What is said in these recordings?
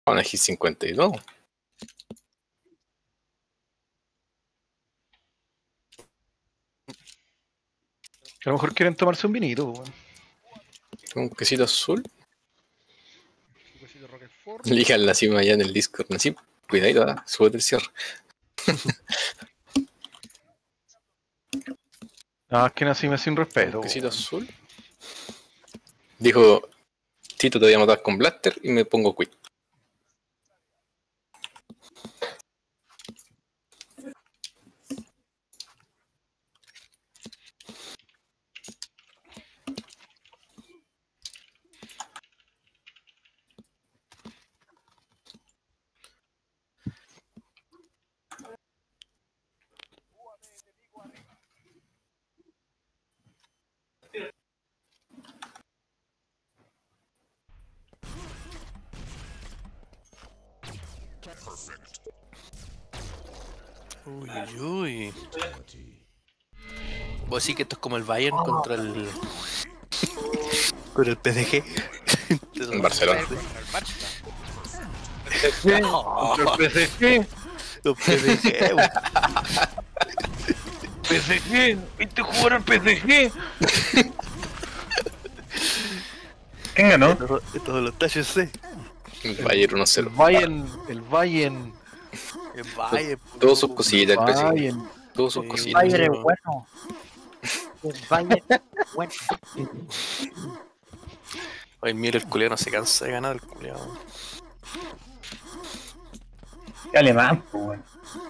Una Hit 52. A lo mejor quieren tomarse un vinito, weón. Un quesito azul. Un quesito Roquefort. Elijan la cima allá en el Discord. Así, cuidadito, súbete el cierre. No, es que Nacime sin respeto. Un quesito weón. azul. Dijo, Tito te voy a matar con Blaster y me pongo quick. Uy, uy, uy. Vos sí que esto es como el Bayern contra el. Con el PSG. En Barcelona. Contra el Barça. Contra el PSG. Los PSG, weón. PSG. ¿Viste jugar al PSG? ¿Quién ganó? Todos los tallos C. El Bayern El 1-0. Bayern. El Bayern. Todas sus cositas, el presidente. Bayern. Todas sus Sí, cositas. Bayern es bueno. El Bayern es bueno. Oye, mira, el culiao no se cansa de ganar, el culiao. ¿Qué alemán, pues, weón?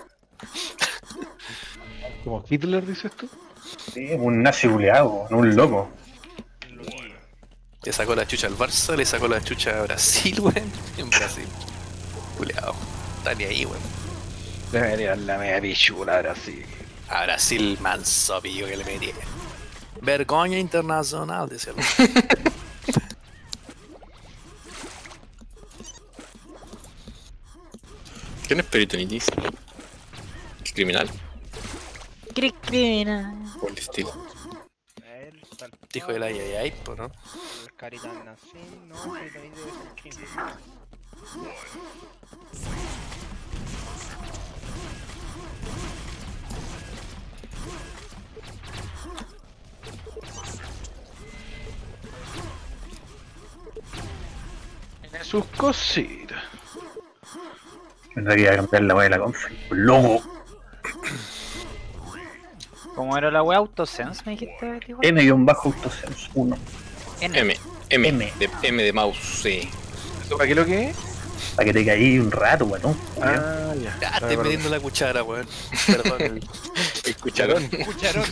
¿Como Hitler dices tú? Sí, un nazi culeado, no un loco. Lo guío. Le sacó la chucha al Barça, le sacó la chucha a Brasil, weón. En Brasil. Culeado. Está ni ahí, weón. Le metía la media pichula ahora sí. A Brasil manso, pillo que le metí. Vergoña internacional, decía el ¿Quién es Peritonitis? El criminal. Criminal. O el estilo. Él, tal hijo del ay, pues, ¿no? El Carita Nacin, no, que también debe ser criminal. Tiene sus cositas. Tendrá que ir a cambiar la weá de la conf. Loco. ¿Cómo era la wea? Autosense, me dijiste, tío. N-Autosense 1. M. M de mouse, sí. ¿Eso para qué lo que es? Para que te caí un rato, weón. Ah, ya. Ya, estoy metiendo la cuchara, weón. Perdón. ¿Escucharon? Escucharon.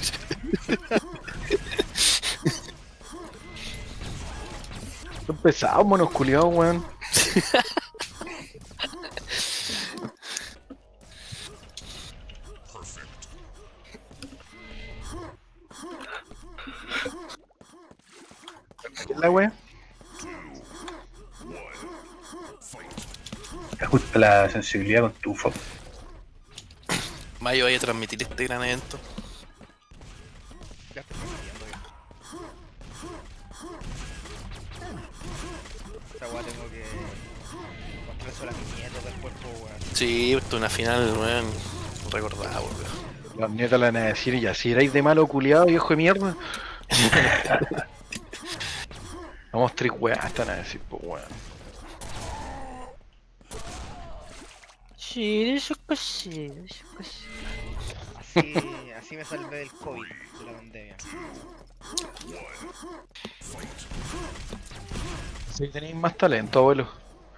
Son pesados, monos culiados, weón. ¿Qué es la wea? Ajusta la sensibilidad con tu foco. Mayo vaya a transmitir este gran evento. Ya estoy viendo ya. Esta weá tengo que mostrar eso a mis nietos del cuerpo, weón. Sí, esto es una final, weón. Recordado, weón. Los nietos le van a decir, ya, si erais de malo culiado, viejo de mierda. Vamos tres weas, están a decir, pues weón. Sí, de sus cositas, de sus cositas. Así me salvé del COVID, de la pandemia. Si tenéis más talento, abuelo.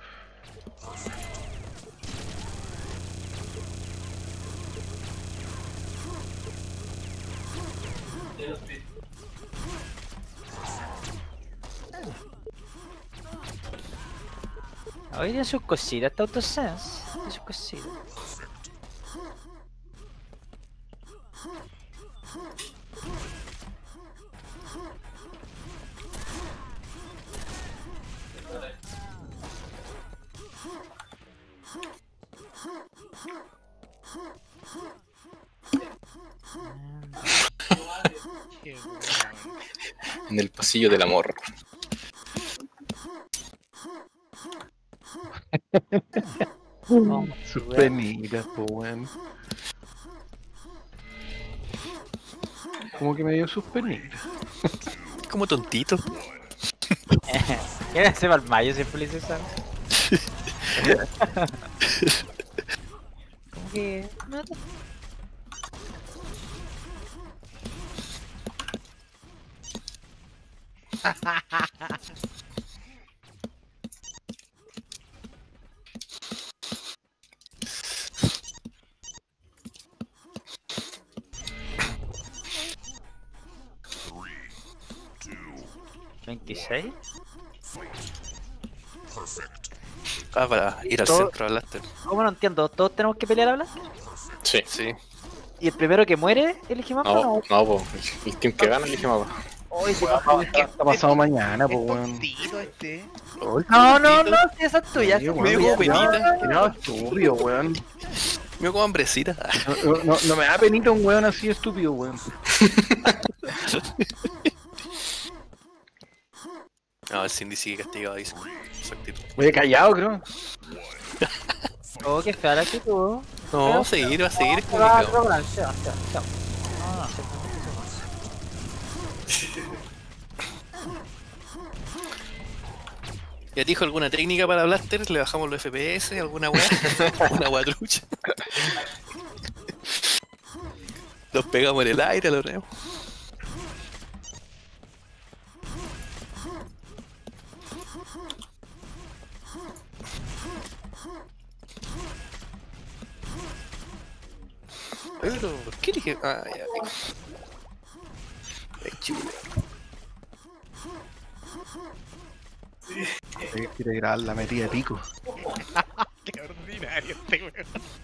Oye, de sus cositas, está Autosense. De sus cositas. Qué weón. En el pasillo del amor. No, Sus weón. penitas, po, weón. Como que me dio sus penitas. Como tontito. ¿Qué hace para el mayo siempre le dice esa? Como que. No, ¿26? Ah, para ir al Todo- centro a Blaster. ¿Cómo no entiendo? ¿Todos tenemos que pelear a Blaster? Sí. Sí. ¿Y el primero que muere elige mapa? No, no, po. El team que gana elige mapa. Hoy se Está pasado mañana, po, Es weón. tontito este. No, no, no, si esa es tuya. Sí, esa es weón, Me dio como penita. No, estúpido, weón. Me dio como hambrecita. No me da penita un weón así estúpido, weón. No, el Cindy sigue castigado, dice. Su actitud. Oye, callado, creo. Oh, qué fea la actitud. No, va a seguir, es Se va, complicado. se va. No, no, se ¿Ya te dijo alguna técnica para Blaster? ¿Le bajamos los FPS? ¿Alguna weá? ¿Una guatrucha? Los pegamos en el aire, lo ponemos. Pero, ¿por qué dije? Ah, ya, es chulo. Quiere grabar la metida de pico. Qué ordinario este weón.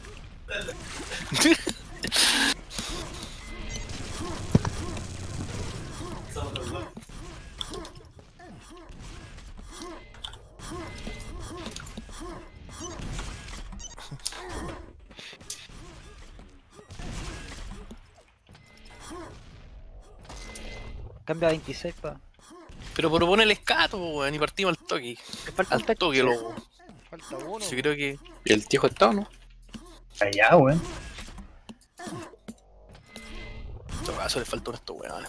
Cambia a 26 pa. Pero propone el escato, weón, y partimos al toque. Le falta Al un tacho. toque, loco. Falta uno. Yo creo que. ¿Y el tío está o no? Allá, weón. En todo caso le falta uno a estos weones.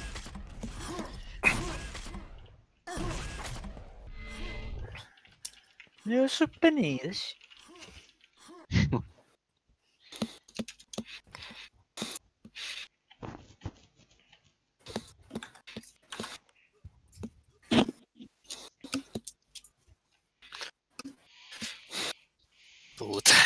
Yo suspendidos. Puta.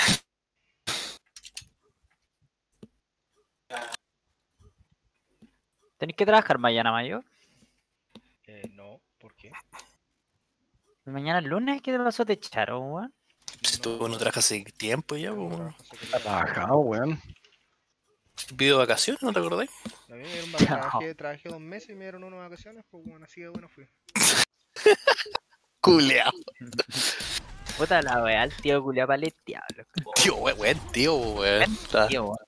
¿Tenéis que trabajar mañana, mayor? No, ¿por qué? Mañana es lunes, ¿qué te pasó? ¿Te echaron, weón? Si tú no trabajas hace tiempo ya, No, weón. Está trabajado, weón. ¿Pido vacaciones? ¿No te acordáis? A mí me dieron No. trabajé 2 meses y me dieron 1 de vacaciones, pues bueno, así de bueno fui. Culeado. Puta la weá, el tío culiao paleteado. Tío, weón, tío, weón. Está- Tío, weón.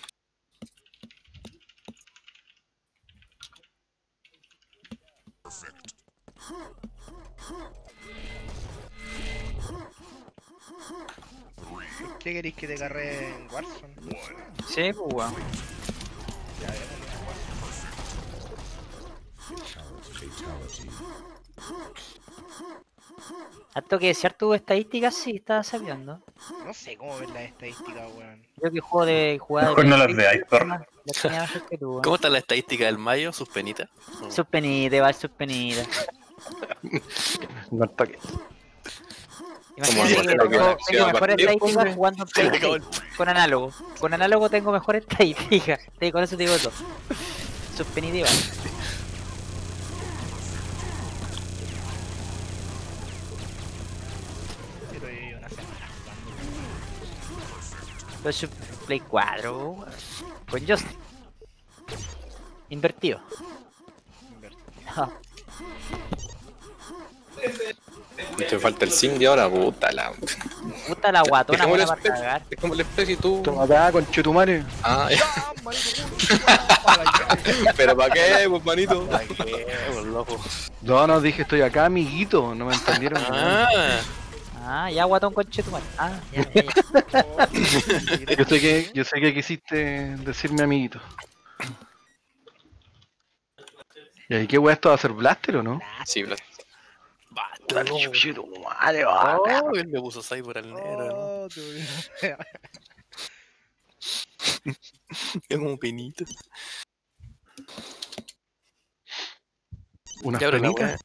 ¿Qué queréis que te carré en Warzone? Sí, pues weón. Ya, ya, Harto que decir tus estadísticas, sí, estaba sabiendo. no sé cómo ver las estadísticas, weón. Yo que juego de jugada Mejor no las veáis, por La tenía mejor que tú, weón. ¿Cómo está la estadística del mayo? ¿Sus penitas? Suspenide, va, suspenide. No toque. Imagínate que Como tengo ciudad mejores partido, estadísticas jugando en Play 6, con análogo. Con análogo tengo mejores estadísticas. Sí, con eso te digo todo. Suspenide, va. Pero yo una semana jugando. Pero es Play 4, weón. Con Just. Invertido. No, Y te falta el Cindy ahora, puta la. puta la guatona Dejémosle buena para cagar. Es como el Express y tú. Toma acá, con Chetumare. Ah, ya. ¡Ah, marico! Pero ¿para qué, pues, manito? Ay, qué, loco. No, no, dije estoy acá, amiguito. No me entendieron. Ah, Ah, ya, guatón conchetumare. Ah, ya. Yo sé que quisiste decirme amiguito. ¿Y ahí qué weá esto va a ser Blaster o no? Sí, Basta, no. Madre, va. Oh, él le puso Cyber al negro, Oh, tú- ¿no? Es como penito. Unas Ya, pero la penitas.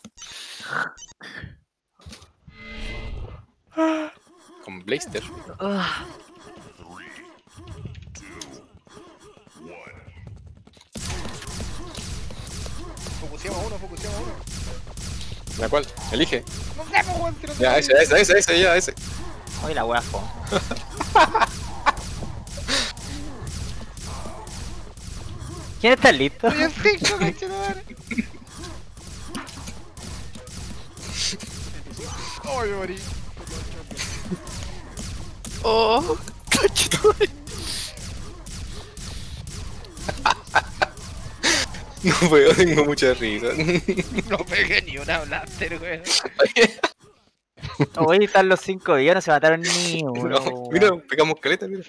con Blaster. Ah, Focuseamos a uno, focuseamos a uno. ¿La cual? Elige. No sé, pues, weón, que no Ya, sé. ese, ya, ese. Oye, la wea fue. ¿Quién está listo? Estoy en 5, conchetumare. Ay, me morí. Oh, cachito. No puedo, tengo mucha risa. No pegué ni una blaster, weón. Oye, están los 5 días, no se mataron ni uno. No, mira, pegamos caleta, mira.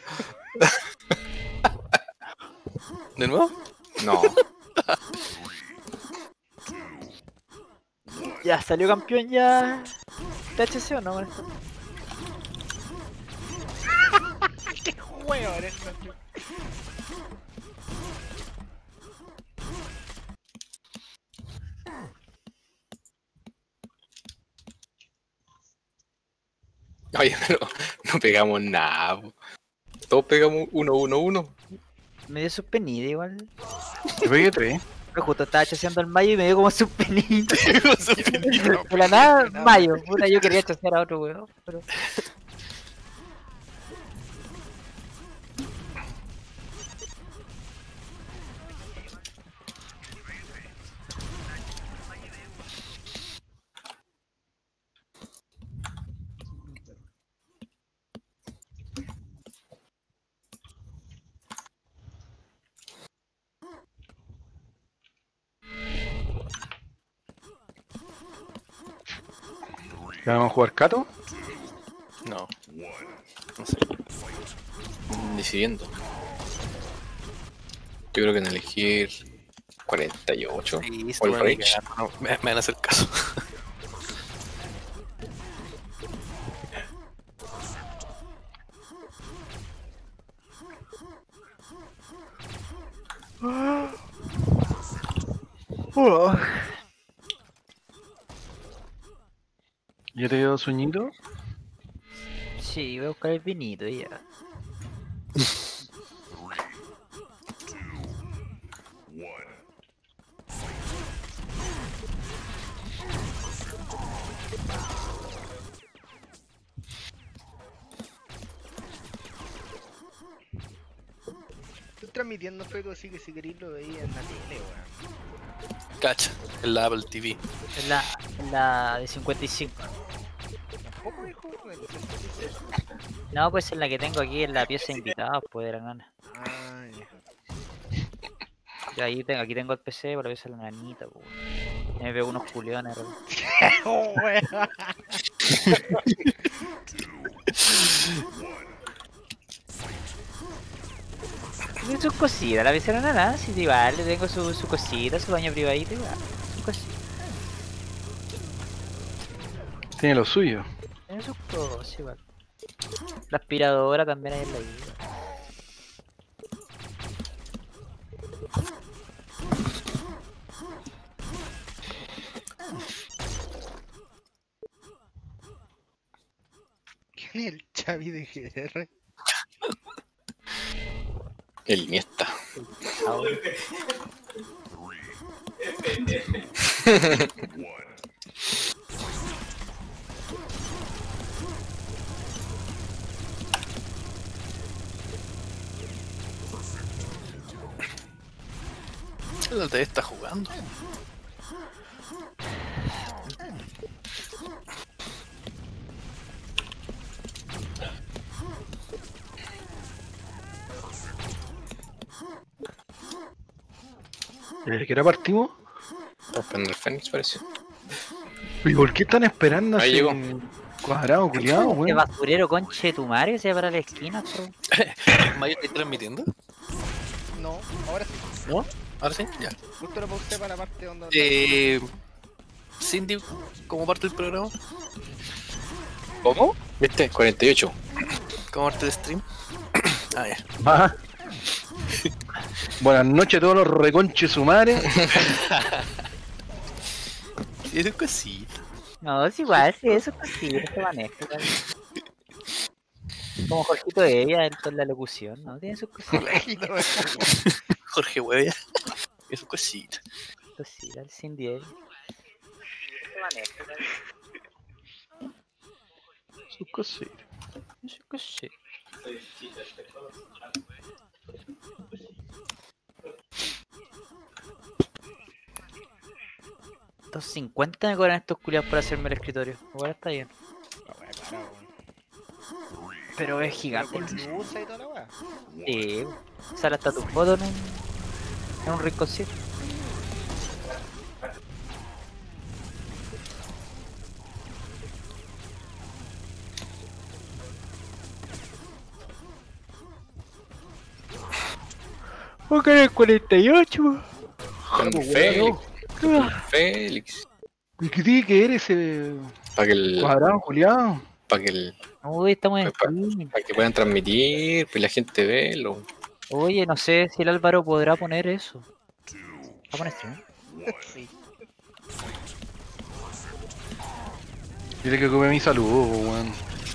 ¿De nuevo? No, Ya, salió campeón ya. ¿THC o no con esto? Weón, oye, pero no pegamos nada. Po. Todos pegamos 1-1-1. Me dio suspendido igual. Yo pegué 3. Pero justo estaba chaseando el mayo y me dio como suspendido. penito. De la nada, mayo. Puta, yo quería chasear a otro weón, pero. ¿Ya vamos a jugar Cato? No. No sé. Decidiendo. Yo creo que en elegir 48. Sí, O esto el me van a Rage. cagar, no, me van a hacer caso. ¿Ya te dio sueñito? Sí, voy a buscar el vinito y ya. Estoy transmitiendo juego, así que si queréis lo veía en la tele, weón. Cacha, en la Apple TV. Es la de 55. Tampoco hay juego, weón. No, pues es la que tengo aquí en la pieza de invitados, pues de la nana. Ah, ya. Yo ahí tengo, aquí tengo el PC para ver la nanita, pues. Me veo unos culiones, bro. Oh, weón. Tiene sus cositas, la pieza de la nana, sí, igual, le tengo su cosita, su baño privadito, igual. Sus cositas. Tiene lo suyo. Tiene sus cosas, igual. La aspiradora también hay en la vida. ¿Quién es el Xavi de GR? El Iniesta. Ahora. La TV está jugando. ¿Desde qué hora partimos? Estamos esperando el Fénix, parece. ¿Y por qué están esperando Ahí hace llegó. Cuadrado, culiado, Este weón. basurero conche tu madre que se va para la esquina, bro. ¿Mayo estáis transmitiendo? No, ahora sí. ¿No? ¿Ahora sí? Ya. Justo lo pausé para la parte donde... Cindy, como parte del programa, ¿Cómo? ¿Viste? 48. como parte del stream. Ah, ya. Va. Buenas noches a todos los reconches sumares. Sí, es cosita. No, es igual, sí, eso es posible, se maneja. Igual. Como Jorgito de ella con la locución, ¿no? Tiene sus cositas, Jorge Huevia. Es cosita. cositas, el Cindy Evia. Se maneja, igual. Sus cositas. Sus cositas. 250 me cobran estos culiados por hacerme el escritorio. Igual está bien. Pero es gigante. Luza y toda la weá. Sí, sale hasta tu foto en un rinconcito. Porque en el 48. Con Félix. Con Félix. ¿Y qué tiene que ver ese Para que el. cuadrado, culiado? Para que el. Uy, estamos en Pa- streaming. Para que puedan transmitir, pues la gente ve lo. Oye, no sé si el Álvaro podrá poner eso. ¿Va a poner stream? Sí. Dile que come mi saludo, weón.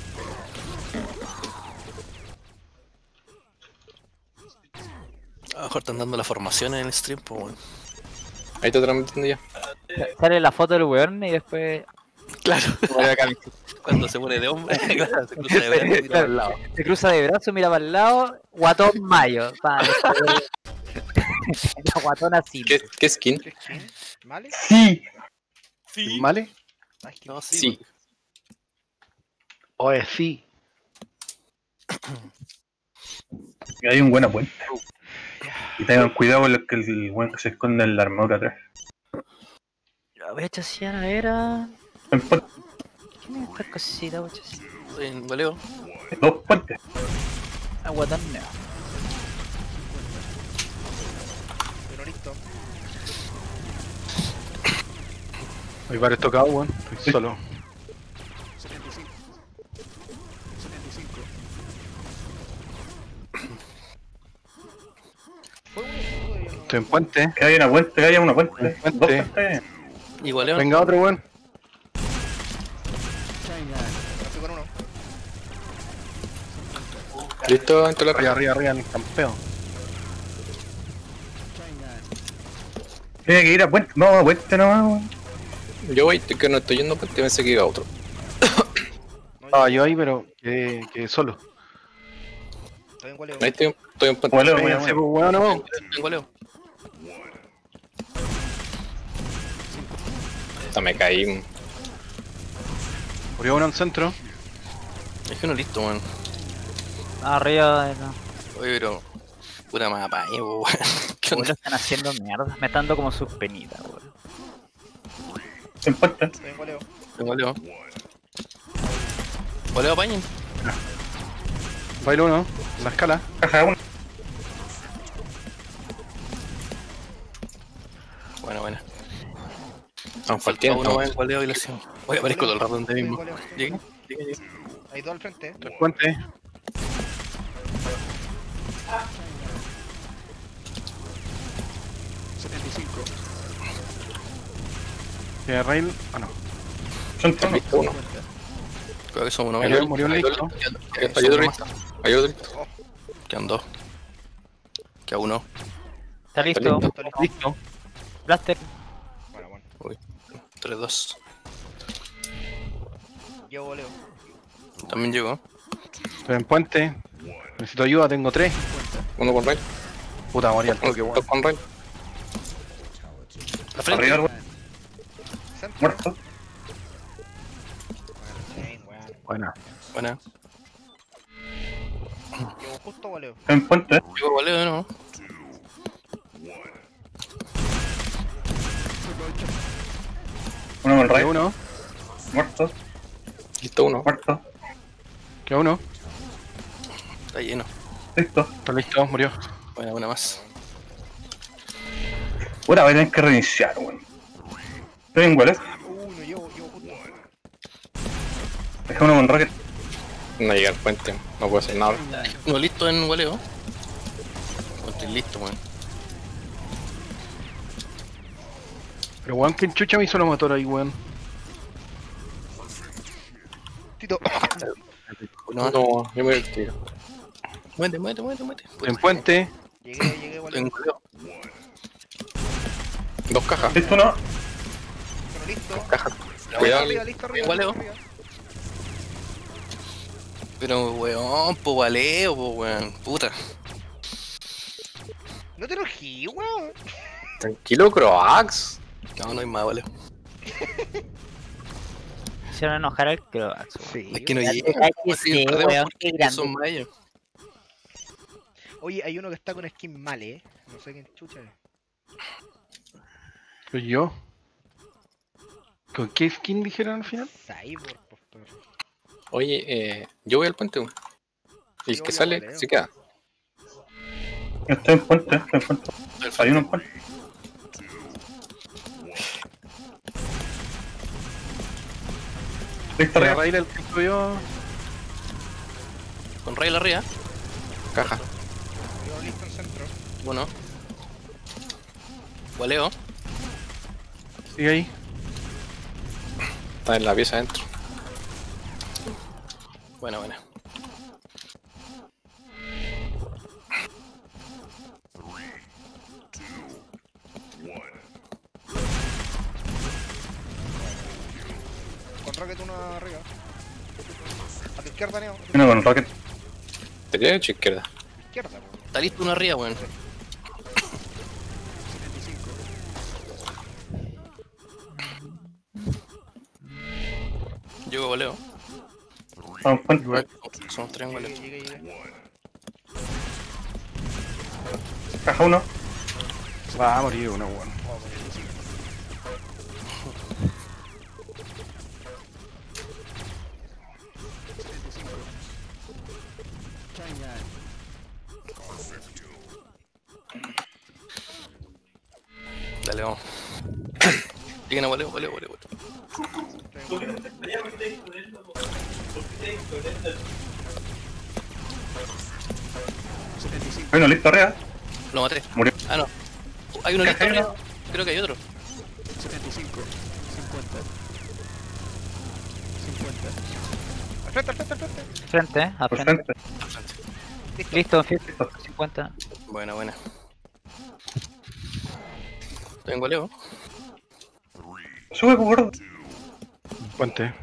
A lo mejor están dando la formación en el stream, pues bueno. Ahí está transmitiendo ya. Sale la foto del weón y después Claro. Cuando se pone de hombre, claro, se cruza de brazos y tira para el lado. se cruza de brazo, mira para el lado, guatón mayo. La guatona así. ¿Qué skin? ¿Qué skin? ¿Vale? Sí. Sí. ¿Vale? Ay, qué- No, sí. Sí. Oye, sí. Y hay un buen puente. Y tengan cuidado con los que el buen que se esconde en la armadura atrás. Voy a chasear a ver a... En puente, ¿Quién es esta cosita? Voy a chasear En Valeo. dos puentes. a guatón no. Pero listo. Hay varios tocados, weón. Estoy solo. Fue un escudo y yo no... Estoy en puente. Que haya una puente, que haya una puente. Puente. Dos puentes. Y Valeo. Venga otro, weón. Me fui con uno. ¿Listo? Dentro de la Arriba, arriba, arriba, en el campeón. Tiene que ir a puente. No, a puente nomás, weón. Yo voy, que no estoy yendo porque pensé que iba a otro. Ah, yo ahí, pero quedé solo. Estoy en Gualeo. Ahí estoy en pantalla. Bueno, Vénganse, pues, weón, no. En Valeo. Hasta me caí. Murió uno en centro. Es que no listo, man. Arriba de la... Oye, pero. Pura mapa, weón. ¿Qué Weón, onda? están haciendo mierda. Me están dando como sus penitas, weón. En puente. Estoy en Gualeo. En Valeo. Valeo, apañen. Bailo uno. En la escala. Caja uno. Bueno. Estamos Falta partiendo. uno más en Valeo y lo hacemos. Oye, aparezco todo el rato donde Estoy en mismo. Gualeo. Llegué. Hay dos al frente. En puente. Tiene rail. Ah, no. Son tres. Listo, uno. Creo que somos uno Murió, menos. murió un listo. Hay otro listo. Hay otro listo. Quedan dos. Queda uno. ¿Está listo? listo. Listo. Blaster. Bueno. 3-2. Llevo Gualeo. También llegó. Estoy en puente. Necesito ayuda, tengo 3. Uno con Rail. Puta, morí al toque, weón. Dos con Rail. La frente. Arriba, weón. Centro. Muerto. Bien, weón. Buena. Buena. Llevo justo Gualeo. En puente. Llegó Valeo de nuevo. Uno con Hay rayo. uno. Muerto. Listo uno. Muerto. Queda uno. Está lleno. Listo. Está listo, murió. Buena, una más. Ahora voy a tener que reiniciar, weón. Estoy en Wallace. No llevo justo. Deja uno con Rocket. No llega al puente, no puedo hacer nada. No, listo en Waleo. No estoy listo, weón. Pero weón, ¿quién chucha me hizo la motor ahí, weón? Tito. No, No, yo me voy al tiro. muévete. En puente. Llegué, Estoy en vale. Waleo. 2 cajas. Listo uno. Bueno, listo. Cajas. Cuidado. Arriba, listo, arriba. Igual, listo, Leo. arriba. Pero weón, po Waleo, po weón. Puta. No te enojí, weón. Tranquilo, Croax. No hay más, Waleo. Hicieron enojar al Croax. Sí. Es que no Ya llega. te Pues sí, caché, perdemos weón, porque qué grande. son más ellos. Oye, hay uno que está con skin mal, No sé quién chucha es. Soy yo. ¿Con qué skin dijeron al final? Cyborg, por perro. Oye, yo voy al puente. weón. Y el Yo que voy a sale, Waleo. se queda. Estoy en puente, Hay uno en puente. Listo, Para arriba. Rail el que soy yo. Con Rail arriba. Caja. Yo listo en centro. Bueno. Waleo. Sigue ahí. Está en la pieza adentro. Buena. Con Rocket uno arriba. A tu izquierda, Neo. Uno con Rocket. ¿Te derecha o izquierda? Izquierda, weón. Está listo uno arriba, weón. 75. Llego Waleo. Estamos en puente. Somos tres en Waleo. Llegué. Caja uno. Va a morir uno, weón. Oh, 45. Dale, vamos. Lleguen a Waleo. Bueno, listo, arriba. Lo maté. Murió. Ah, no. Hay uno listo Hay uno. arriba. Creo que hay otro. 75. 50. 50. Al frente. Frente, al Por frente. frente. Listo, 50. Buena. Estoy en Waleo. Sube, gordo. Puente.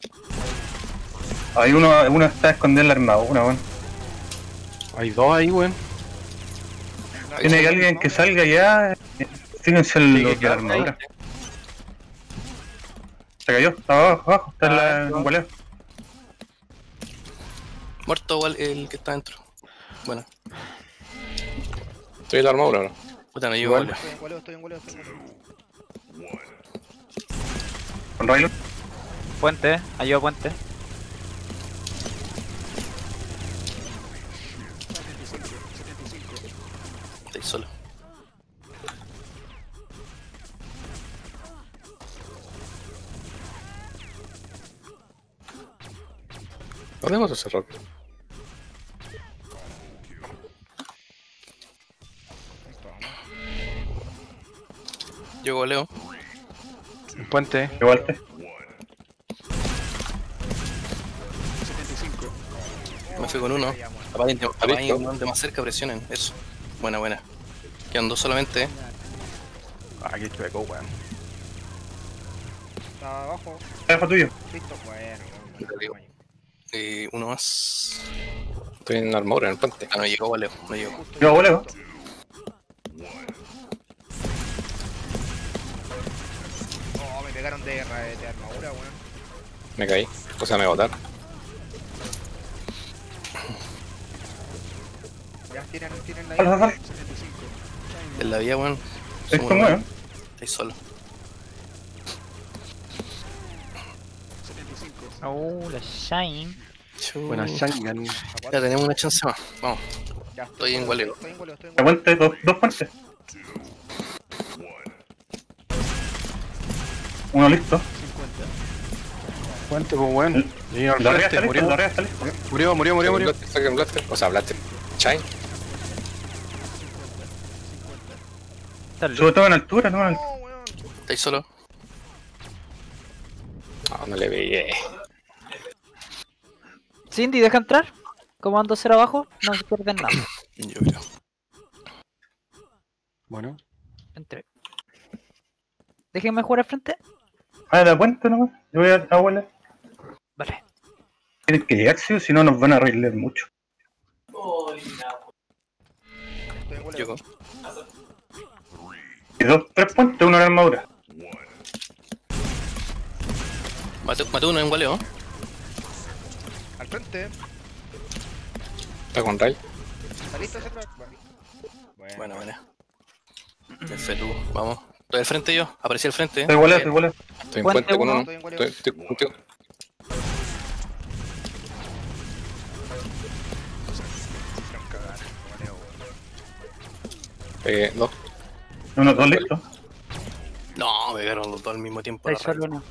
Hay uno está escondido en la armadura, weón. Hay dos ahí, weón. Tiene que alguien que salga ya. Fíjense Sí, los que de la queda ahí. armadura. Se cayó, está abajo, está en la en Waleo. Muerto el que está dentro. Bueno. Estoy en la armadura ahora. Puta, no llego a Igual. Waleo. Estoy en Waleo. Con Railo. Puente, ayuda puente. Estoy solo. ¿Dónde vas a hacer rock? Llego Waleo. En puente. Igual te. Me fui con uno. Apaguen de más cerca, presionen. Eso. Buena. Quedan dos solamente. Ah, que chueco, weón. Está abajo. Deja tuyo. Listo, bueno. Uno más. Estoy en la armadura, en el puente. Ah, no llegó Waleo. No llegó. Yo, Waleo. Oh, me pegaron de armadura, weón. Me caí. O sea, me botaron. Ya tienen la Dale. En la vía, weón. Esto mueve. Estoy solo. La Shine. Buena Shangan. Ya tenemos una chance más. Vamos. Ya, Estoy en gualeo. Estoy en gualeo, estoy en Aguante, dos puentes. Uno listo. Puente, pues weón. Llega al La arriba frente, está listo, la murió. arriba está listo. Murió. Blaster, saca un Blaster. O sea, Blaster. Shine. Está listo. Sobre todo en altura, ¿no? No, weón. ¿Estáis solo? No le pegué. Cindy, deja entrar. Comando 0 abajo, no se pierden nada. Yo creo. Bueno. Entré. Déjenme jugar al frente. Ah, la puente nomás. Yo voy a abuela. Vale. Tienen que llegar, sí, o si no nos van a arreglar mucho. Estoy en gualeo. Llego. Y tres puentes, una armadura. Maté uno en gualeo. Al frente. Está con Ray. ¿Está listo ese crack? Vale. Buena. Perfecto, vamos. Estoy al frente yo. Aparecí al frente. Estoy igual. Estoy en Puente puente con uno. uno. Estoy en Estoy contigo. Cagar, gualeo, weón. Pegué dos. Dos listos. No, me pegaron los dos al mismo tiempo. Estáis solo uno.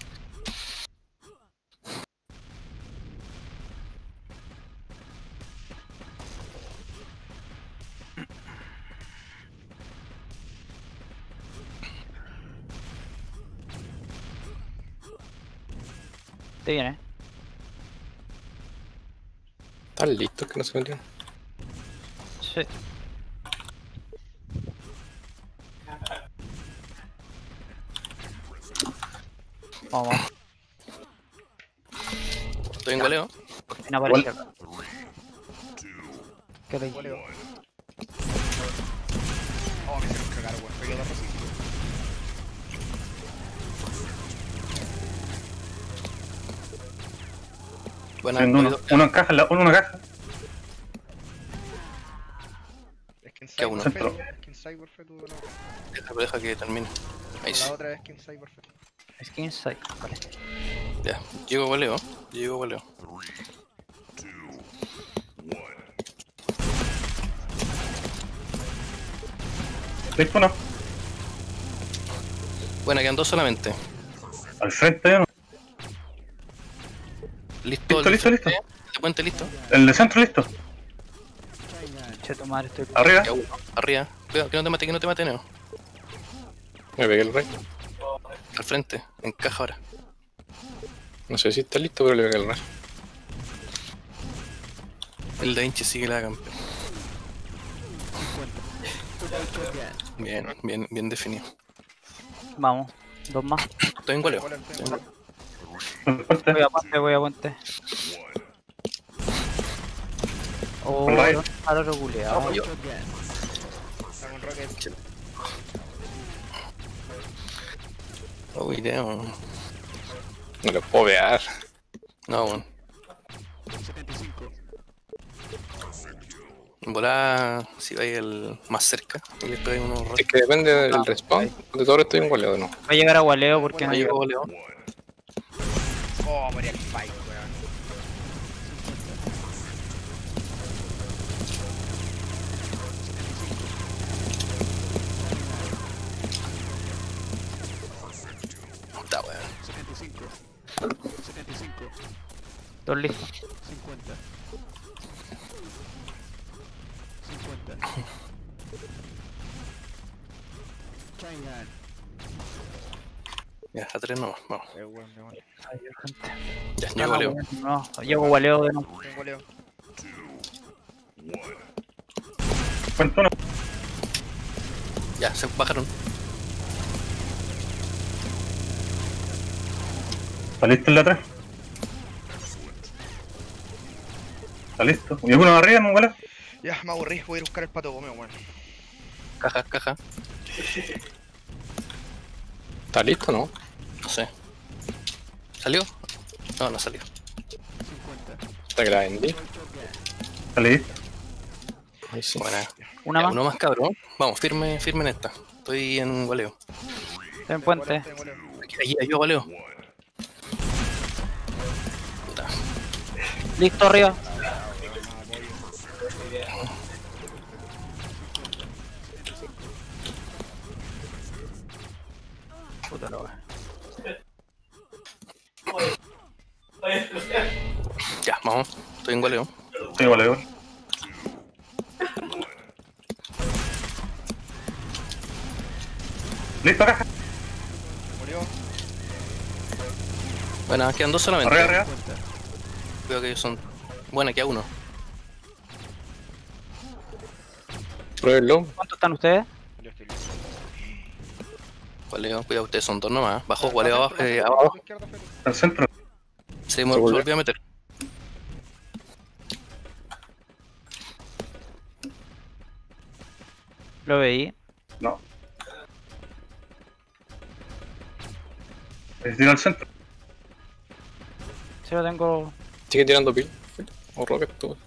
Te viene. ¿Están listos que no se metieron? Sí. Vamos. Estoy en gualeo. No apareció acá. ¿Qué le Gualeo. Oh, me hicieron cagar, weón. Pegué dos veces. Buena. Uno en caja, uno en caja. Skin ¿Qué uno? Cyber Fate. Skin Cyber Fate, no. Deja que termine. Ahí sí. La otra es Skin Cyber Fate. Skin Sight. Vale. Ya. Llego gualeo. Listo, no. Buena, quedan dos solamente. Al frente ya no. Listo. Listo. El puente listo. El de centro listo. Che, tu madre, estoy. Arriba. Ya uno. Arriba. Cuidado, que no te mate, Neo. Me pegué el Ray. Al frente. Encaja ahora. No sé si está listo, pero le pegué el Ray. El Da Vinci sigue la campeón. Bien definido. Vamos. Dos más. Estoy en gualeo. El puente. Voy a puente. Oh, Right. a lo culeado. Yo. Está con Rocket. Uy, Neo. No lo puedo pegar. No, bueno. Volá, si vais el más cerca, porque estoy en unos Es que depende del respawn. De todo estoy en goleo, ¿no? Va a llegar a Gualeo porque no no llegó. llegó Leo. Oh, moría el fight, weón. Está weón. Dos listos. Ya, a tres nomás, vamos. Weón, me muero. Ay, urgente. Ya, llegó Leo. No, llego Gualeo de nuevo. Tengo Leo. Puente uno. Ya, se bajaron. Está listo el de atrás. Está listo. Y uno arriba, no vale. Ya, me aburrí. Voy a ir a buscar el pato gómez, weón. Caja. ¿Está listo, no? No sé. ¿Salió? No salió. Hasta que la vendí. Está listo. Ahí sí. Buena. Una Ya, más. uno más cabrón. Vamos, firme en esta. Estoy en gualeo. En puente. Tengo Leo. Ahí yo gualeo. Listo, arriba. Puta la wea. Ya, vamos. Estoy en goleo. Sí, vale, vale. Listo, caja. Murió. Bueno, quedan dos solamente. Arriba, arriba. Creo que ellos son. Bueno, queda uno. Pruébenlo. ¿Cuántos están ustedes? Yo estoy listo. Gualeo, cuidado, ustedes son dos nomás. Bajo, gualeo abajo. Izquierda, Abajo. izquierda, Felipe. Al centro. Se volvió. volvió a meter. Lo veí. No. Se tira al centro. Sí, lo tengo. Sigue tirando pil. O rocket tú.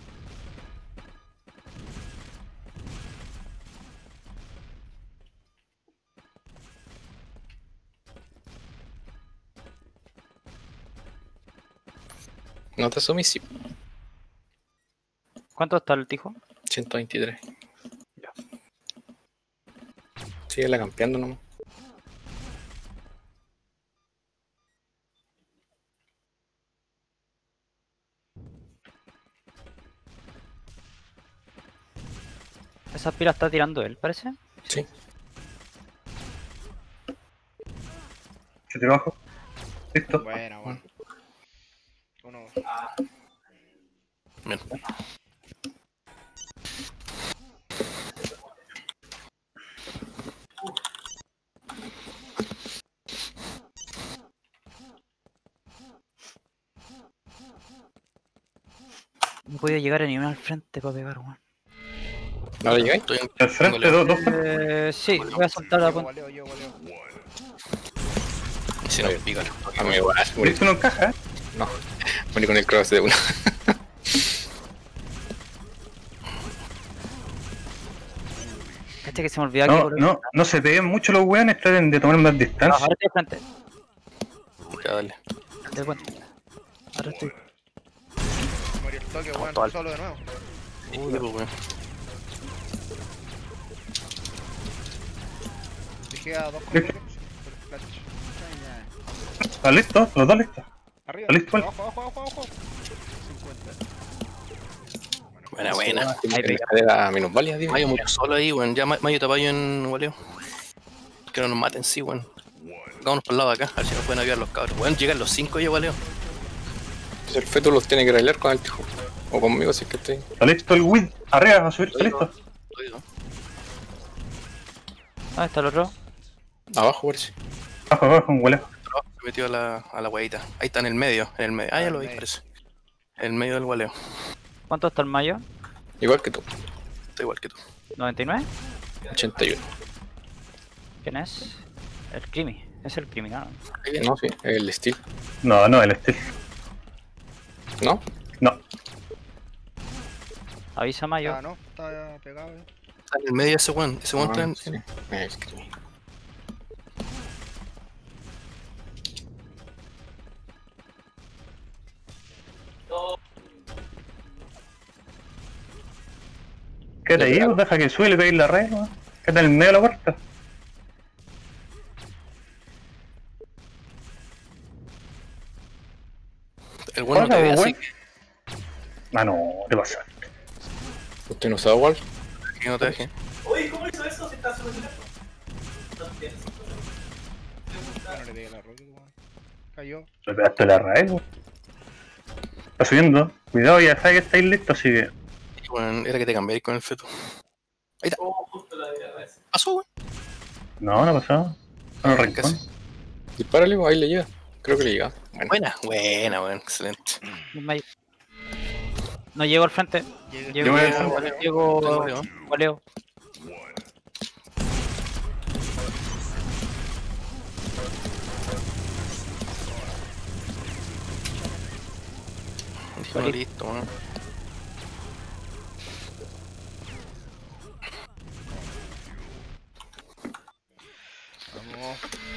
No te asumís, sí. ¿Cuánto está el tijo? 123. Ya. Sigue la campeando nomás. Esa pila está tirando él, parece. Sí. Se tira abajo. Listo. Buena, bueno. Uno. Bien. No he podido llegar a ni uno al frente para pegar, weón. ¿No le llegáis? Estoy en Al frente, dos. Sí, voy a soltar la punta. Yo goleo. Si no, pícalo. A mí igual. Morí. Listo, no encaja, ¿eh? No. Morí con el cross de uno. Cacha que se me olvidaba que No se peguen mucho los weones, traten de tomar más No, distancia. ahora estoy al frente. Ya, dale. Del puente. Ahora estoy. Morí el toque, weón. Total. Solo de nuevo. Sí, pues, weón. Dejé a dos Listo. con flash. ¿Está listo? Los dos listos. Arriba. Listo, vale. Abajo. 50. Buena. De la minusvalía, tío. Mayo murió solo ahí, weón. Ya Mayo tapayo en gualeo. Que no nos maten, sí, weón. Vámonos por el lado de acá, a ver si nos pueden ayudar los cabros. Weón, llegan los 5 ya, gualeo. El feto los tiene que arreglar con el tijo. O conmigo si es que estoy. Está listo el Wid. Arriba, va a subir. Está listo. ¿Dónde está el otro? Abajo, por si. Abajo, un huele. Se metió a la huevita. Ahí está en el medio. Ah, ya lo vi, parece. En el medio del gualeo. ¿Cuánto está el mayo? Igual que tú. Está igual que tú. ¿99? 81. ¿Quién es? El Crimi. Es el criminal. Ahí viene. No, sí, el steel. No, el steel. ¿No? No. Avisa mayo. Ah, no, está pegado. Está en el medio ese weón. Ese weón está en. Sí. El crimen. Quédate ahí, pues, deja que sube y le pegues la red, ¿no? Quédate en el medio de la puerta. El weón no te Hola, ve así weón. Ah, no, te pasa. ¿Usted no sabe igual? que no te deje. Bueno, le pegué la roca, weón. Cayó. Le pegaste la red, weón. Está subiendo. Cuidado, ya sabes que estáis listos, así que. Weón, era que te cambié con el feto. Ahí está. Pasó, weón. No, no pasó. No, rincón. Casi. Dispárale, ahí le llega. Creo que le llega. Bueno. Buena, weón. Excelente. El mayo. No llego al frente. Llegué. Llego. voy Llego. Leo. Goleo. Dijimos listo, weón.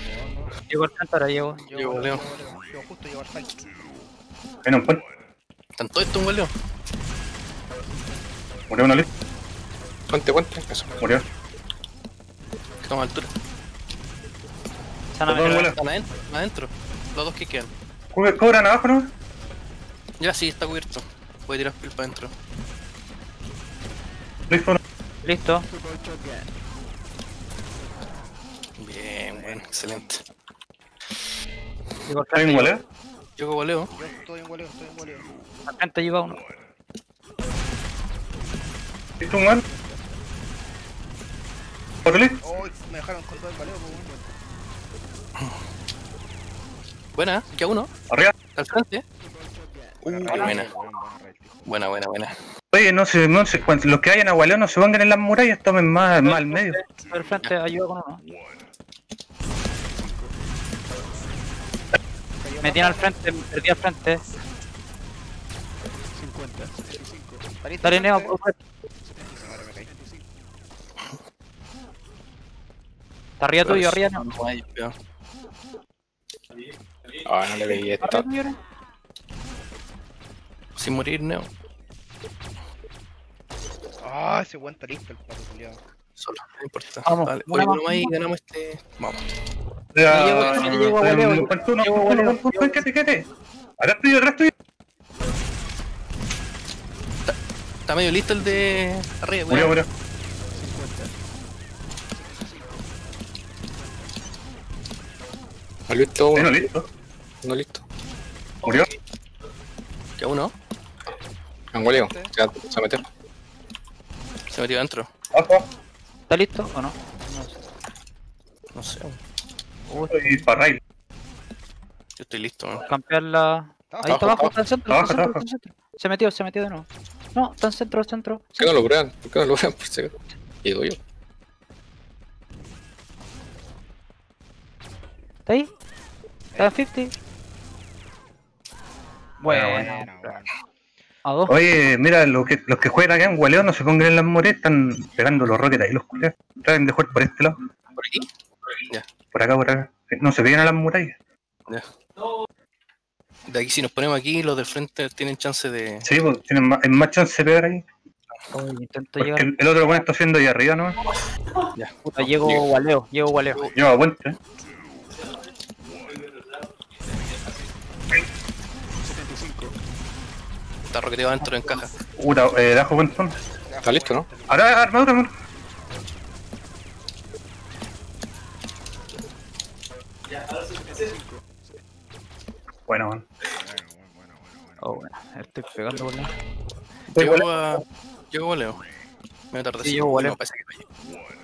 Vamos. Llego al frente, ahora llego. Llego, Leo. Llego justo, llego al site. Viene un puente. Están todos estos hueleos. Murió una lista. Cuente, eso. Murió. Que toma altura. Sana Perdón, me huele. Están adentro. Los dos que quedan. Cobran abajo, ¿no? Ya sí, está cubierto. Voy a tirar pil para adentro. Listo. Listo. Bien, bueno, excelente. Llego al ¿Hay frente, un goleo? Yo goleo. Yo estoy en goleo, estoy en goleo. al frente lleva uno. ¿Listo un man? ¿Otro listo? Oh, me dejaron con todo el goleo, pues bueno. Buena, queda uno. Arriba. Al frente. Qué buena. Buena. Buena. Oye, no sé, cuando los que vayan a Gualeo no se pongan en las murallas, tomen más al medio. Al frente ayuda con uno. Me tiene al frente, me perdí al frente. 50, 75. Dale, Neo, Me caí. está arriba tuyo, arriba, Neo. No hay peor. Ah, no le veía esto. Arriba tuyo, Neo. Sin morir, Neo. Ah, ese weón está listo, el pato culiado. Solo, no importa. Vamos, Vale, una hoy más. nomás y ganamos este. Vamos. llego a Gualeo, ¿Cuánto uno? llego a Gualeo. Quédate. Atrás tuyo. Está medio listo el de arriba, Murió, weón. murió. ¿No listo? Bueno, listo. No listo. Murió. Queda uno. Angoleo. Ya se metió. Se metió adentro. Abajo. ¿Está listo o no? No sé. Y para rail. Yo estoy listo, man. Campear la. Ahí está abajo, está en centro, está en centro, está en centro. Se metió de nuevo. No, está en centro, centro. ¿Por qué no lo prueban? ¿Por qué no lo prueban? Por si acaso. Llego yo. ¿Está ahí? Está en 50. Bueno, a dos. Oye, mira, los que juegan acá en Gualeo no se pongan en las murallas, están pegando los rockets ahí, los culeros. Traten de jugar por este lado. ¿Por aquí? Por acá. No se peguen a las murallas. Ya. De aquí, si nos ponemos aquí, los del frente tienen chance de. Sí, pues tienen más chance de pegar ahí. Intento Porque llegar. el otro bueno está haciendo ahí arriba, ¿no? Ya. Puta, llego Gualeo. Lleva a puente. Está roqueteado adentro en caja. Puta, dejo puente. ¿Está listo, no? Ahora armadura, mano. Bueno, man. Oh, bueno, estoy pegando por la. Llego a Leo. Me tardé. Sí, llego a Leo. No, parece que no llego.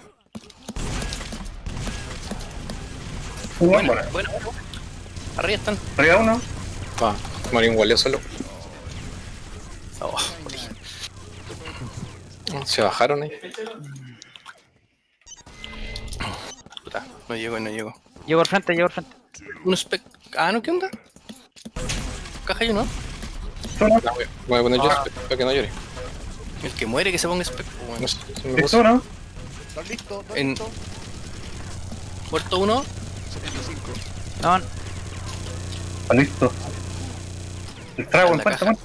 Bueno. Bueno. Arriba están. Arriba uno. Ah, morí un Angoleo solo. Oh, Se bajaron ahí. puta. No llego. Llego al frente. Un spec. Ah, ¿no? ¿Qué onda? Caja yo, ¿no? La voy a poner yo para que no llore. El que muere que se ponga spec. Bueno. No sé, se me ¿Listo puso. uno? ¿Estás listo? ¿Estás En- listo? Muerto uno. 75. No, Está listo. El trago en La cuenta, caja. man.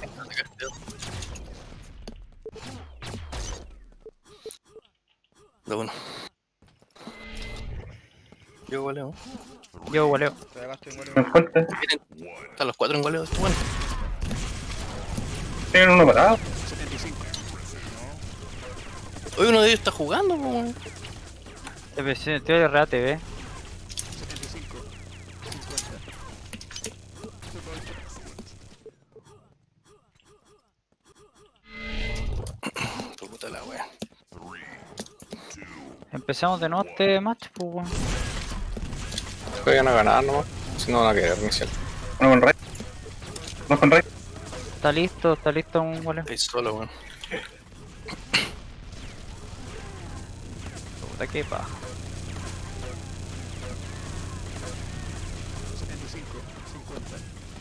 De uno. Llego a Leo. llego Gualeo. Estoy acá, estoy en goleo. En cuenta. Están los cuatro en goleo. Esto bueno. Tienen uno parado. 75. Hoy uno de ellos está jugando, po, weón. Estoy de RATV. 75. 50. Puta la wea. Empezamos de nuevo este match, pues, weón. Juegan a ganar nomás. Si no van a querer inicial. Uno con raid. Dos con raid. Está listo un Gualeo. Estoy solo, weón. Puta, qué paja. 75. 50.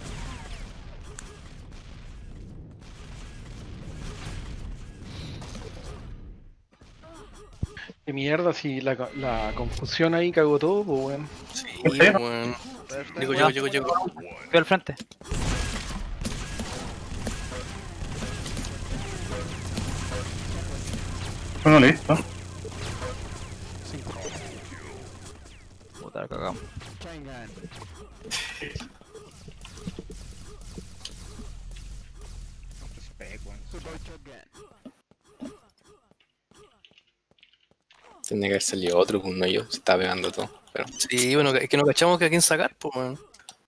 Qué mierda, si la confusión ahí cagó todo, pues weón. Sí, ¿Está weón. Perfecto. Llego. Estoy al frente. No lo he visto. Puta, la cagamos. Spec, weón. Tiene que haber salido otro, pues no yo. Se está pegando todo. Pero Sí, bueno, es que no cachamos que a quién sacar, pues, weón.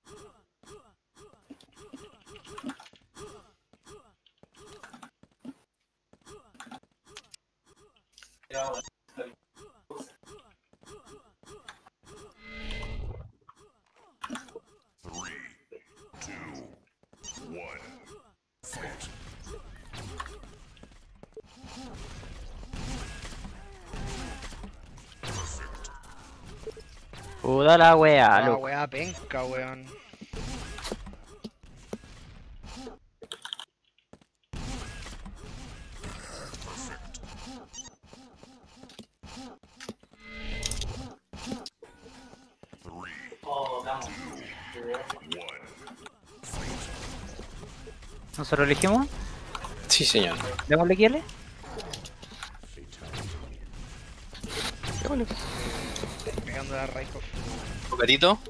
Puta la wea, Ah, loco. weá penca, weón. ¿Nosotros elegimos? sí, señor. ¿Démosle kill? Pegando la raíz. Catito.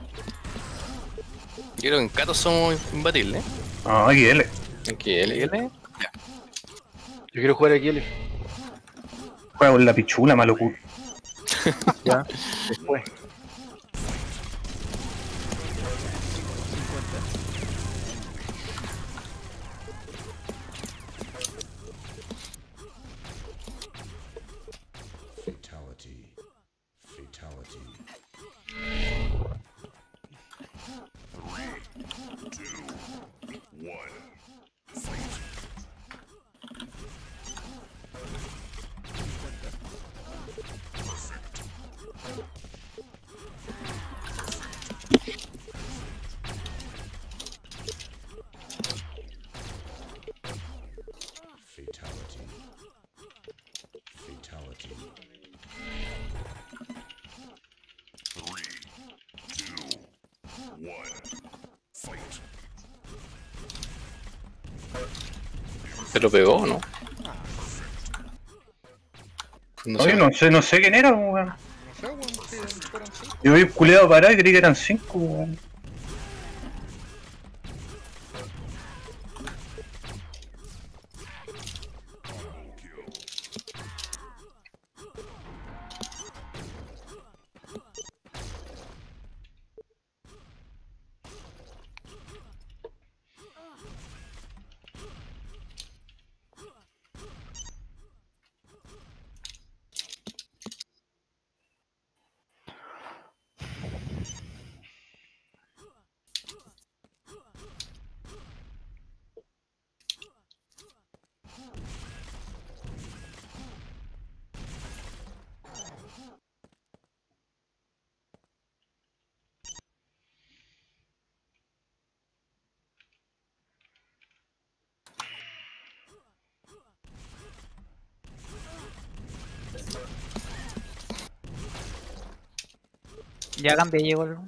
Yo creo que en Cato somos imbatibles, ¿eh? Ah, aquí L. Aquí él. ¿L? Yo quiero jugar aquí, L. Juega con la pichula, malo culo. Ya, después. Fatality. Fatality. 3, 2, 1. Fatality. Fatality. 3, 2, 1. Fight. ¿Se lo pegó o no? No Oye, sé. no sé quién era, weón. No sé, weón, si fueron 5. Yo vi culeado parado y creí que eran 5, weón. Ya cambié, llegó el...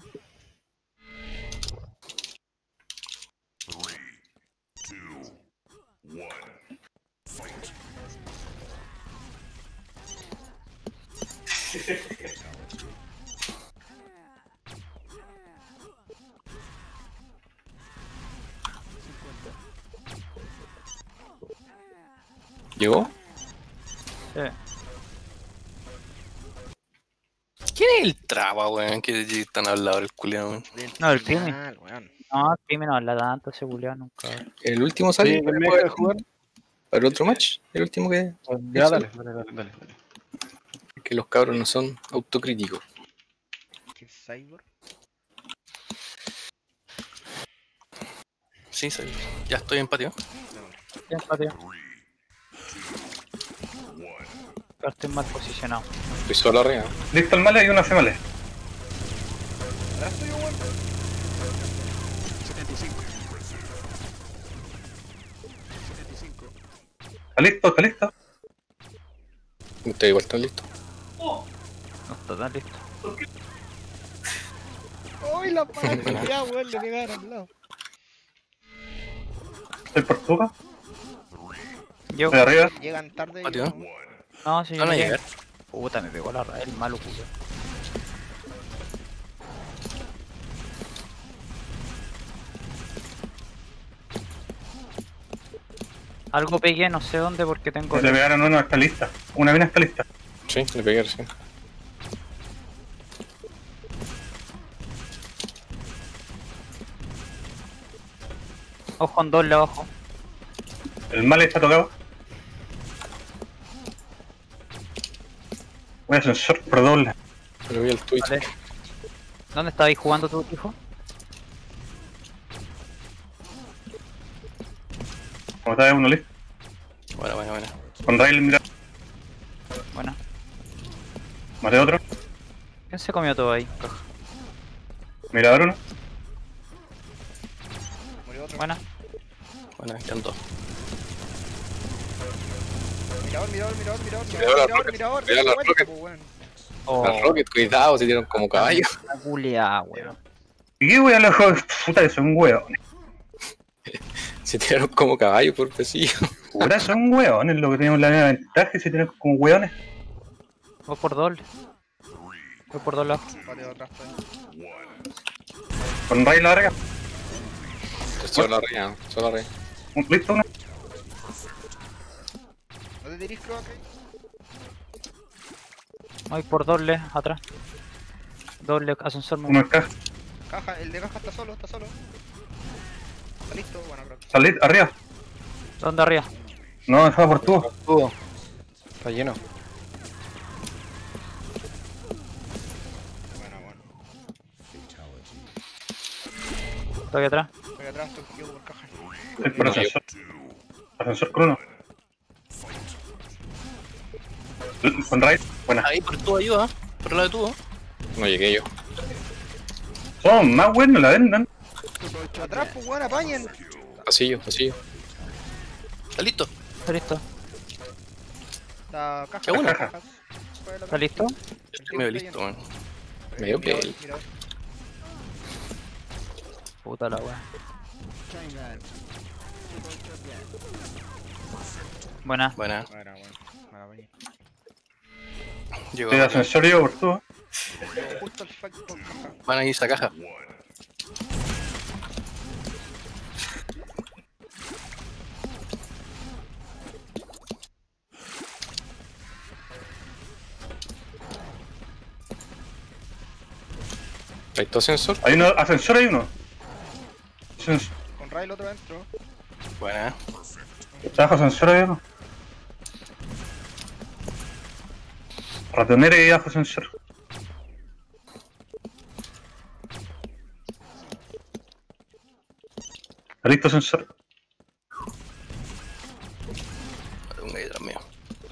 3, 2, 1. Fight. Fatality. ¿Llegó? Sí. ¿Quién es el traba, weón? Que están hablando el culiao, weón. No, el crimen. Weón. No, el crimen no habla tanto, ese culiao nunca. ¿El último sale? Sí, ¿me dejas jugar? ¿Para el otro match? ¿El último que...? Ya, dale, dale. Que los cabros no son autocríticos. ¿Qué es Cyborg? Sí, soy. Ya estoy en patio. Bien, patio. 3, 2, 1. Pero estoy mal posicionado. Estoy solo arriba. Listo el male y una female. ¿Atrás tuyo, weón? 75. ¿Está listo? ¿Está listo? Estoy igual, ¿están listos? No está tan listo. ¡Ay, la pana! Ya, weón, le pegaron al lado. ¿Estoy por poca? Yo, Estoy arriba. Llegan tarde y... Patio. no. No, si yo Van a me llegar. Puta, me pegó la el malo culo. Algo pegué, no sé dónde porque tengo. Le pegaron uno a esta lista. Una bien a esta lista. Sí, le pegué recién. Ojo con doble abajo. El mal está tocado. Voy a ascensor por doble. Le voy al Twitch. Vale. ¿Dónde estabais jugando tu hijo? Como está uno listo. Buena, buena, buena. Con Rail mira. Bueno. Maté otro. ¿Quién se comió todo ahí? Mirador uno. Murió otro. Buena. Buena, quedan dos. Mirador, mirador, mirador, mirador, Mirador, la mirador, rocket. mirador, Mirador, la vuelta, rocket. po, weón. Oh, Las Rocket, cuidado, se dieron como caballo. la culiada, weón. ¿Y qué voy a los juegos? Puta que son hueones. Se tiraron como caballo por pesillo. Puta son hueones, lo que tenemos la misma ventaja y se tiran como hueones. Voy por doble. Voy por doble abajo. Pateo atrás, todavía. Con Rail larga. Solo arriba, solo arriba. Listo uno. ¿No te tirís, creo que? Voy por doble atrás. Doble ascensor. Uno en caja. Caja, el de caja está solo, está solo. Está listo, bueno, creo que. Salid, arriba. ¿Dónde arriba? No, estaba por tubo. Tubo. Está lleno. Bueno, bueno. Estoy atrás. Estoy atrás, estoy cogido por caja. Estoy por ascensor. Ascensor con uno. Con Rail. Buena. Ahí por tu ayuda, por el lado de tubo. No llegué yo. Son más buenos, la vendan. Atrás, pues, weón, apañen. Pasillo, pasillo. ¿Está listo? ¿Está listo? La caja. Qué bueno. Caja. ¿Está listo? Estoy medio listo, man. Medio que Mirador, él. mirador. Puta la weá. Buena. Buena. Bueno, bueno. Bueno, apañé. Llegó. Estoy ascensor yo por tubo. Justo al fuck por caja. Van a ir a esa caja. ¿Hay tu ascensor? Hay uno, ascensor hay uno. Ascensor. Con Rail otro dentro. Buena. Abajo ascensor hay uno. Ratonera y abajo ascensor. Listo ascensor. Un gallo detrás mío.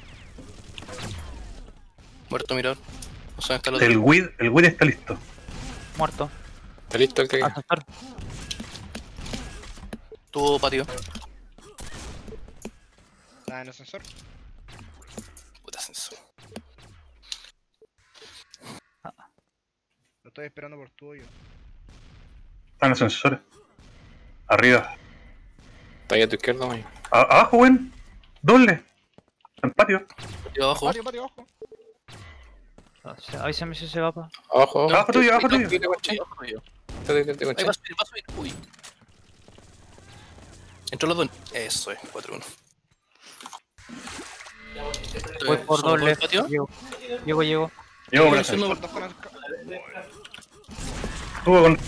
Muerto mirador. No sé dónde está el otro. El weed está listo. Muerto. ¿Está listo el que queda? Ascensor. Tuvo patio. Está en el ascensor. Puta ascensor. Lo estoy esperando por tu hoyo. Están ascensores. Arriba. Está ahí a tu izquierda, man. Abajo, weón. Doble. En patio. Yo abajo. Patio, patio, abajo. Avísame si se va pa. Abajo, No, Abajo tuyo, abajo tuyo. Tírate, conche. Abajo yo. Tírate, Ahí conche. paso. Uy. Entró los dos. Eso es, 4-1. Voy por ¿Somos doble. dos patio? Llego. Llego por Estoy ascensor. haciendo- Por dos con el Tuvo con.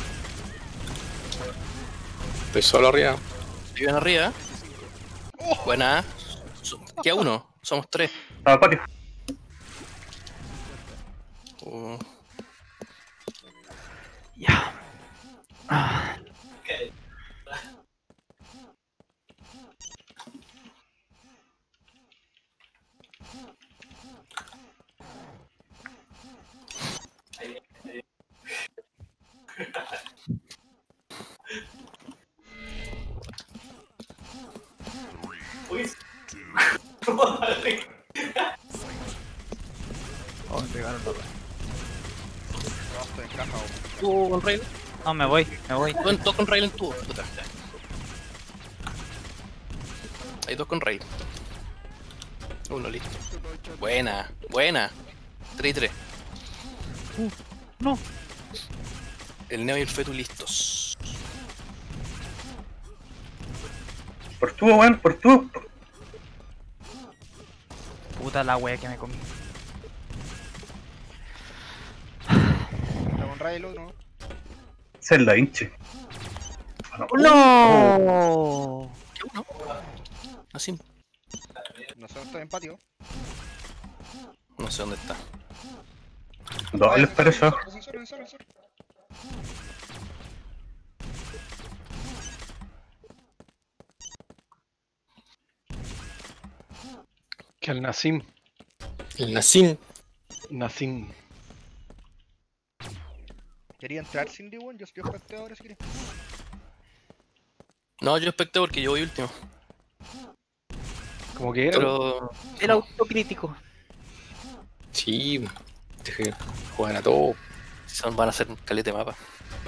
Estoy solo arriba. Viven arriba. Buena. Queda uno. Somos tres. Patio. Ya. Ah. Oh, me pegaron la wea. estoy en caja, weón. ¿Tuvo con rail? No, me voy. Bueno, dos con rail en tubo. Puta. Hay dos con rail. Uno listo. Buena, buena. 3 y 3. No. El Neo y el Fetu listos. Por tú, weón, por tú. Puta la wea que me comí. Está con Ray el otro. Esa es la hinche. ¡No! Así. No sé dónde está en patio. No sé dónde está. Dos les parece. Ascensor. Que el Nassim. El Nassim. Nassim. Quería entrar Cindy, weón. Yo especté ahora si querés. No, yo expecté porque yo voy último. Como que era. Pero. El autocrítico. Sí, dejé jugar a todo. Van a hacer un calete de mapa.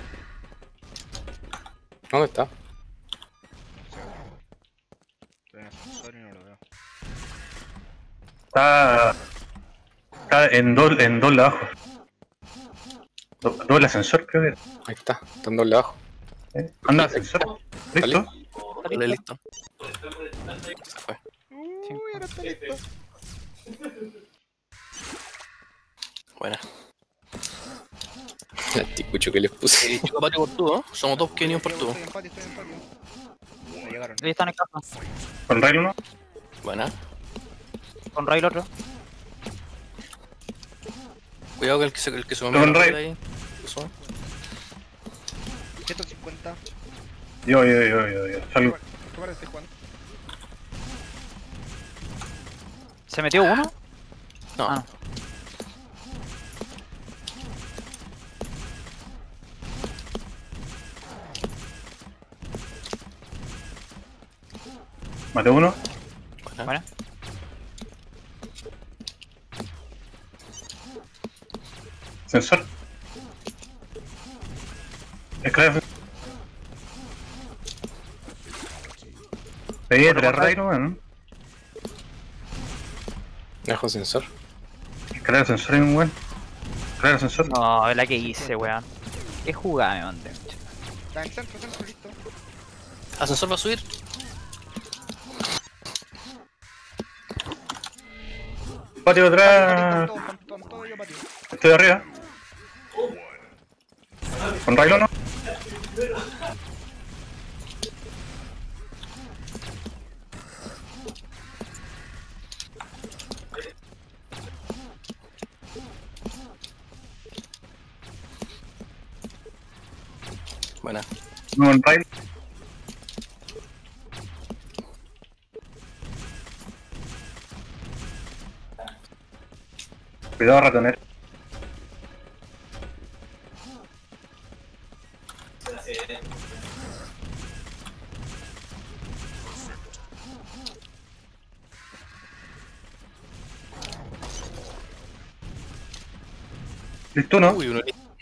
¿Dónde está? Estoy en ascensor y no lo veo. Está en dos abajo. Dos el ascensor, creo que era. Ahí está en doble abajo. Anda, ascensor. ¿Listo? Dale, listo. Se fue. Uy, ahora está listo. Buena. El ticucho que les puse. Chico patio por tú, ¿no? Somos dos que venimos por tú. Estoy en patio. Me llegaron. Ahí están en casa. Con Rail no. Buena. Con Ray el otro. Cuidado que el que se Con me Ray. ahí. Eso. 150. Yo. Salgo. ¿Qué parece, Juan? ¿Se metió uno? No. Ah. Maté uno. Buena. Bueno. Ascensor. Esclave. Pegué tres Rail, weón. Dejo sensor. Escalera ascensor, weón. Escalera ascensor. No, es la que hice, weón. ¿Qué jugada me mandé? Está en centro, listo. Ascensor va a subir. Patio atrás. Están todos yo patio. Estoy arriba. Con Rail no. Buena. No, con Rail. Cuidado, ratonero. ¿Listo, no? Uy, uno.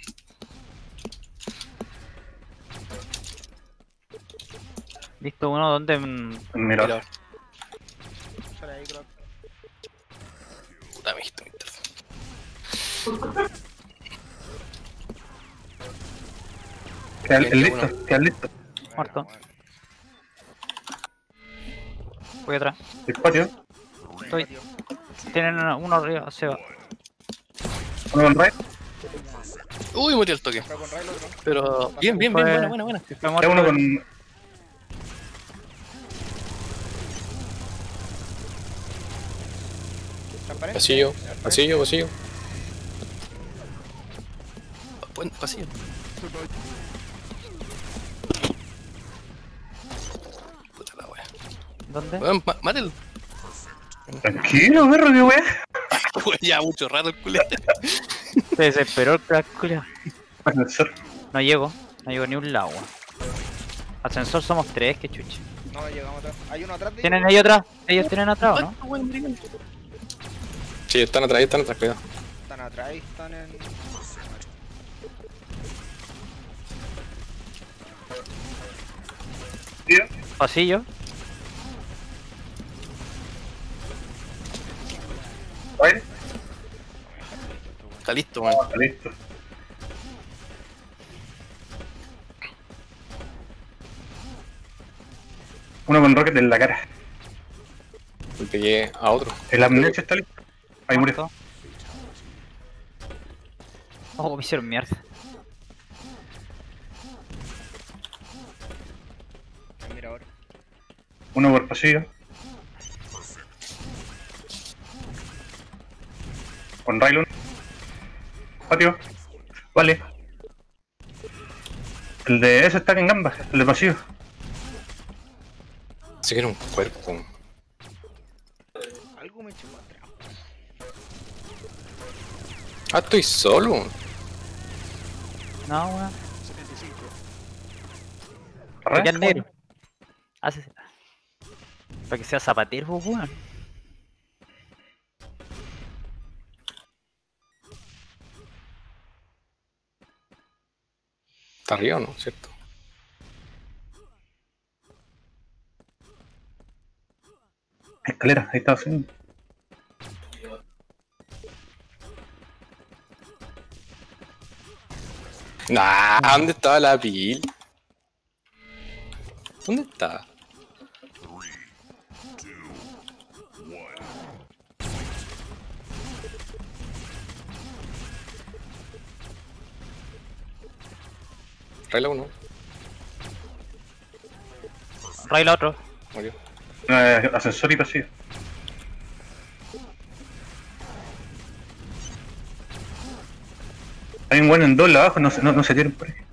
Listo, uno donde. Mira. Mira. Sale ahí, creo. Puta, me dijiste, Quedan Bien, listo, quedan listo. Muerto. Voy atrás. El patio. Estoy. Tienen uno arriba, se va. Uno con Rail. Uy, metí el toque. Está con Ray el otro. Pero bien, Fue- buena. Fue Ya muerto. uno con. Transparente. Pasillo. Buen pasillo. Puta la wea. ¿Dónde? Weón, mátelo. Tranquilo, perro, qué wea. Weón, ya mucho rato el culete. Se desesperó el crack, culiao. Ascensor. No llego ni un lado, weón. Ascensor somos tres, que chucha. No, llegamos atrás. Hay uno atrás de ¿Tienen ellos atrás? ¿Ellos tienen atrás o no? Sí, están atrás, cuidado. Están atrás y están en. Tío. Pasillo. Rail. Está listo, weón. Está listo. Uno con Rocket en la cara. Le pegué a otro. El amnesia está listo. Ahí murió. Muerto. Oh, me hicieron mierda. Mira ahora. Uno por pasillo. Con Railun. Patio. Vale. El de ese está en gamba, el de pasillo. Se quiere un cuerpo. Algo me echó atrás. Ah, estoy solo. No, weón. 75. Ya es negro. Hace. Para que sea zapatero, pues, weón. Está arriba, ¿no? ¿Cierto? Escalera, ahí está haciendo. Nah, ¿dónde estaba la pil? ¿Dónde está? 3, 2, 1. Regla uno. Rail otro. Murió. Ascensor y pasillo. Hay un buen en doble abajo, no se tiren por ahí.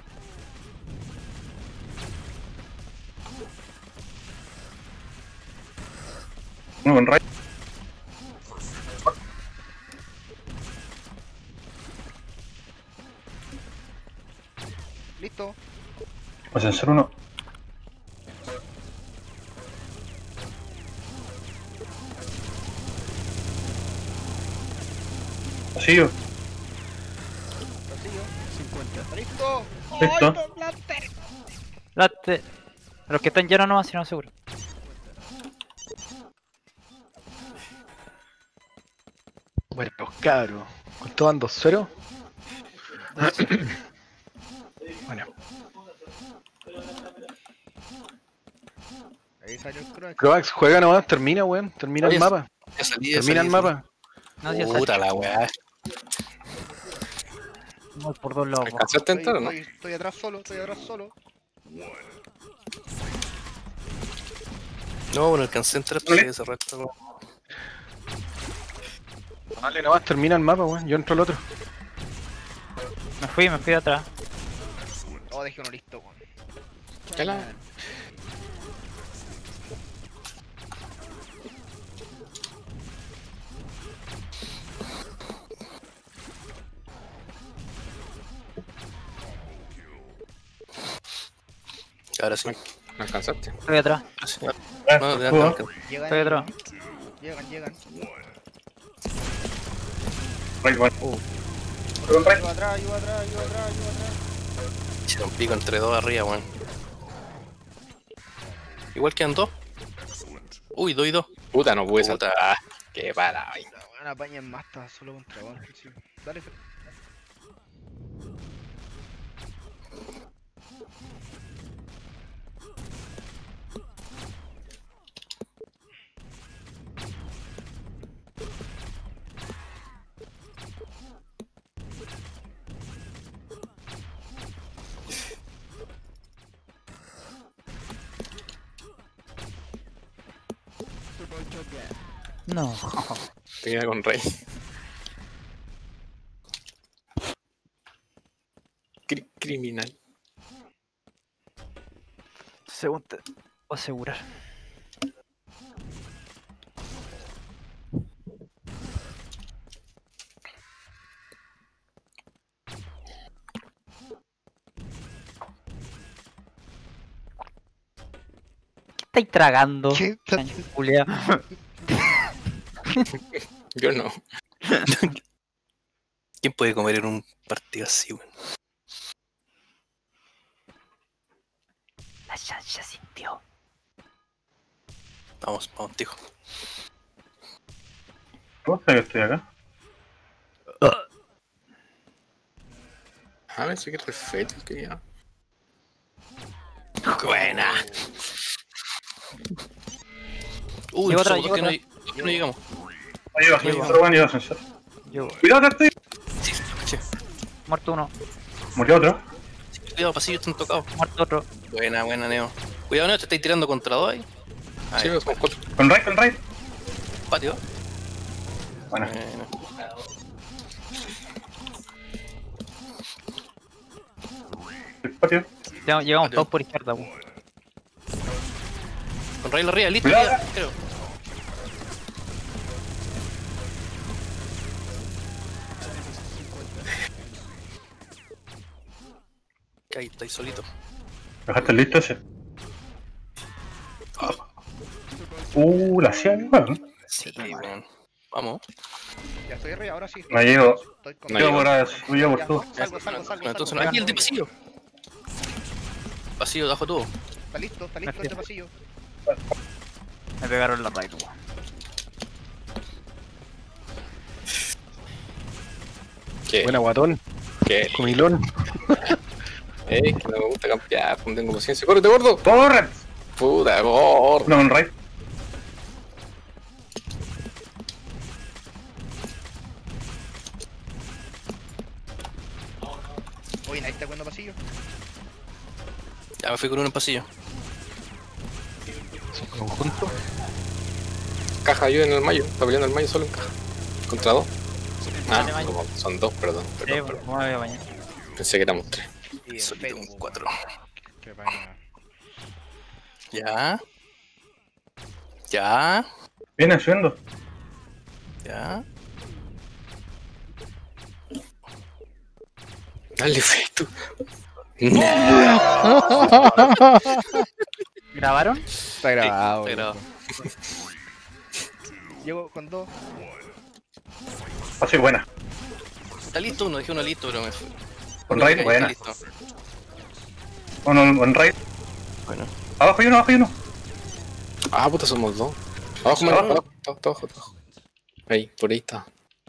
Uno con Rail. Listo. Ascensor uno. Pasillo. Pasillo. 50. Listo. Listo. ¡Ay, no, Blaster! Date. Los que están llenos no, si no seguro. Bueno, cabros. ¿Cuánto van? ¿2-0? Bueno, Ahí salió el Croax. Croax, juega nomás, termina, weón. Termina el Oye, mapa. Ya salí, Termina el mapa. No, si Puta la weá. Voy por dos lados. ¿Alcanzaste a entrar o no? Estoy atrás solo, estoy atrás solo. No, bueno, alcancé a entrar porque ese rato. Dale nomás, termina el mapa, weón. Yo entro al otro. Me fui de atrás. Oh, dejé uno listo, weón. Ya la... Ahora sí. ¿No alcanzaste? Estoy atrás. Ahora sí. Ah, No, de juego. acá. Llegan, Estoy atrás. llegan. Rail, bueno. Otro con Rail. Yo atrás. Eché un pico entre dos arriba, weón. Igual quedan dos. Uy, doy dos. Puta, no pude Puta. saltar. Ah, qué para, ay. La buena apaña más, está solo contra vos. Sí. Dale, Fer. No. Te queda con Rey. Criminal. Según te puedo asegurar. ¿Qué estáis tragando? ¿Qué? Julia. Yo no. ¿Quién puede comer en un partido así, weón? La chancha sintió. Vamos, tío. ¿Cómo está que estoy acá? A ver si que respeto que ya. Buena. Uy, Llegó otra, ¿por qué no llegamos? Ahí va, Llego. otro van y va ascensor. Yo, Cuidado, que estoy. Sí, sí, escuché. muerto uno, Murió otro. Cuidado, pasillos están tocados. muerto otro. Buena, Neo. Cuidado, Neo, te estáis tirando contra dos ahí. Ahí, Sí, somos 4. Con raid. patio. Bueno, Bueno. el patio. Llegamos Patio. todos por izquierda, weón. Con rail arriba, listo, Cuidado. arriba, creo. Ahí estáis solito. ¿Dejaste listo ese? La hacía igual. Sí, weón. Vamos. Ya estoy arriba, ahora sí. No llego. Estoy con... No Yo llego. por eso, yo por tú. Salgo. Bueno, entonces aquí el de pasillo. Pasillo debajo todo. Está listo este pasillo. Me pegaron la raid, weón. ¿Qué? Buena guatón, ¿Qué? comilón. Que no me gusta campear, no tengo paciencia. ¡Córrete, gordo! ¡Corre! Puta, gordo. No, con raid. Oye, nadie está jugando pasillo. Ya me fui con uno en pasillo. Conjunto. Caja, ayuda en el mayo. Está peleando el mayo solo en caja. Contra 2. Dale, Mayo. Como son 2, perdón. Sí, perdón. weón, me voy a bañar. Pensé que éramos 3. Y en Solito Facebook, un 4. qué vaina. Ya. Ya. Viene subiendo. Ya. Dale efecto. ¿Grabaron? Está grabado. Pero Llego con 2. Así, buena. está listo uno, dejé uno listo, pero me fui. Con raid, Está buena. listo. Con raid. Bueno. Abajo hay uno. Ah, puta, somos 2. Abajo, mano, abajo. Ahí, por ahí está.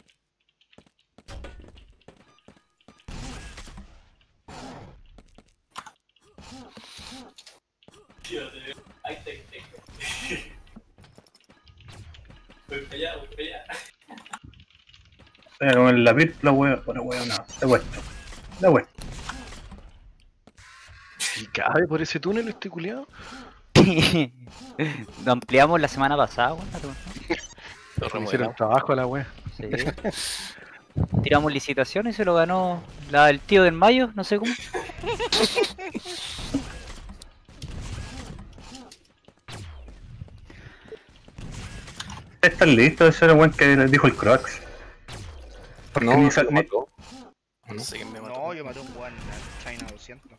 Con el lápiz, la wea, nada. De vuelta. ¿Y cabe por ese túnel este culiado? Lo ampliamos la semana pasada, weón. Lo Hicieron remodelamos. trabajo a la wea. Sí. Tiramos licitación y se lo ganó el tío del Mayo, no sé cómo. Están listos, ese era el buen que les dijo el Croax. Porque No, ni no sal- lo ni- mató. No sé quién me mató. No, yo maté un one China 200.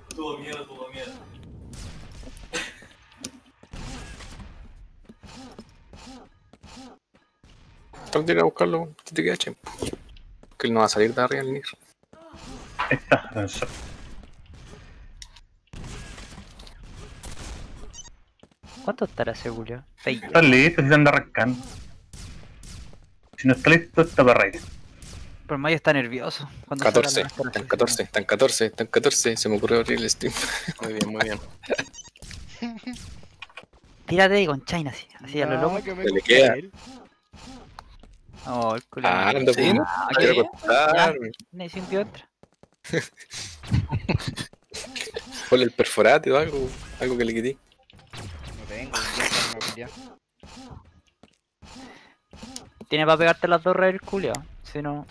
Trata de ir a buscarlo, que te queda che. Que él no va a salir de arriba el Nir. Ahí está, ascensor. ¿Cuánto estará ese Julio? Están listos y se anda arrancando. Si no está listo, está para raid. Pero el Mayo está nervioso. Cuando 14, salga la están 14. Se me ocurrió abrir el stream. Muy bien, muy bien. Tírate ahí con China, así a lo loco. que me Se le gusta queda. él. Oh, el culo. Ah, anda, Sí, pues. ¿qué? Quiero contarme. Necesito otra. Ponle el perforate o algo que le quité. No tengo, no me pelear. Tiene para pegarte las dos redes el culio. Si no.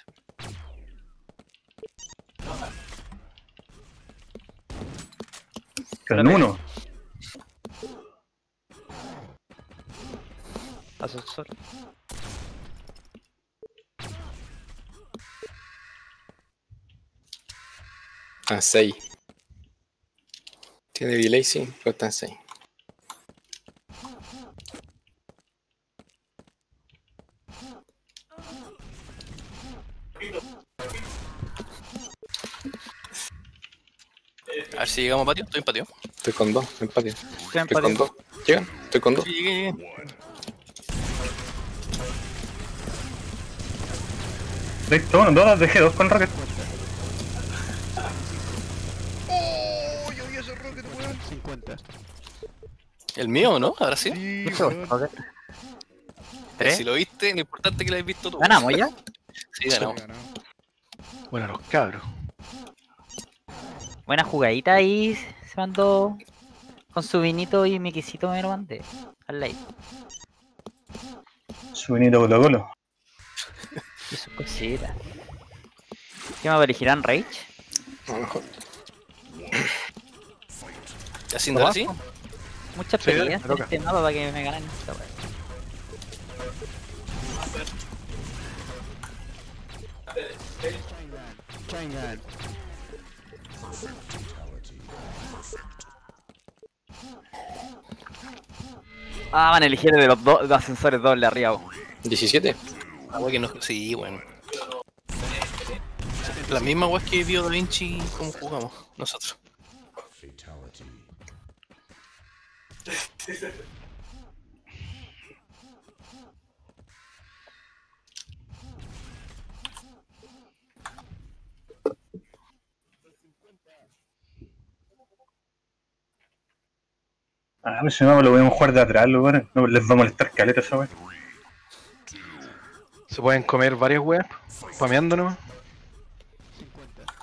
Con uno. Paso el sol. Está en 6. Tiene delay, sí, pero está en 6. A ver si llegamos a patio. Estoy en patio. Estoy con 2, empate. Estoy Estoy con 2. ¿Llegan? Estoy con 2. Sí, llegué. Listo, uno, dos, dejé dos con Rocket. ¡Oh! Yo vi ese Rocket, weón. 50. El mío, ¿no? Ahora sí. Sí, Mucho, weón. ok. ¿Tres? Si lo viste, lo importante es que lo hayas visto tú. ¿Ganamos ya? Sí, ganamos. Bueno, los cabros. Buena jugadita ahí. Se mandó con su vinito y mi quesito me lo mandé. Al like. Su vinito Colo Colo. Y sus cositas. ¿Qué me elegirán Rage? A lo mejor. ¿Ya sin dar así? Muchas Sí, peleas me en toca. este mapa para que me ganen esta wea. Changan. Ah, van a elegir de los dos ascensores doble arriba. Po. 17. La wea que no. Sí, bueno. La misma wea que vio Da Vinci como jugamos nosotros. Ah, pero si no lo podemos jugar de atrás, los weones. No les va a molestar caleta esa weá. Se pueden comer varias weas, spameando nomás. 50.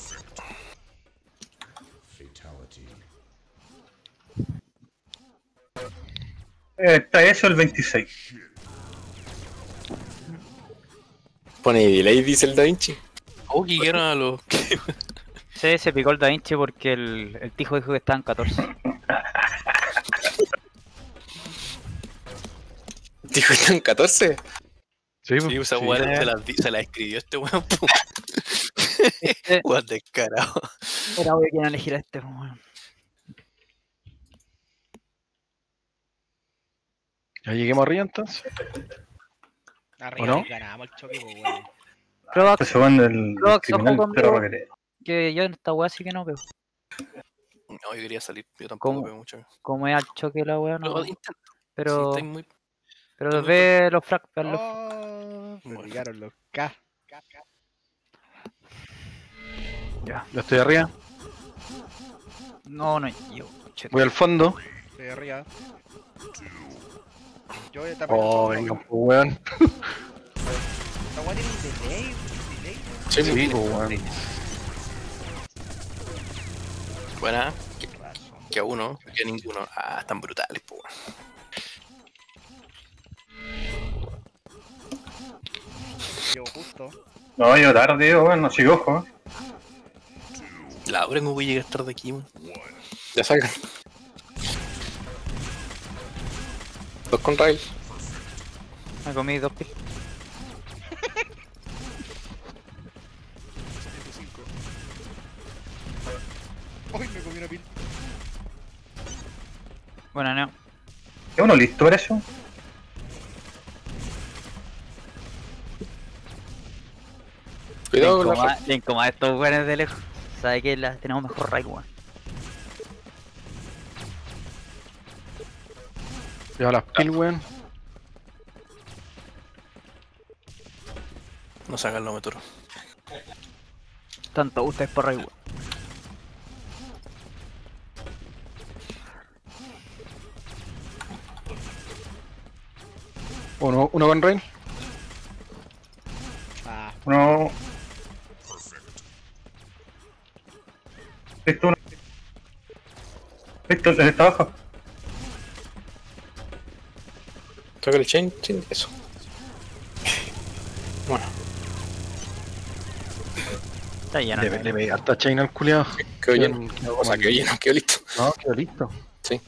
Está eso el 26. Pone delay, dice el Da Vinci. Oh, que quiero a los. Sí, se picó el Da Vinci porque el tijo dijo que estaban 14. Dijo, están 14. Sí, pues. Sí, esa Sí. wea se la escribió este weón. Weón descarado. Era obvio que no elegir a este, po, weón. Ya lleguemos arriba entonces. Arriba ¿O no? ganamos el choque, pues, weón. Provax, Ese weón del Rox, criminal ojo perro conmigo. roquetero. que yo en esta weá sí que no veo. No, yo quería salir, yo tampoco ¿Cómo? veo mucho. Como es al choque la weá, no. Pero intenta, Pero, sí, estáis muy. pero ve los frags, ve los Oh, me Bueno. picaron los K. Ya. Ya estoy arriba. No, no, yo. Che, Voy al fondo. Estoy arriba. Yo voy a tapar. Oh, venga, pues weón. Esta weá tiene un delay, Sí, Sí, sí. pues weón. Buena. Que a uno, que a ninguno. Ah, están brutales, pues. Llevo justo. No, yo tarde, weón, no sigo ojo. La hora que voy a llegar tarde aquí, weón. Ya salgan. Dos con rail. me comí 2 kills. Uy, me comí una pil. Bueno, no. ¿Es uno listo para eso? Cuidado con la Le incomoda a estos weones de lejos. Sabe que tenemos mejor raid, weón. Lleva las pil, weón. No sacan los metros. Tanto ustedes por raid, weón. Uno con rain. Ah, Uno. Listo, uno. Listo, él está abajo. Toca el chain, eso. Bueno, Está lleno. Le pegué harta chain al culiao. quedó lleno. O sea, quedó lleno, quedó listo. No, quedó listo. Sí.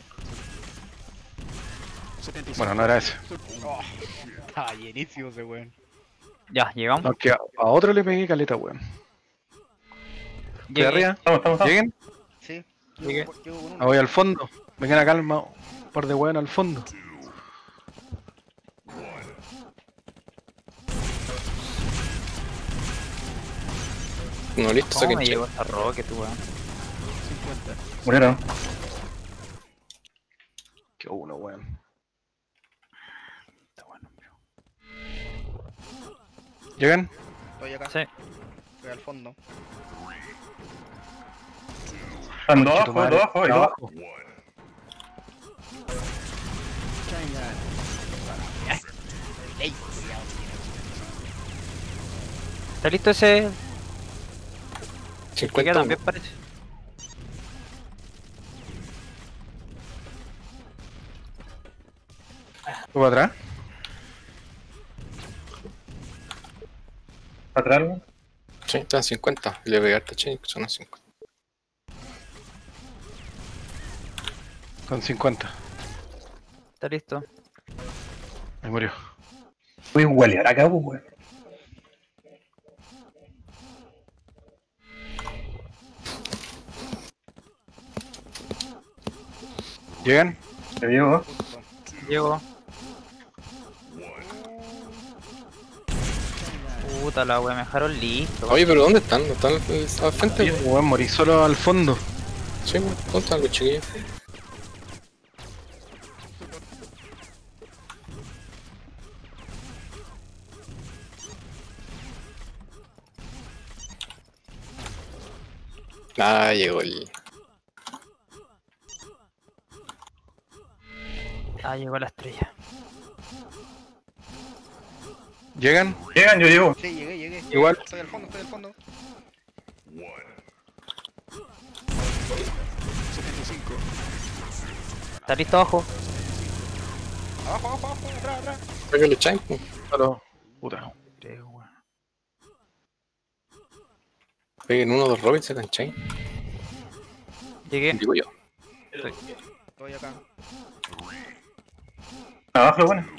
75. Bueno, no era ese. oh, estaba llenísimo ese weón. Ya, llegamos. Aunque a otro le pegué caleta, weón. Estoy Llegué. arriba. Estamos. Lleguen. Sí, Llegué. llego con Me uno. voy al fondo. Vengan a calma. Un par de weón al fondo. No, listo, ¿Cómo saquen me chain. llegó esta rocket, weón? 50. Murieron. Qué uno, weón. Está bueno, bro. Llegan. Estoy Estoy acá. Sí. Estoy al fondo. Están dos Conche tu abajo, madre, dos abajo, hay dos abajo. Sharingan. Ey, culiao. ¿Está listo ese? Que 50. también parece. ¿Tú para atrás? Atrás, weón. Sí, están 50. Le pegué harta chain, son 50. Con 50. Está listo. Me murió. Voy a gualear acá, pues, weón. ¿Llegan? Te digo, Justo. Llego. Puta la wea, me dejaron listo. Oye, pero ¿dónde están? ¿No están al frente? Weón, morí solo al fondo. Sí, ¿dónde están los chiquillos? Ah, llegó el... Ah, llegó la estrella. ¿Llegan? llegan, yo llego. Sí, llegué. Igual. Estoy al fondo, estoy al fondo. 75. ¿Está listo abajo? Abajo, atrás. Pégale chain, pues. Solo. Puta. Peguen uno o dos Robins, sacan chain. Llegué. Digo yo. Estoy acá. Abajo, lo bueno.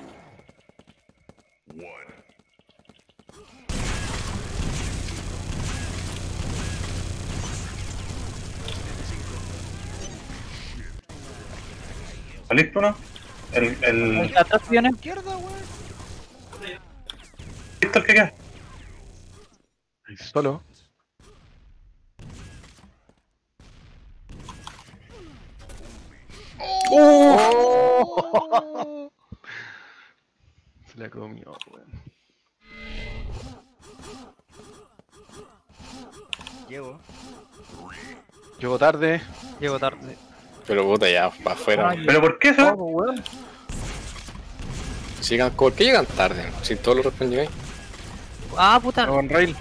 ¿Está listo uno? El... ¿Atrás viene? Izquierda, weón. ¿Listo el que queda? Ahí solo. Se la comió, weón. Llego. Llegó tarde. Llego tarde. Pero puta, ya, para afuera. ¿Pero por qué eso? Si llegan, ¿por qué llegan tarde? Si todos lo responden ahí. Ah, puta. Con rail.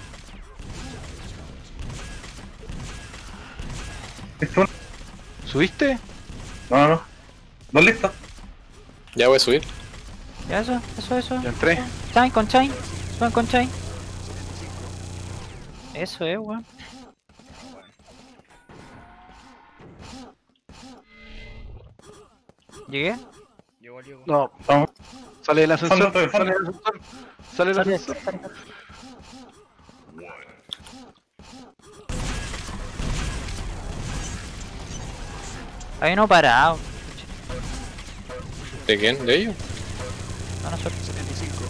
¿Listo uno? ¿Subiste? No. ¿Dos listos? Ya voy a subir. Ya eso. Ya entré. Chain con chain. Suben con chain. Eso es, weón. ¿Llegué? Llego. No. Vamos. Sale del ascensor. Fondo, estoy Sale al del ascensor. Sale del Sale, ascensor. sale. Ahí no parado. ¿De quién? ¿De ellos? No, nosotros. 75.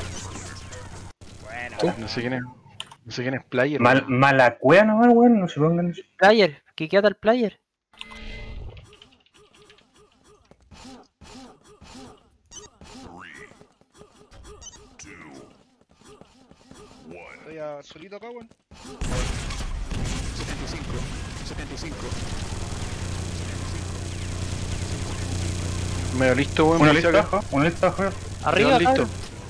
Bueno. No sé quién es. No sé quién es player. Mala cueva nomás, weón. No se pongan eso. Player, quiqueate al player. Estoy solito acá, weón. 75. Medio listo, weón. Uno me listo dice acá. abajo. Uno listo abajo. Arriba, Quedó listo. cabrón.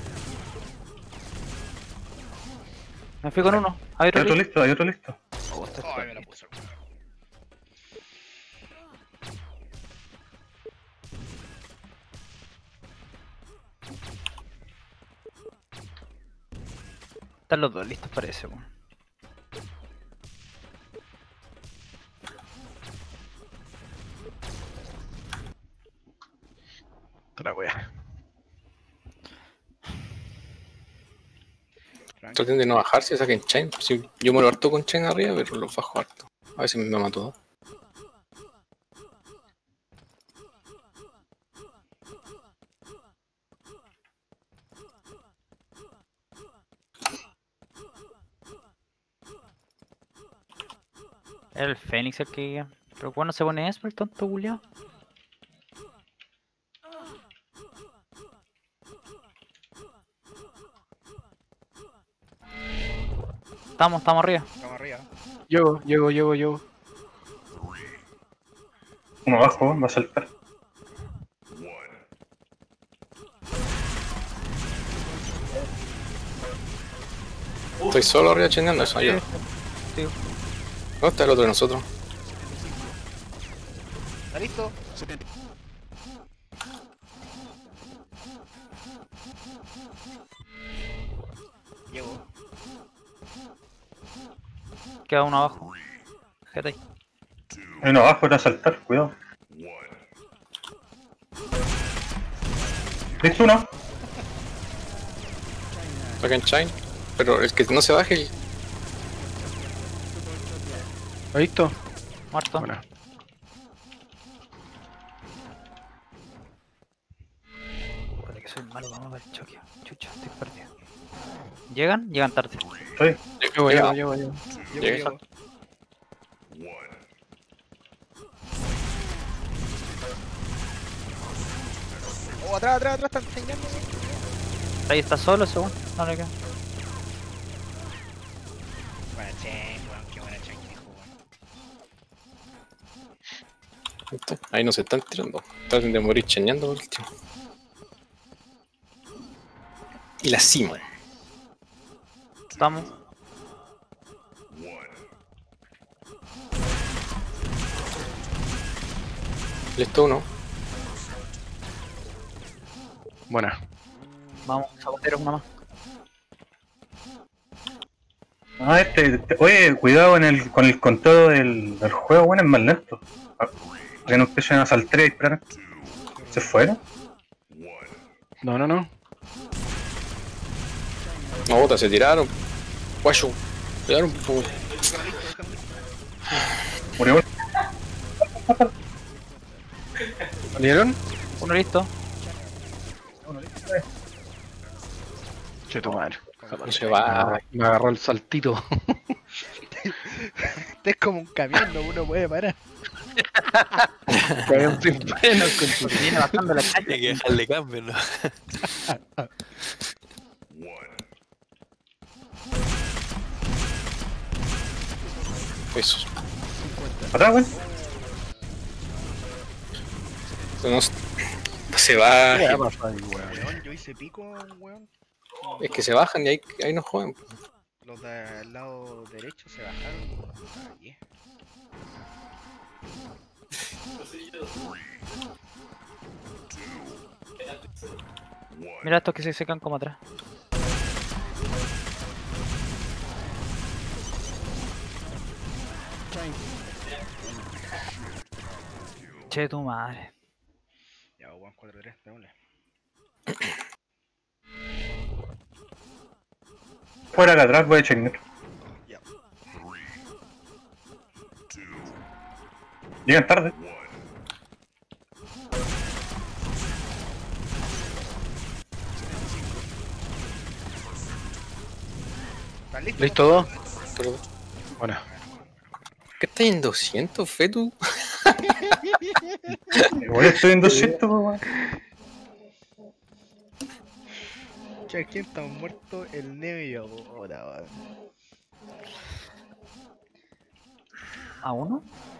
Me fui con uno. Hay Hay otro otro listo. listo, hay otro listo. Ay, me la puso. Están los dos listos, parece, weón. La wea. Traten de no bajarse, saquen chain. Si yo me lo harto con chain arriba, pero los bajo harto. A veces me mato. Era el Fénix el que... Pero cuando se pone eso, el tonto culiao. Estamos arriba. Estamos arriba. Llego. Uno abajo, va a saltar. Estoy solo arriba chinando eso, ayuda. Sí. ¿Dónde está el otro de nosotros? ¿Está listo? 70. Llego. Queda uno abajo. Quédate ahí. Hay uno abajo, va a saltar, cuidado. ¿Listo uno? Acá en Chine. Pero el que no se baje. ¿Lo visto? Muerto. Bueno. Puta que soy malo, vamos a ver el choque. Chucha, estoy perdido. ¿Llegan? Llegan tarde. Estoy. Llego. Llego. Llega. Oh, atrás, están enseñando. Ahí está solo, según. No le queda. Buena chain, weón, qué buena chain, hijo, weón. Ahí nos están tirando. Traten de morir cheñando por último. Y la cima. Estamos. Listo uno. Buena. Vamos, saboteros una más. Ah, oye, cuidado con el conteo del juego, bueno, es más lento. Para que no empiecen a saltar y disparar. ¿Se fueron? No. No, puta, se tiraron. Guayo. Tiraron, pues. Murió uno. ¿Salieron? Uno listo. Che, tu madre. No se va. Me agarró el saltito. Este es como un camión, no uno puede parar. Cayó sin freno con tu... Viene bajando la calle. Hay que dejarle cambio, ¿no? Eso. Atrás, weón. No se va. ¿Qué pasa ahí, weón? Weón, yo hice pico, weón. Es que se bajan y ahí no juegan. Los del lado derecho se bajaron. Cagué. Mira estos que se secan como atrás. Che, tu madre. Ya, weón, 4-3, démosle. Fuera acá atrás, voy a checar. Ya. Llegan tarde. ¿Están listos? ¿Listo dos? Pero, Bueno. ¿qué estás en 200, Fetu? Igual estoy en 200, weón. Che, ¿quién está muerto? El Neve y ahora, weón. ¿A uno?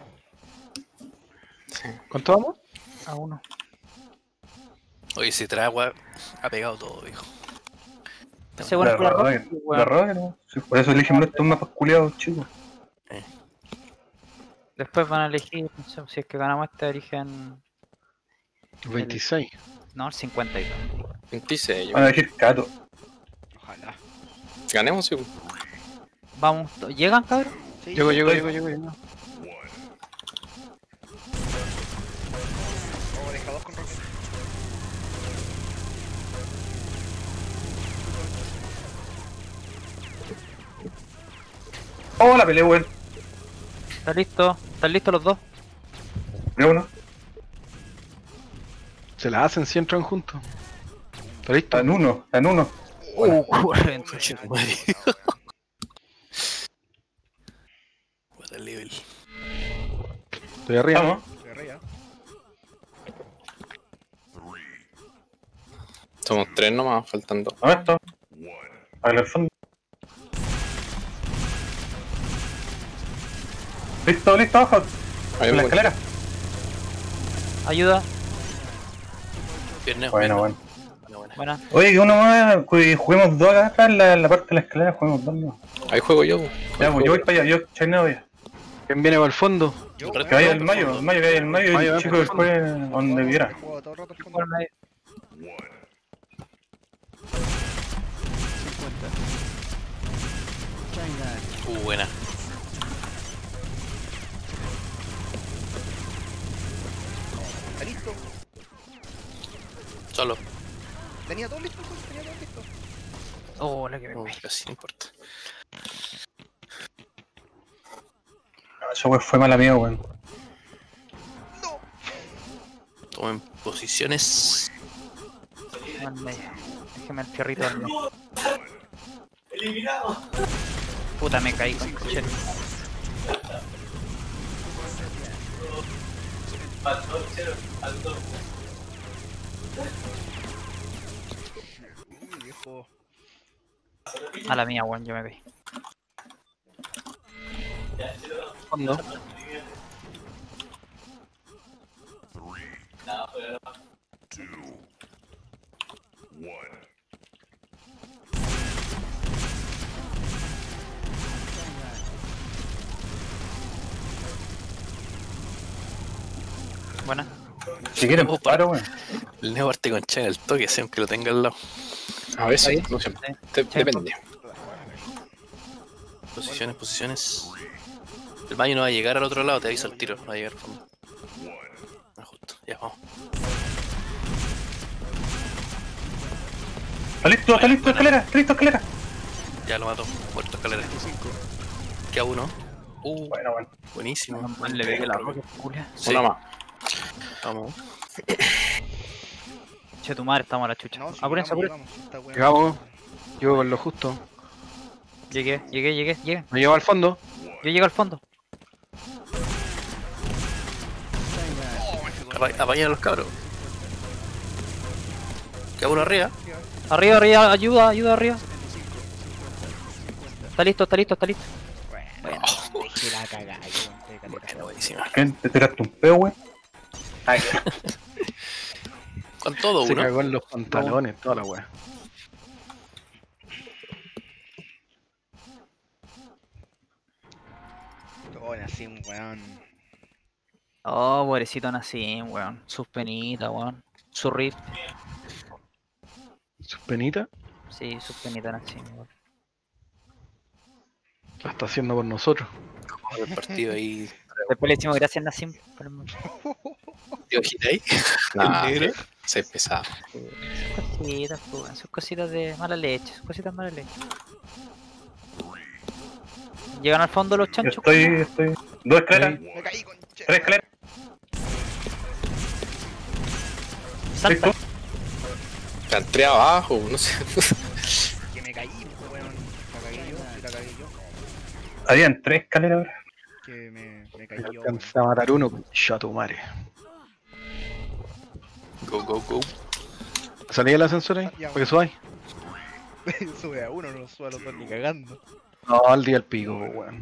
¿Cuánto vamos? A uno. Oye, ese tragua ha pegado todo, viejo. Ese bueno es por la roca, La weón. roca, ¿no? Sí, por eso elegimos estos mapas culiados, chicos. Después van a elegir, no sé, si es que ganamos este, eligen. 26. No, el 52. 26. Van a elegir Kato. Ojalá. Ganemos, sí. Vamos, ¿llegan, cabrón? Sí, Llego. Oh, deja dos con rocket. Oh, la peleé, weón. ¿Está listo? ¿Están listos los dos? Murió uno. Se la hacen si entran juntos. ¿Está listo? Está en uno. Corren. Conche tu madre. What a level. Estoy arriba. Vamos. Estoy arriba. Somos 3 nomás, faltando. A ver, esto. Para el fondo. Listo, listo, abajo. Ahí En la me escalera. Ayuda. Viernes. Bueno, bueno. Buena. Buena. Oye, que uno más, juguemos dos acá atrás en la parte de la escalera, juguemos dos más. Ahí juego yo. Ya, pues yo voy para allá, yo chaineo ya. ¿Quién viene para el fondo? Yo, Que Que vaya el mayo, que vaya el mayo y Mayo, el chico después donde He viera. jugado todo el rato al fondo. Por medio. 50. Chain gun. Buena. ¿Está listo? Solo. Tenía todo listo, tenía todo listo. Oh, la que me Casi no importa. Esa wey fue mala mía, weón. Tomen posiciones. Déjeme el fierrito al medio. Puta, me caí con coche. Viejo. A la mía, weón, yo me caí. Fondo. Buena. Si quieren, Oh, paro, weón. El Neo parte con Chain al toque, siempre lo tenga al lado. A veces, no siempre. Depende. Posiciones. El baño no va a llegar al otro lado, te avisa el tiro, no va a llegar al fondo. Ah, justo, ya vamos. Está listo, escalera, está listo, escalera. Ya lo mató, muerto escalera. Queda uno. Bueno, bueno. Buenísimo. Le pegué la roca, culia. Sí, Una más. vamos. Che, tu madre, estamos a la chucha. No, si Apúrense, llegamos, apúrense. llegamos. Esta wea- Llegamos. Llego con lo justo. Llegué. Me llevo al fondo. Yo llego al fondo. Apañan a los cabros. Queda uno arriba. Arriba, ayuda arriba. Está listo. Bueno, dejé la cagada, yo, caleta. Buenísima. ¿Qué? ¿Te tiraste un peo, weón? Ay, Con todo Se uno. cagó en los pantalones, toda la weá. Oh, Nassim, weón. Oh, pobrecito Nassim, weón. Sus penitas, weón. Su rift. Sus penitas Sí, sus penitas Nassim, weón. la está haciendo por nosotros. El partido ahí. Después le decimos gracias Nassim. por el- ¿Te ojita ahí? Nah, negro. se pesado. Sus cositas, pues, weón. Sus cositas de mala leche. Sus cositas de mala leche. Llegan al fondo los yo chanchos. estoy. Dos escaleras, Me caí, concha. tres escaleras. Salta. Listo. La entré abajo, no sé. Que me caí, weón. La cagué yo. Habían tres escaleras ahora. Que me caí Me yo. alcanza a matar uno, concha tu madre. Go. ¿Salí del ascensor ahí? Ya, ¿Para que subáis? Weón. Sube a uno, no sube a los dos ni cagando. No, al día al pico, weón.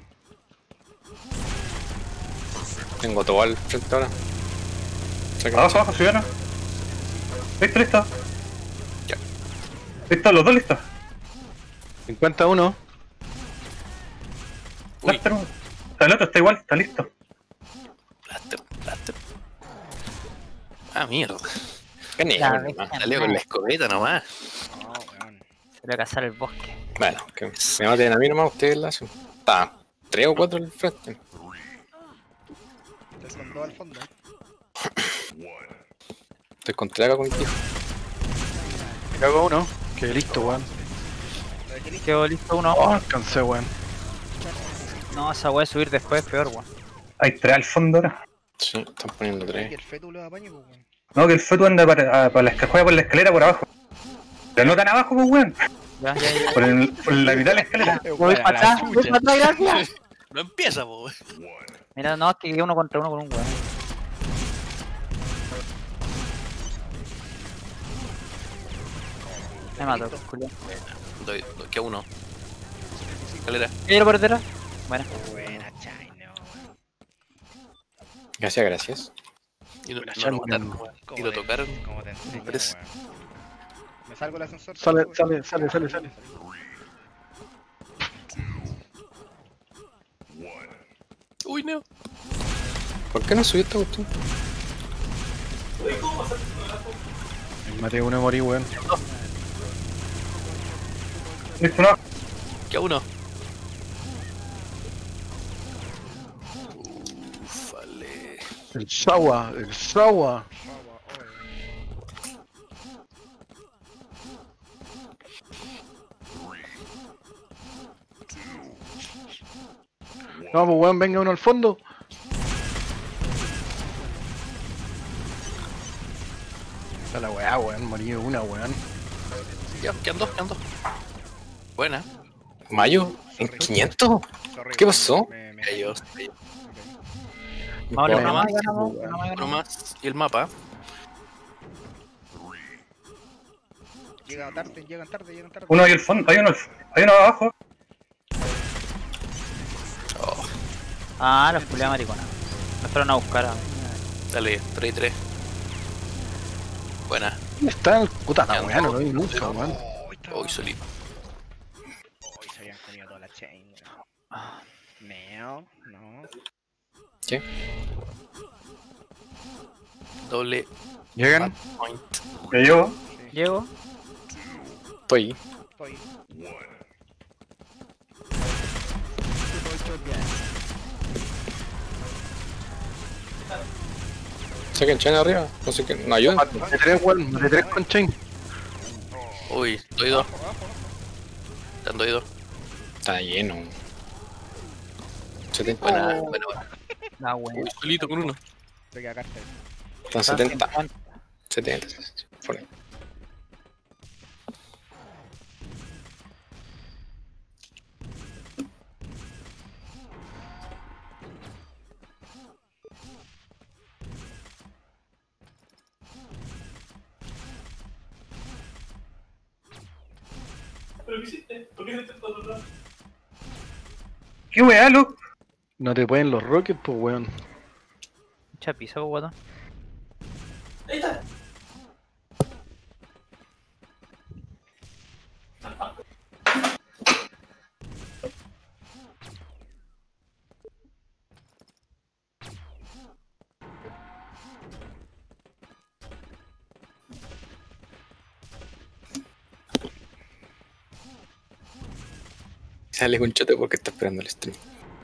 Tengo todo al frente ahora. Abajo, ciudadano. Listo. Ya. Listo, los dos listos. 51. Uy, Blaster uno. El otro está igual, está listo. Blaster. Ah, mierda. ¿Qué ni? La bestia. Salió con la escopeta nomás. No, weón. Se le va a cazar el bosque. Bueno, que me maten a mí nomás, ustedes la hacen. Está 3 o 4 al frente. Te son dos al fondo. Estoy contra acá con el tío. Me cago uno. Que listo, weón. Quedó listo uno. Oh, alcancé, weón. No, esa weá de subir después es peor, weón. Hay tres al fondo ahora. Sí, están poniendo Que 3. el feto lo apañe, pues, weón. No, que el feto anda para juega por la escalera por abajo. Pero no tan abajo, pues, weón. Ya. Por la mitad de la escalera. Voy para atrás, gracias. No empieza, po. Mira, no, es que quedé uno contra uno con un weón. Me mato, culiao. Queda uno. Escalera. ¿Quiero por detrás? Bueno, Buena, China, weón. Gracias, gracias. Y no lo Champion. mataron, weón. Y lo tocaron. Como te enseño, parece. weón. Me salgo el ascensor. Sale, weón. sale. Uy, no. ¿Por qué no subiste cuestión? Maté uno y morí, weón. Listo, no. Que a uno. Ufale. El Shawa. Agua, oye. No, pues weón, venga uno al fondo. Está la weá, weón, morí una, weón. Ya, quedan dos. Buena. ¿Mayo? ¿En 500? Sorry, ¿Qué pasó? me Cayó. Ok. Vamos, Bueno, uno más, más. ganamos. Uno más. Y el mapa. Llegan tarde. Uno ahí al fondo, hay uno abajo. Ah, los culiados mariconas. Me fueron a buscar a... Dale, 3-3. Buena. ¿Dónde está el puta la weá? No lo vi nunca, weón. Uy, solito. Uy, se habían comido toda la chain, weón. Neo, no. ¿Qué? Doble Llegan. point. Que llevo. Llego. Estoy. Estoy. Saquen chain arriba. No sé qué. No ayudan. Maté tres, weón. Maté tres con chain. Uy, doy dos. Están doy dos. Está lleno. 70. Buena. La wea. Uy, solito con uno. Te queda carta. Están 70. 70. Fuera. ¿Qué weá, Luke? No te pueden los rockets, pues weón. Chapizo, guatón. Sale con chote porque está esperando el stream.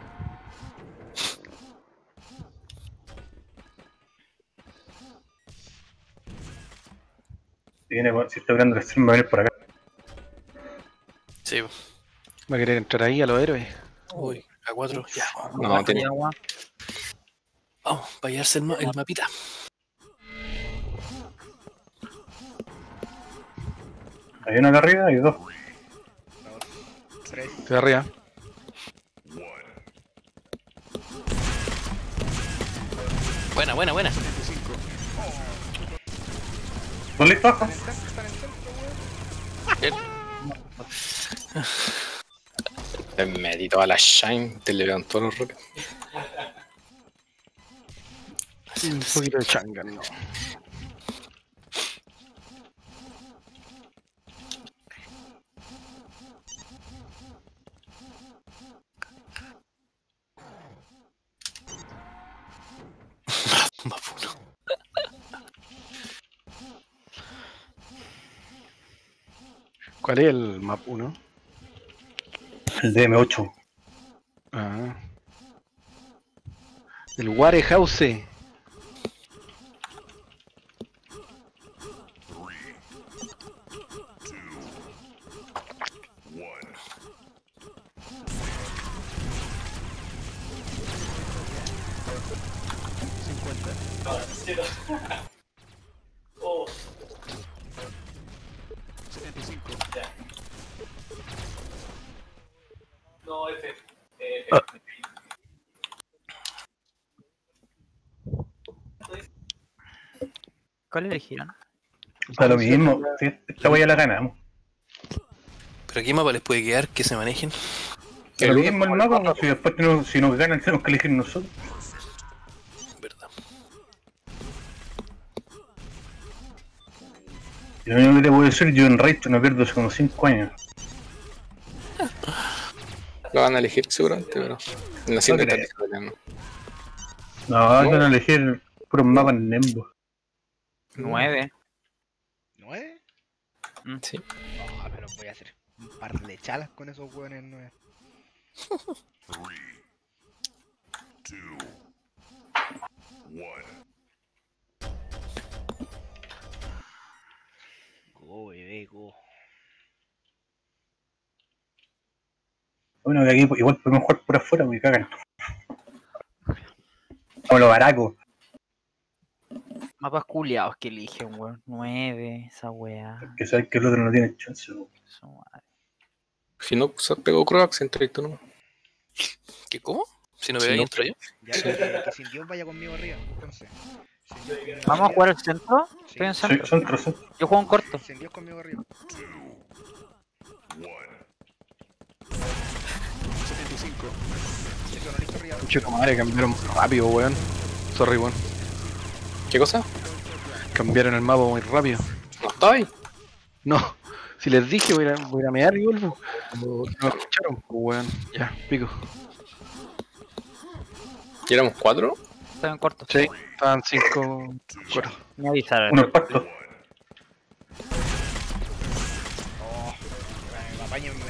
Si está mirando el stream va a venir por acá. Sí. Va a querer entrar ahí a los héroes. Uy, a 4. Ya. No, tiene. Agua. Vamos, para llevarse el mapita. Hay uno acá arriba y dos. 3. Estoy arriba. Buena. 75. ¿Dos listos abajo? Bien. Le metí toda la shine. Te le levantó los rockets. Un poquito de changa, no. Más uno. ¿Cuál es el map 1? El DM8. Ah. El Warehouse. ¿Cuál elegieron? Da lo mismo. Sí, esta wea la ganamos. Pero ¿qué mapa les puede quedar que se manejen? Da lo mismo el mapa, si después si nos ganan tenemos que elegir nosotros. Verdad. Lo único que te puedo decir, yo en Raid no pierdo hace como 5 años. Lo van a elegir seguramente, pero en la siguiente creo. táctica no. No, yo no elegir puros mapas en Nembo. 9. ¿9? Sí. No, pero voy a hacer un par de chalas con esos hueones 9. 3, 2, 1. Go, bebé, go. Bueno, que aquí igual podemos jugar por afuera porque cagan. Como los baracos. Mapas culiados que eligen, weón. 9, esa weá. Que sabes que el otro no tiene chance. ¿No? Su madre. Si no, se pegó Croax, entré tú no. ¿Qué cómo? Si no Si veis, no- entro yo. Ya que sin Dios vaya conmigo arriba, entonces. Sin Dios conmigo ¿Vamos a arriba. jugar al centro? Sí. Estoy en Sí, centro. son. Yo juego en corto. Sin Dios conmigo arriba. 1. 75. Sin Dios, no listo arriba. Chuta madre, cambiaron rápido, weón. Sorry, weón. ¿Qué cosa? Cambiaron el mapa muy rápido. No está ahí. No, si les dije voy a ir a mear y vuelvo. No escucharon, pues, weón. Ya, pico. ¿Y éramos 4? Estoy en corto. Sí, estaban 5. Me avisaron. Unos pactos. Oh, apáñenme.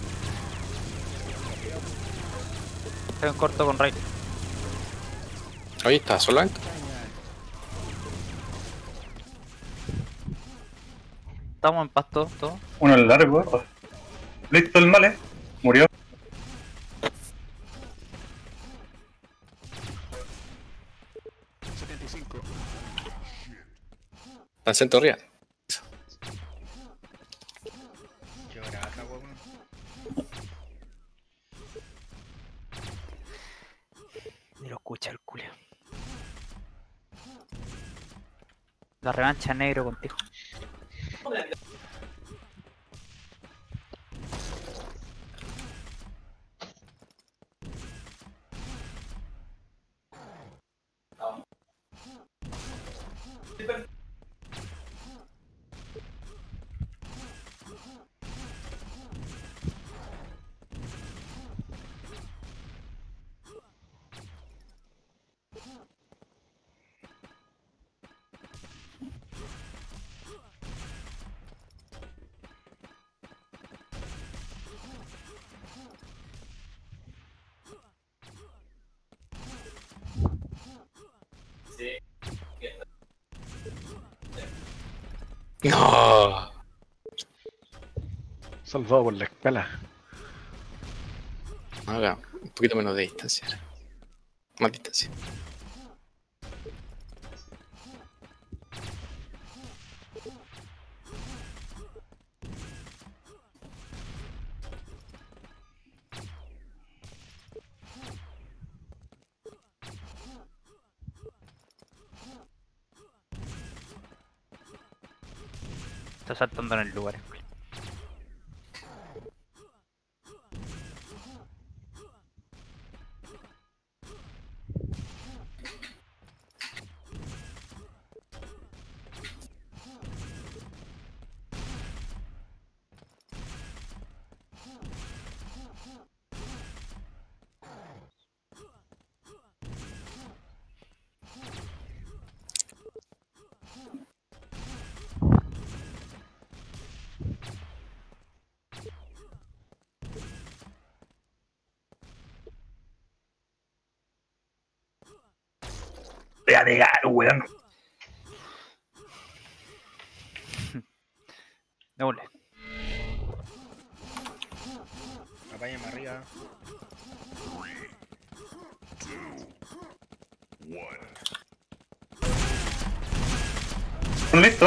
Estoy en corto con Ray. Oye, está solamente. Estamos en pasto, todo. Uno al largo. Listo el male. Murió. Está en centro real. Qué grata, weón. Ni lo escucha el culo. La revancha negro contigo. No. Salvado por la escala. Haga un poquito menos de distancia. Más distancia. Está saltando en el lugar. Voy a negar, weón. Démosle. Apáñenme arriba. 1. ¿Listo?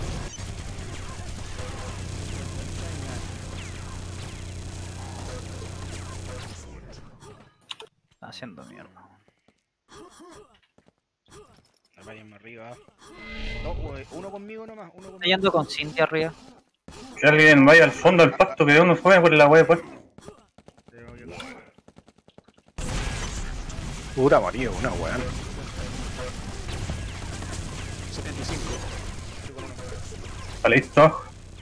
Está haciendo mierda. Apáñenme arriba. No, uno conmigo nomás. Uno Estoy conmigo. yendo con Cintia arriba. Que alguien vaya al fondo del pasto que uno juega por la wea pues. Pura moría una, weón. 75. Saliste abajo.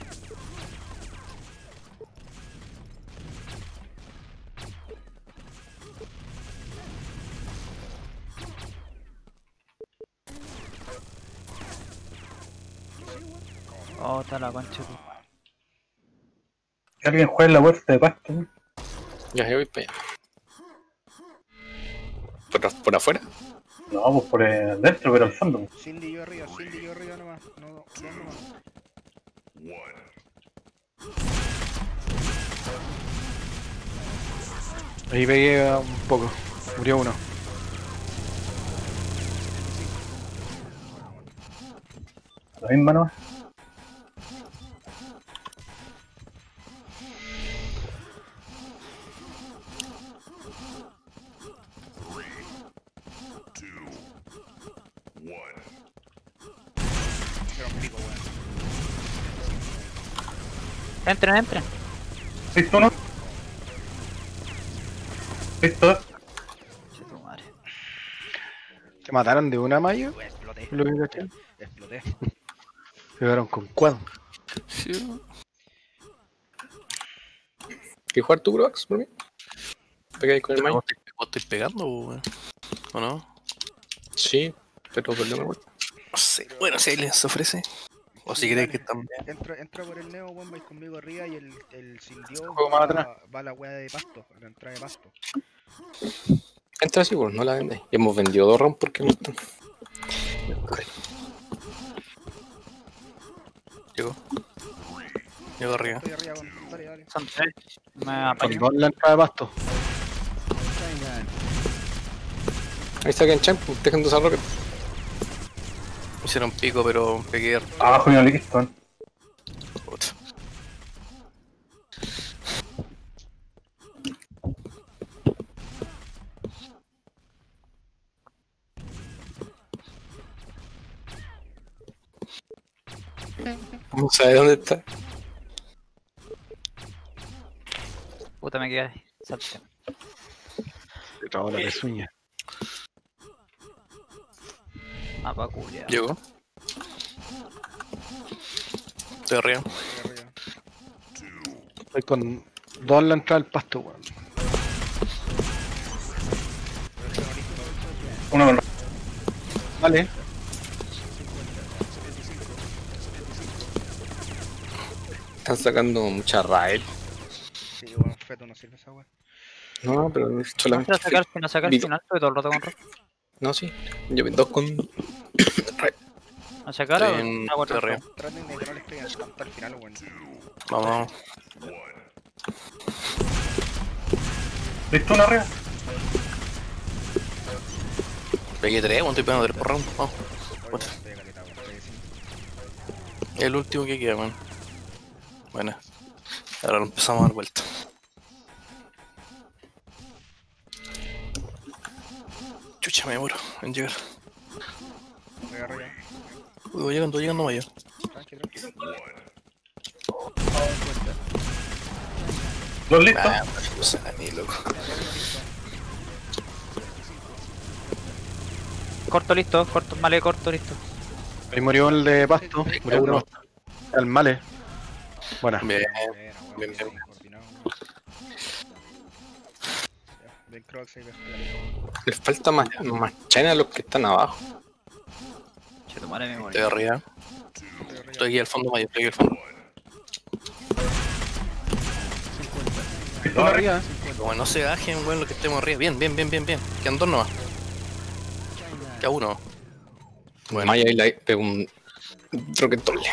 Oh, está la concha. Que alguien juegue en la puerta de pasto. ¿No? Ya, yo voy para allá. ¿Por afuera? No, pues por dentro, pero al fondo. Pues. Cindy yo arriba nomás. No, nomás. Ahí pegué un poco. Murió uno. La misma nomás. Era un pico, weón. Entren. ¿Listo uno? ¿Listo? Cheto madre. ¿Te mataron de una mayo? Exploté. Lo que caché. Exploté. Pegaron con cuadro. Sí. ¿Quieres jugar tu Groax por mí? ¿Pegáis con el Mayo? ¿Vos estoy pegando weón? ¿O no? Sí, pero perdón, me vuelta. No sé. Bueno, si alguien se ofrece. O si crees que están. Entra por el Neo, weón, vais conmigo arriba y el sin Dios Juego más atrás. va a la weá de pasto, a la entrada de pasto. Entra así, pues, no la vendáis. Ya hemos vendido 2 rounds porque no están. Llego arriba. Estoy arriba, weón. Dale. Son 3. Me Con apaño. 2 en la entrada de pasto. Ahí está Ken Champ, dejando esa rocket. Hicieron pico, pero pegué. Abajo hay un listo. Puta. No sabe dónde está. Puta, me quedé. Salte. Te trabó la pezuña. Mapa culia. Llego. Estoy arriba. Estoy arriba. Estoy con 2 en la entrada del pasto, weón. Uno con Vale. Están sacando mucha rail. Sí, weón, feto, no sirve esa weá. No, pero No solamente. sacar al final, estoy todo el rato con rock. No, sí. Yo vi 2 con. ¿A sacar o Estoy en- estoy arriba. Traten de que no les peguen tanto al final, weón. Vamos. ¿Listo uno arriba? Pegué 3, estoy pegando 3 por round. Vamos. Oye, Puta. weón, pegué caleta, weón, pegué 5. El último que queda, man. Bueno. Ahora lo empezamos a dar vuelta. Chucha, me demoro en llegar. Pegué arriba. Uy, voy llegando mayor. Tranqui. ¿Dos listos? Ah, no sé, ni loco. Corto, listo. Corto, vale, corto, listo. Ahí murió el de pasto. Murió uno. El male. Buena. Bien. Bien, Bien. coordinado. Ya, ven Crocs ahí, ves clarito. Les falta más china a los que están abajo. Cheto madre, me morí. Estoy arriba. Estoy arriba. Estoy aquí al fondo mayor, estoy aquí al fondo. ¿Listo uno arriba? Como no se bajen, weón, los que estemos arriba. Bien. Quedan 2 nomás. Queda 1. Bueno, Maya ahí la pegó un rocket doble.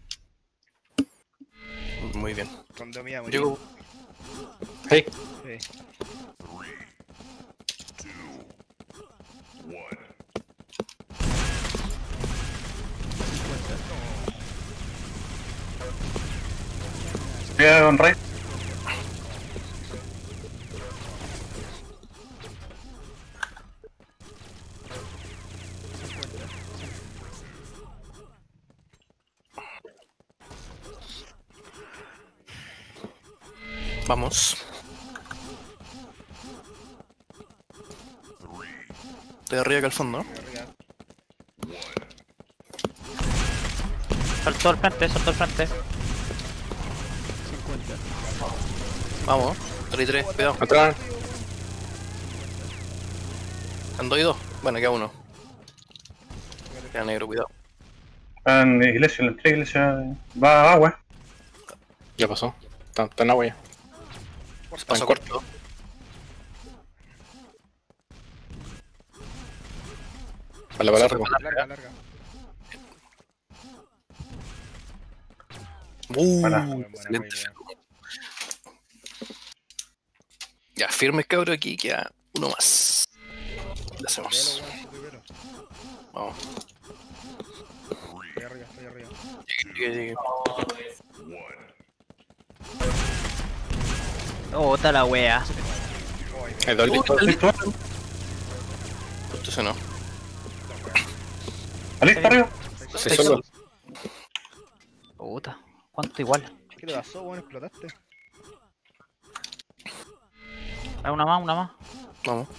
muy bien. Cuando me llamo. Llego. Hey, Sí. Pega con Ray. Vamos. Estoy arriba acá al fondo. Estoy arriba. Soltó el frente, soltó el frente. 50. Vamos, 3 y 3, cuidado. Atrás. Están 2 y 2. Bueno, queda uno. Queda negro, cuidado. En iglesia, en la entrada de iglesia. Va agua. Ya pasó. Está en agua ya. Paso corto. Para la larga. Larga, larga. Para. Excelente. Ya, firmes cabros, aquí queda uno más. ¿Qué hacemos? Vamos. Estoy arriba, estoy arriba. Llegue. Oh, está la wea. Hay dos listos. ¿Listo? Justo ese no. ¿Listo arriba? Sí, solo. Puta. ¿Cuánto igual? ¿Qué te pasó, weón? Explotaste. Ah, una más, una más. Vamos.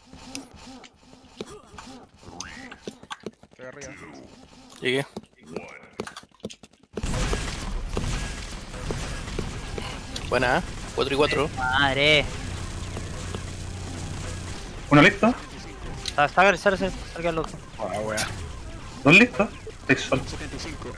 Estoy arriba. Llegué. Buena, ¿eh? 4 y 4. Madre. ¿Uno listo? Salga el otro. Ah, weá. ¿Dos listos? Estoy solo. 75.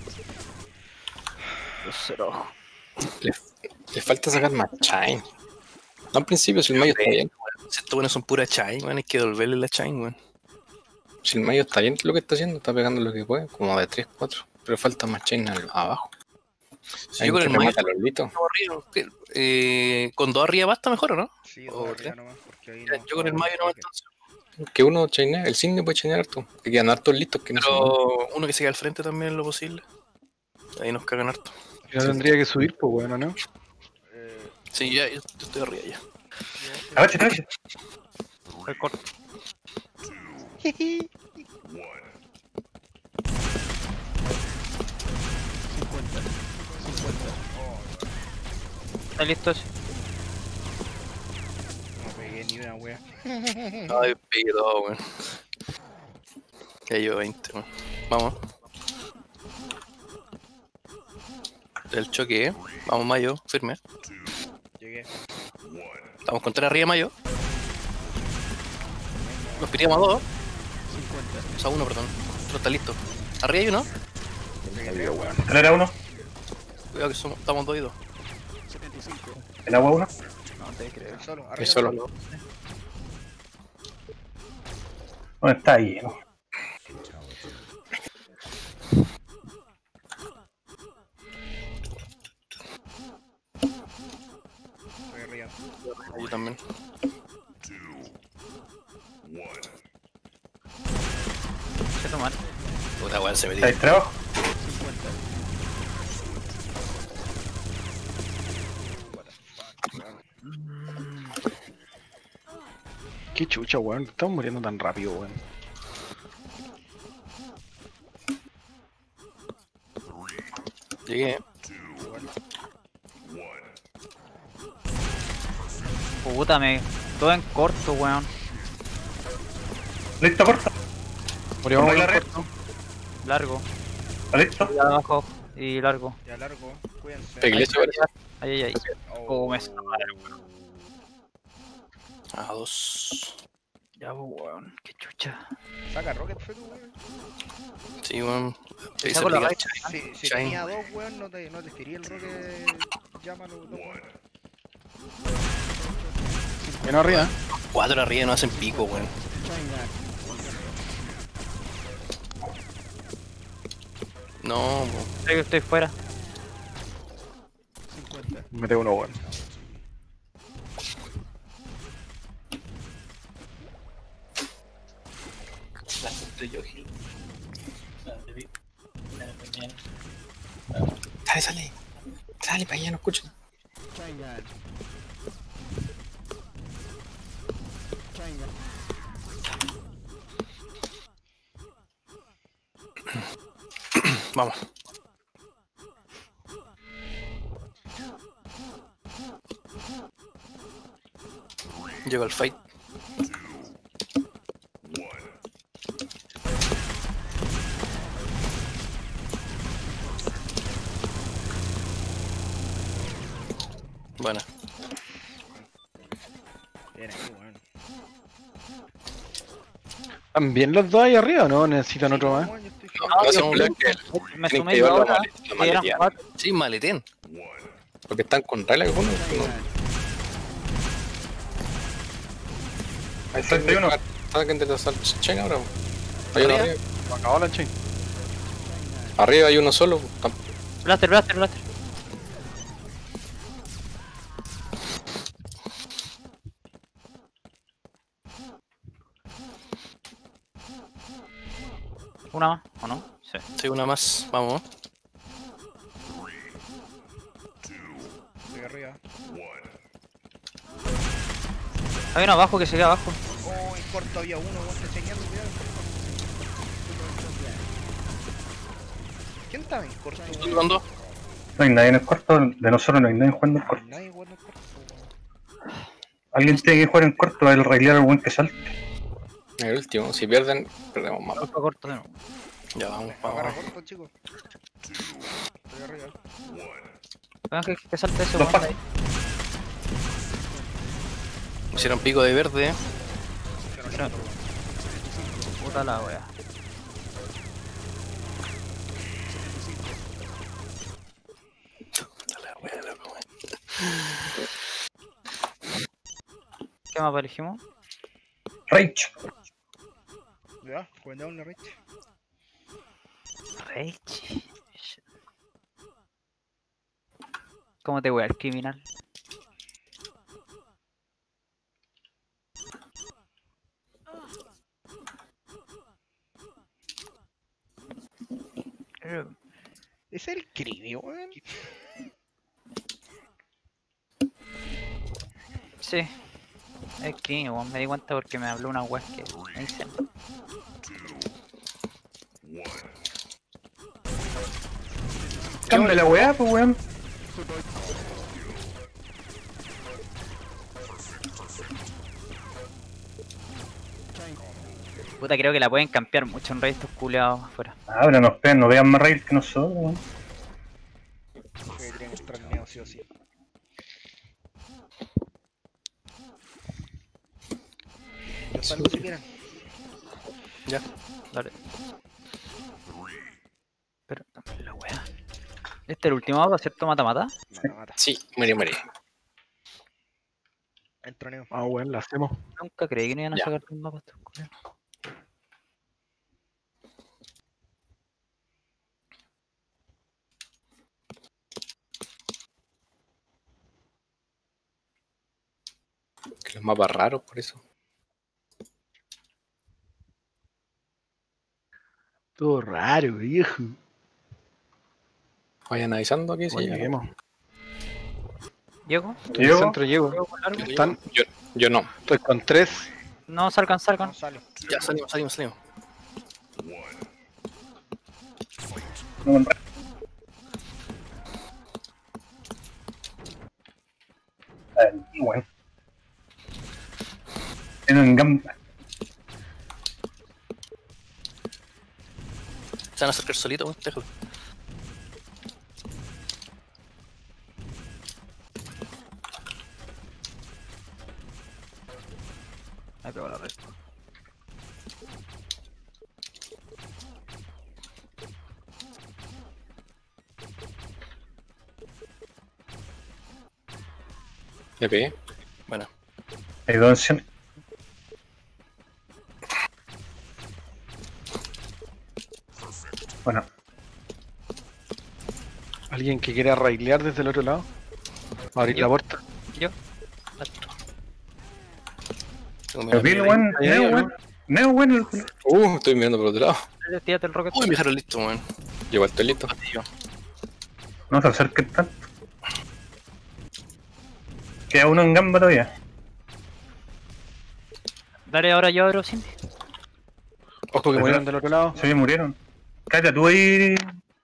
Le falta sacar más chain. No, al principio, si el mayo está bien. Si estos buenos son pura chain, weón, hay que devolverle la chain, weón. Si el mayo está bien lo que está haciendo, está pegando lo que puede, como de 3, 4. Pero falta más chain abajo. Si yo con el mayo Lolito. con 2 arriba basta mejor, ¿o no? Sí, O dos arriba tres. nomás, porque ahí Ya, no. yo con el mayo no entonces. Que uno chainea, el cine puede chainear harto. Que quedan hartos listos que no se mueven. Pero uno que se quede al frente también es lo posible. Ahí nos cagan harto. Ya tendría que subir, pues bueno, ¿no? Sí, ya, yo estoy arriba ya. Agache, agache. El corto. ¿Está listo ese? No pegué ni una wea. Ay, pegué todo, weón. Ya llevo 20, weón. Vamos. El choque, ¿eh? Vamos, Mayo, firme. Llegué. Estamos con 3 arriba, Mayo. Nos piríamos a 2. 50. O sea, 1, perdón. Otro está listo. Arriba hay uno. Escalera uno. Cuidado que somos, estamos 2 y 2. 75. El agua uno. Solo, Es arriba. solo. ¿Dónde está ahí? ¿No? Estoy arriba. Yo también. Se tomar. Puta, weón, se ¿Está metió. ahí trabajo? 50. Qué chucha, weón. Estamos muriendo tan rápido, weón. Llegué. Puta, me. Todo en corto, weón. ¿Listo, corta? Murió Ponle la un red. corto. Largo. ¿Está listo? Y abajo. Y largo. Ya largo. Cuídense. La iglesia parece. Ahí, ahí, ahí. Oh, me A 2. Ya, weón. Qué chucha. Saca Rocket Fue tú, weón. Sí, weón. Ahí se Saco la aplica el raíz. Si Chain. tenía dos, weón, no te quería el Rocket. Llámalo, dos, weón. Menos arriba. 4 arriba no hacen pico, weón. No, weón. Creo que estoy fuera. 50. Mete uno, weón. Sale, sale. Sale para allá, no escucho. Triangle. Triangle. Vamos. Llego al fight. Buena. Bien ahí, weón. ¿Están bien los dos ahí arriba o no? ¿Necesitan otro más? Weón, yo estoy No hacemos yo- plan que Me tienen sumé que yo llevar ahora. la Que eran maleteada. 4. Sí, maletén. Porque están con regla algunos. Ahí está, 31. saquen de la chain ahora. Hay uno arriba. Acabó la chain. Arriba hay uno solo. Blaster. Una más, ¿o no? Sí. Sí, una más. Vamos. estoy arriba. Hay uno abajo que se queda abajo. Oh, en corto había uno, weón, te enseñando, cuidado. ¿Quién estaba en corto, ¿Dónde weón? van dos? No hay nadie en el corto, de nosotros no hay nadie jugando en corto. Nadie jugando en corto, weón. Alguien tiene que jugar en corto para el railear al buen que salte. El último. Si pierden, perdemos más. Alfa corto de nuevo. Ya, vamos, Agarra vamos. corto, chicos. Estoy arriba. Vean que salte ese Dos weón pa- ahí. Hicieron pico de verde. Puta la wea. ¿Qué mapa elegimos? Rage. Ya, cuidado en la recha. Rage. ¿Cómo te wea el criminal? ¿Es el crimen, weón? Sí. Es que weón, me di cuenta porque me habló una wea que me dicen. Cambia la weá, pues weón. Puta, creo que la pueden campear mucho en rey estos culeados afuera. Ahora nos pegan, no vean más rails que nosotros, weón. Que tienen que entrar en neo, sí o sí. Yo salgo si quieren. Dale. Pero también la wea. Este es el último mapa, ¿cierto? Mata. Mata. Sí, muere. Entro neo. Ah, bueno, la hacemos. Nunca creí que no iban a Ya. sacar un mapa estos culeados. Que los mapas raros, por eso. Todo raro, viejo. Vayan avisando aquí, sí. Bueno, lleguemos. ¿Llego? Estoy en el centro, llego. ¿Llego con largo? Están, Yo no. estoy con 3. No, salgan. No sale. Ya salimos. No, en Ahí, weón. En gamba. Se van a acercar solitos, weón. Déjalo. Ahí pegó la red. Le pegué. Bueno, Hay dos ancianos. Bueno, ¿Alguien que quiera railear desde el otro lado? Abrir la puerta. Yo. tengo pero miedo. vi, weón. ahí, ahí, Neo, weón. Neo, weón. Estoy mirando por otro lado. Tírate el rocket. Uy, me dejaron listo, weón. Yo igual estoy listo. Patillo. No se acerquen tanto. Queda uno en gamba todavía. Dale, ahora yo abro Cindy. Ojo que murieron del otro lado. Se murieron. Cállate, tú ahí.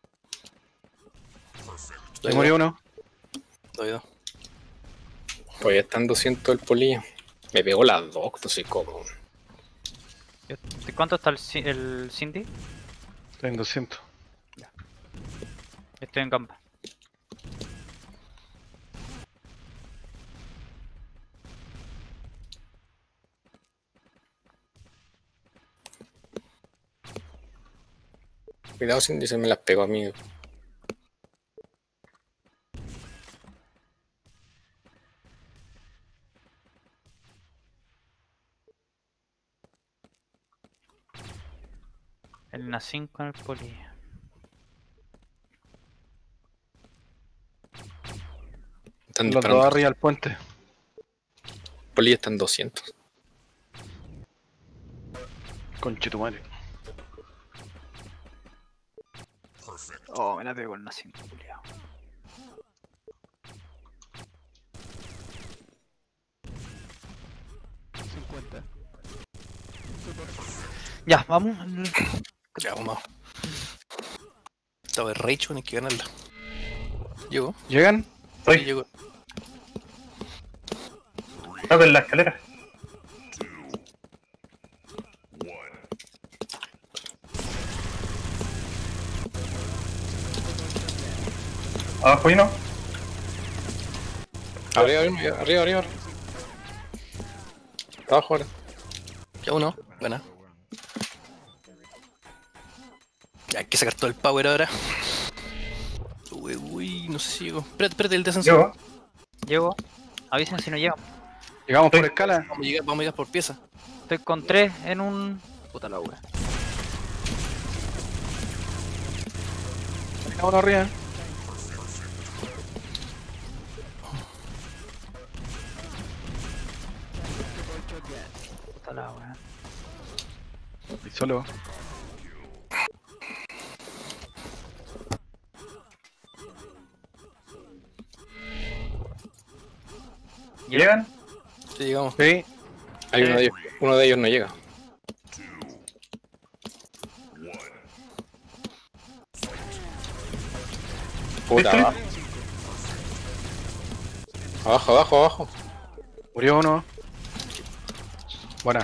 Se murió uno. Doy dos. Pues ya están 200 el polillo. Me pegó las dos, no sé cómo. ¿Cuánto está el Cindy? Estoy en 200. Estoy en gamba. Cuidado si se me las pegó a mí. En una 5 en el poli. Están Los dos disparando. arriba del puente. Poli están 200. Conchetumare. Oh, me la pego en una 5, culiao. Ya, vamos. Ya, vamos. Esta vez Rachel, hay que ganarla. Llegó, ¿Llegan? sí, Estoy. llegó. Estaba en la escalera. Abajo y no. Arriba. Abajo ahora. Ya uno, buena. Ya hay que sacar todo el power ahora. Uy, no sé si llego. Espérate, el descenso. Llego. Llego. Avisen si no llego. Llegamos por Sí. escala. Vamos a llegar por pieza. Estoy con 3 en un. Puta la wea. Llegamos arriba. Puta la wea. Y solo. ¿Llegan? Sí, llegamos. Sí. Hay uno de ellos no llega. Puta, ¿Viste? abajo. Murió uno. Buena.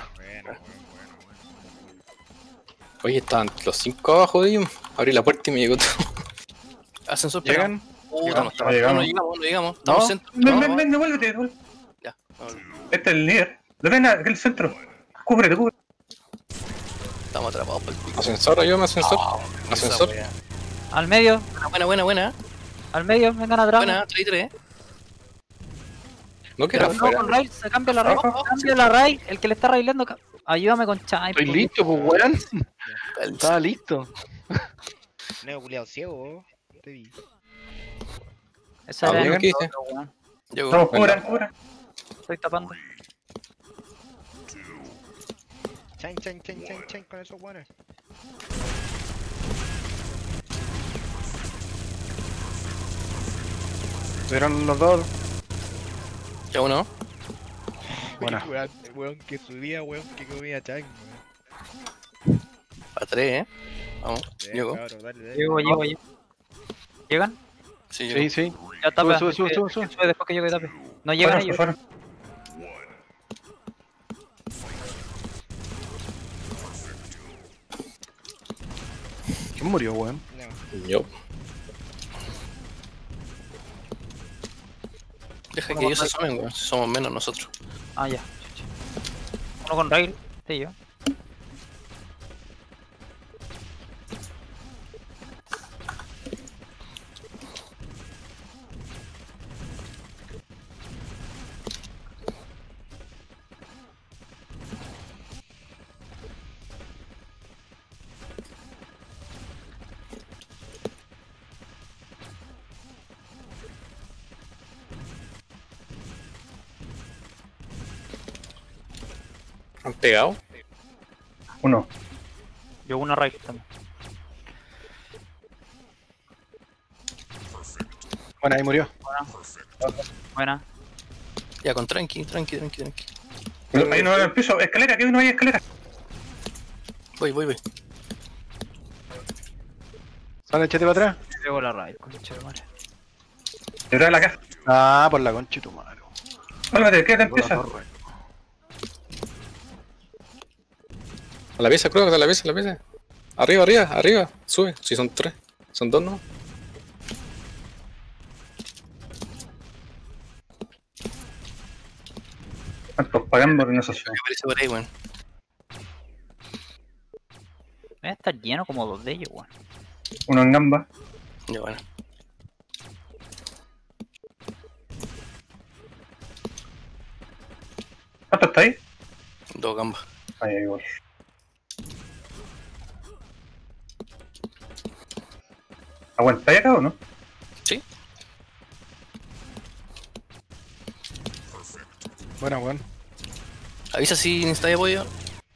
Oye, estaban los 5 abajo de ellos. Abrí la puerta y me llegó todo. Ascensor, ¿Llegan? Puta, no No llegamos. no llegamos. Estamos ¿No? centro. Ven, devuélvete. Ya. Este es el líder. Ven acá el centro. Cúbrete. Estamos atrapados por el pico. Ascensor, ayúdame, ascensor. Ascensor. Al medio, Buena. al medio, vengan atrás. Buena, 3-3. No quiero No, afuera. con rail, se cambia la rail. Cambia la rail. El que le está railando. Ayúdame con Chai. Estoy listo, pues weón. Estaba listo. Neo culiao ciego. Te vi. Esa Ah, era bien, el ¿qué otro, hice? weón. Llegó. No, cubran. Estoy tapando. Chain con esos guanes. Vieron los dos. Ya uno. Buena. Weón que subía, weón que comía Chain. A 3, Vamos. Llegó. Llego. ¿Llegan? Sí, llegó. Sí. Ya tapa. Sube. Sube después que llegue tape. No llegan ellos. Fueron. ¿Quién murió, weón? Yo. Deja que ellos se asomen, weón. Si somos menos nosotros. Ah, ya. Uno con rail. Sí, yo. ¿Han pegado? Uno. Yo una rail también. Bueno, ahí murió. Buena. Ya, con tranqui. Ahí no en el piso. Escalera, que no hay escalera. Voy. Sale, échate para atrás. Llego la rail, concha de madre. Detrás de la caja. Ah, por la concha de tu madre. Cálmate, quédate en Por la pieza. torre. A la pieza, creo que a la pieza. Arriba. Sube. Si son 3. Son 2, ¿no? ¿Cuántos pagando organización? Me aparece por ahí, weón. Debe estar lleno como dos de ellos, weón. Uno en gamba. Ya bueno. ¿Cuánto está ahí? 2 gambas. Ahí, igual. ¿Aguantáis acá o no? Sí. Buena, weón. Avisa si necesitáis apoyo.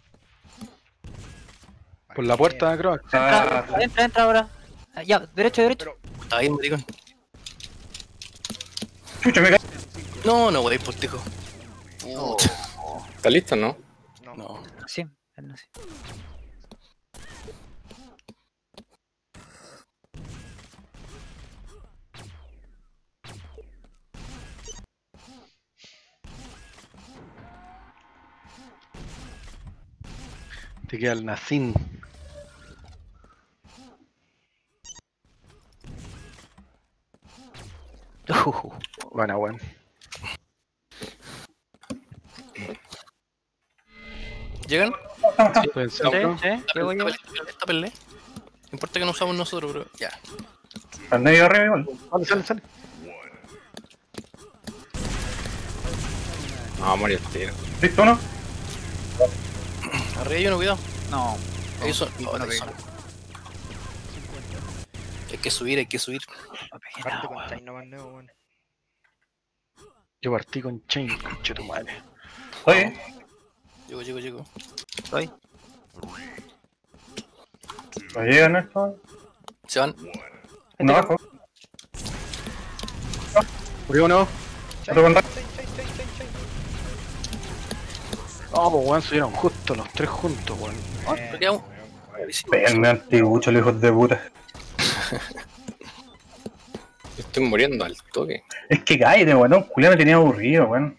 Por la puerta, creo. Ah, Entra ahora. Ah, ya, derecho. Está ahí, maricón. chucha, me caí. No, no, wey, por tijo. ¿Está listo, no? No. Sí, no sé. Te queda el Nacin. Buena, weón. ¿Llegan? Estoy en centro. Sí, llego yo. Tápenle. No importa que no usamos nosotros, pero ya. Están ahí arriba igual. Sale. No, morir el tiro. ¿Listo uno? Arriba hay uno, cuidado. No. Ahí son. no ahí pegué. son. Hay que subir. No pegué Parte nada, con weón. Chain no más nuevo, weón. Yo partí con Chain, conche tu madre. Oye, Llego. Estoy. no llegan estos. Se van. Uno abajo. Murió uno. Otro con No, pues weón, subieron justo los tres juntos, weón. Pero quedamos. Péganme antigucho, los hijos de puta. Estoy muriendo al toque. Es que cállate, weón. Julián me tenía aburrido, weón.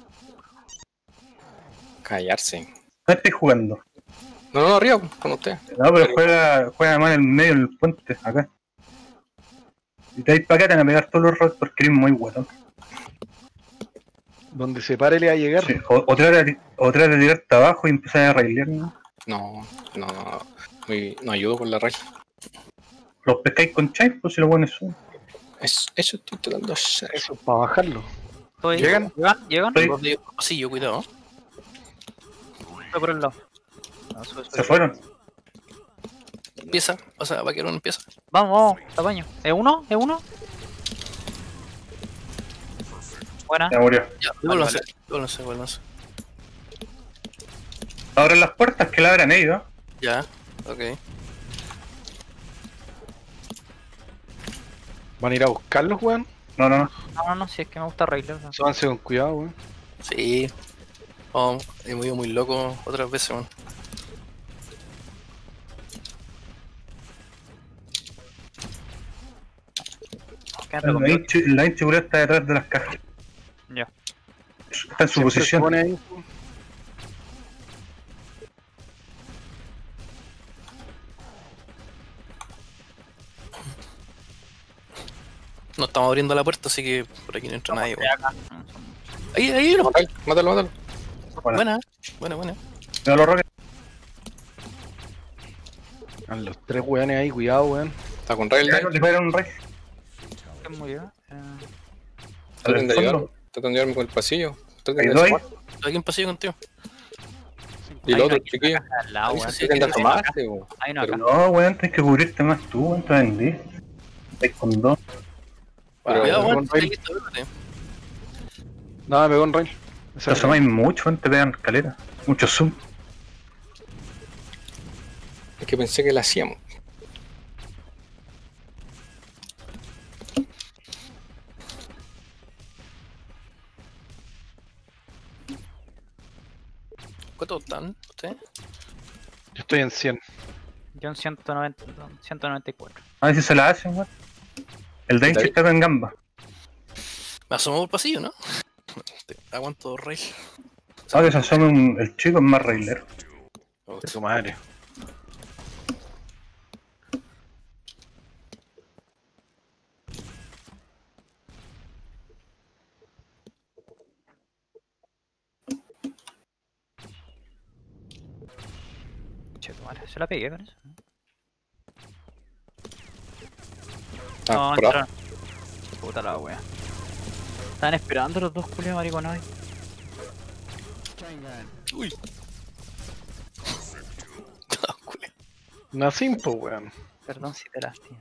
Callarse. No estoy jugando. No, arriba, con usted. No, pero juega más en el medio del puente, acá. Y te vais para acá, te van a pegar todos los rotos porque eres muy guatón. Donde se pare le va a llegar. Sí, o trata de tirarte abajo y empezar a railear, ¿no? No. No ayudo con la raíz. Los pescáis con chain, pues si lo pones son. Eso estoy tratando de hacer. Eso, para bajarlo. Estoy. ¿Llegan? ¿Llegan? Estoy- Sí, yo cuidado. Estoy por el lado. No, sube. Se fueron. Empieza. O sea, vaquero empieza. Vamos, tamaño. ¿Es uno? Buena. Ya murió. Ya, Vale. vuélvanse. Abran las puertas que la abran ellos. Ya, ok. ¿Van a ir a buscarlos, weón? No. No, si es que me gusta Rayler. Súbanse con cuidado, weón. Sí. Oh, hemos ido muy loco otras veces, man. Quédate conmigo. La inseguridad está detrás de las cajas. Ya. Está en su Siempre se posición. pone ahí. No estamos abriendo la puerta, así que por aquí no entra nadie, Estoy weón. acá. Ahí, uno. Mátalo. Bueno, Buena. mira los roques. Están los tres weones ahí, cuidado, weón. Está con rail. Le pegaron un rey. ¿Quién murió? Traten de Al ayudarme. fondo. Traten de ayudarme con el pasillo. Traten Hay de dos ahí. Estoy aquí en pasillo contigo. Y el Hay otro, uno aquí chiquillo. al lado, Avisa weón. si- Traten de asomarse, weón. Hay uno acá. No, weón, tienes que cubrirte más tú, weón, te vendí. Estáis con dos. Pero- Cuidado, weón. con Estoy rail. listo, espérate. No, me pegó un rail. Te asomáis mucho, weón, te pegan caleta. Mucho zoom. Es que pensé que la hacíamos. ¿Cuántos están ustedes? Yo estoy en 100. Yo en 194. A ver si se la hacen, weón. El Dainchi David. está en gamba. Me asomo por pasillo, ¿no? Aguanto 2 rey. Ahora que se asome el chico es más railero. De su madre. Che, tu madre, se la pegué con eso. No, por abajo. entraron. Puta la wea. Estaban esperando los dos culiados maricones. Changan. Uy. Ah, culiao. Nacim, pues, weón. Perdón si te lastimé.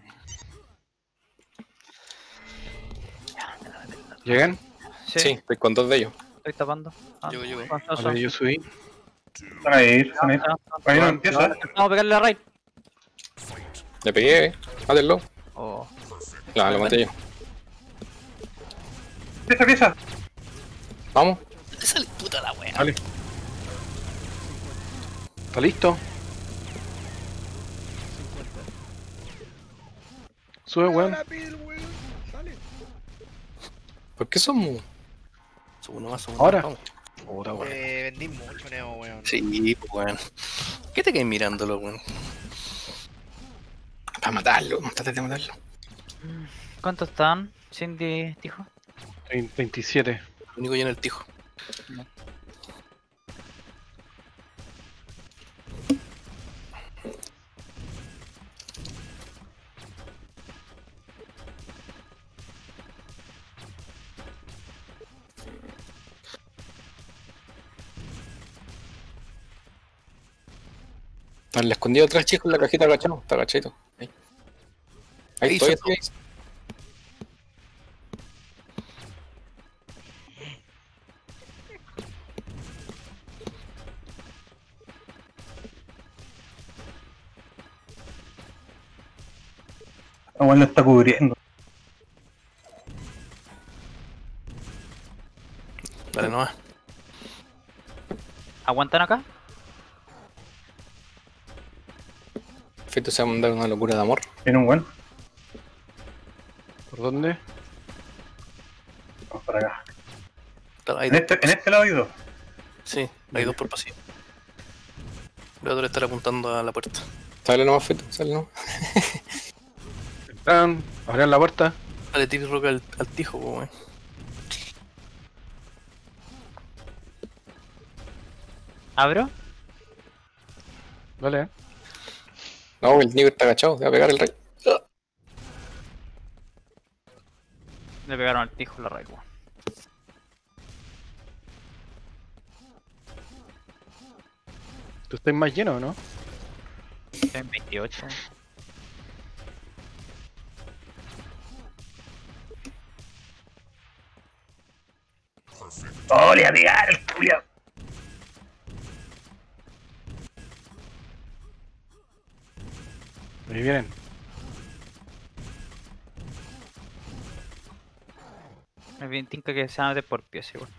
¿Llegan? Sí, estoy con 2 de ellos. Estoy tapando. Llego. Vale, yo subí. Van a ir, van a ir. Ahí no empieza. Vamos a pegarle la raid. Le pegué, mátenlo. Oh. No, lo maté yo. Pieza. Vamos. Le sale puta la wea. Vale. ¿Está listo? Sube, weón. ¿Por qué somos? Subo uno más, Ahora. vamos. Puta, weón. Vendí mucho, Neo, weón. Sí, pues weón. ¿Qué te quedas mirándolo, weón? Para matarlo, traté de matarlo. ¿Cuántos están? Cindy dijo. 27. El único lleno el tijo. Le escondido atrás, chicos, en la cajita agachado. Está agachadito. Ahí. Ahí Ahí estoy, soltó. estoy. Aguán lo está cubriendo. Dale nomás. ¿Aguantan acá? Fito se va a mandar una locura de amor. Tiene un buen. ¿Por dónde? Vamos para acá. Hay En este lado hay dos. Sí, hay dos por pasillo. El otro estar apuntando a la puerta. Sale nomás, Fito, sale nomás. Entran, abrían la puerta. Dale, tiro roca al tijo, po, weón. ¿Abro? Vale. No, el Nico está agachado, se va a pegar el rey. Le pegaron al tijo la raid, weón. ¿Tú estás más lleno o no? Estoy en 28. ¡Oh, le va a pegar el culiao! Ahí vienen. Me vi tinca que se van a meter por pies, igual.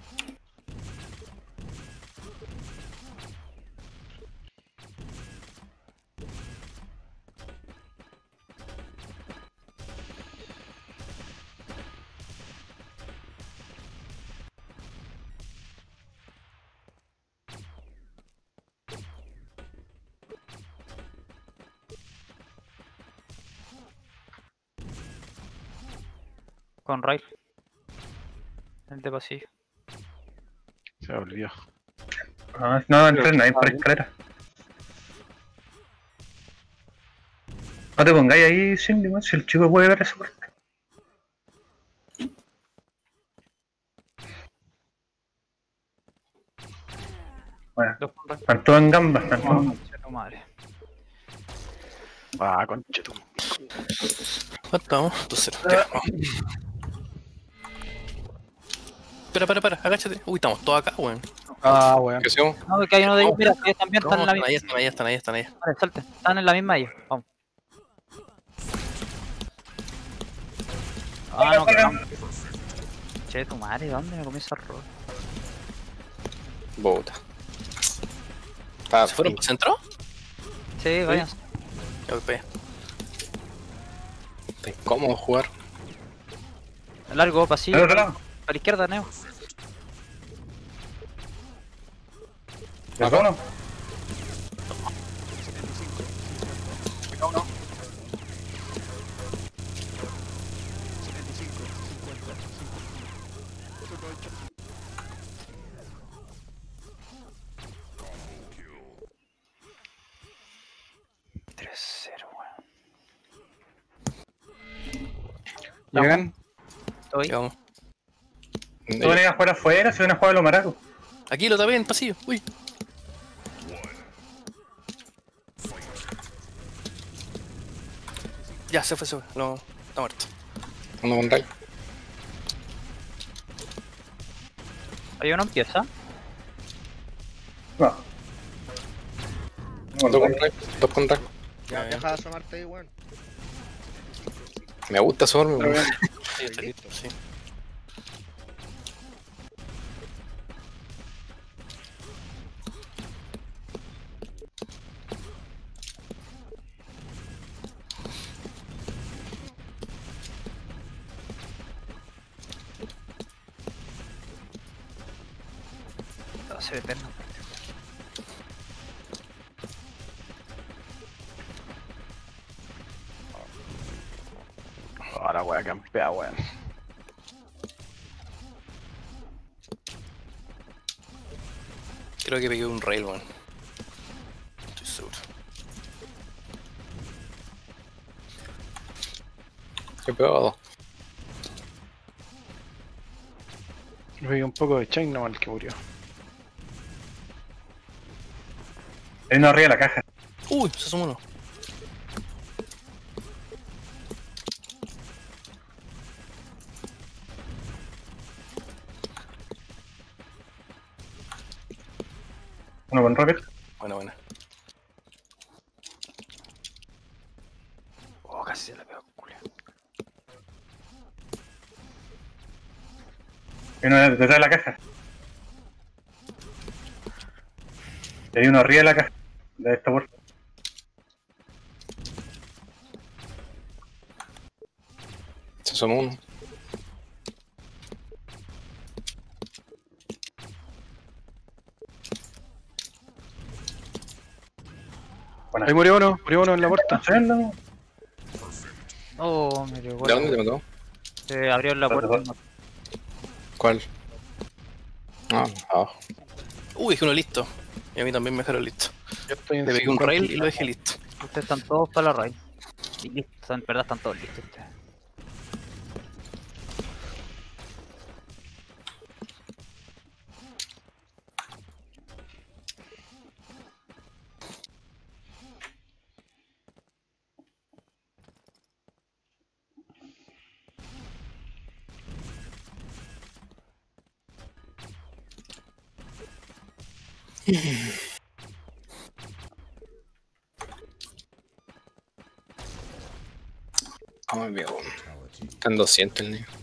Con raid. El de pasillo. Se volvió. Ah, no entres nadie por escalera. No te pongáis ahí, Cindy, man, si el chico puede ver esa puerta. Bueno, Dos con raid. están todos en gambas, están todos. Concha tu madre. Ah, conchetum. ¿Cuánto estamos? 2-0. Ya, vamos. Para, agáchate. Uy, estamos todos acá, weón. Ah, weón. ¿Qué hacemos? No, que hay uno de ellos, mira, ellos también están en la misma. Ahí están. Vale, salte. Están en la misma ellos. Vamos. Ah, no, que no. Che, tu madre, ¿dónde me comí ese error? Bota. Está ¿Se fueron para el centro? Sí, váyanse. Ya voy para allá. Está incómodo jugar. Largo, pasillo. ¿Del otro lado? Para la izquierda, Neo. ¿De uno? Llegan. Estoy. Llegamos. ¿Tú van a ir a jugar afuera? Si van a jugar a los maracos. Aquí lo tapé en el pasillo. Uy. Ya, se fue. No, está muerto. Uno con Ray. Hay uno empieza. No. No, Dos con no. Ray. Dos con Ray. Ya, deja de asomarte ahí, weón. Me gusta asomarme, Pero weón. bien. Sí, está listo, sí. No, se ve eterno. Oh, la wea campea, weón. Creo que pegué un rail, weón. Estoy seguro. He pegado a dos. Le pegué un poco de chain nomás el que murió. Hay uno arriba de la caja. Uy, se asomó uno. Uno con rocket. Buena. Oh, casi se la pegó, culo. Hay uno detrás de la caja. Y hay uno arriba de la caja. De esta puerta. Se asomó uno. Buena. Ahí murió uno en la puerta. ¿no? Oh, me pegó. ¿De dónde te mató? Se abrió la puerta. Perdón. ¿Cuál? Ah, abajo. Uy, dejé uno listo. Y a mí también me dejaron listo. Yo estoy en Le pegué un 50. rail y lo dejé listo. Ustedes están todos para la raid. Y listo, en verdad están todos listos ustedes. ¿Cómo me pegó? Está en 200 el niño.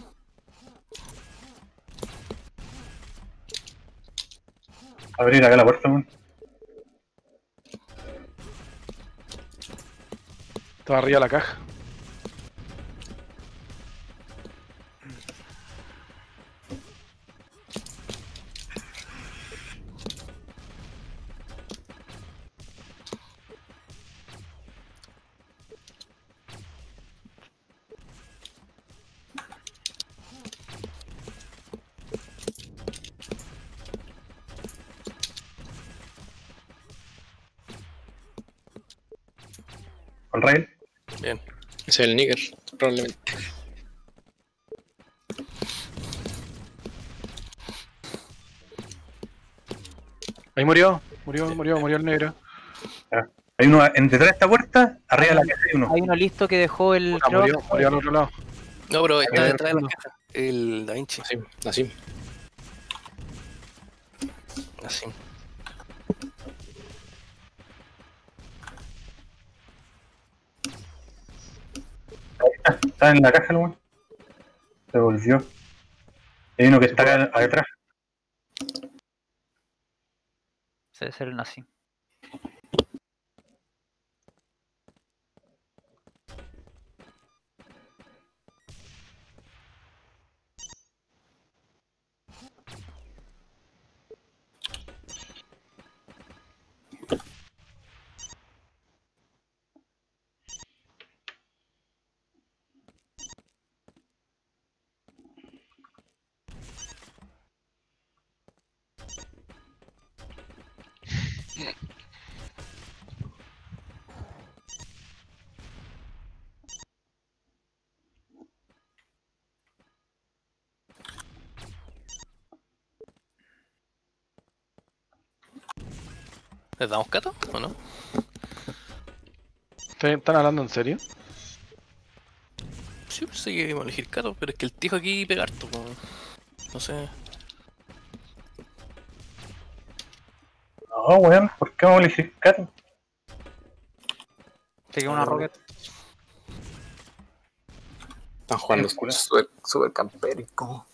Abrir acá la puerta, weón. Estaba arriba de la caja. Con rail. Bien. Ese es el nigger, probablemente. Ahí murió el negro. Hay uno detrás de esta puerta. Arriba de la caja hay uno. Hay uno listo que dejó el. Puta, murió al otro lado. No, pero está Ahí detrás de la está. caja. El Da Vinci. Así. Así. Está en la caja, el weón. Se volvió. Hay uno que está acá detrás. Debe ser el nazi. ¿Les damos cato o no? ¿Están hablando en serio? Sí, pensé que íbamos a elegir cato, pero es que el tijo aquí pega harto, po. No sé. No, weón, ¿por qué vamos a elegir Cato? Te queda una rocket. Están jugando super campérico.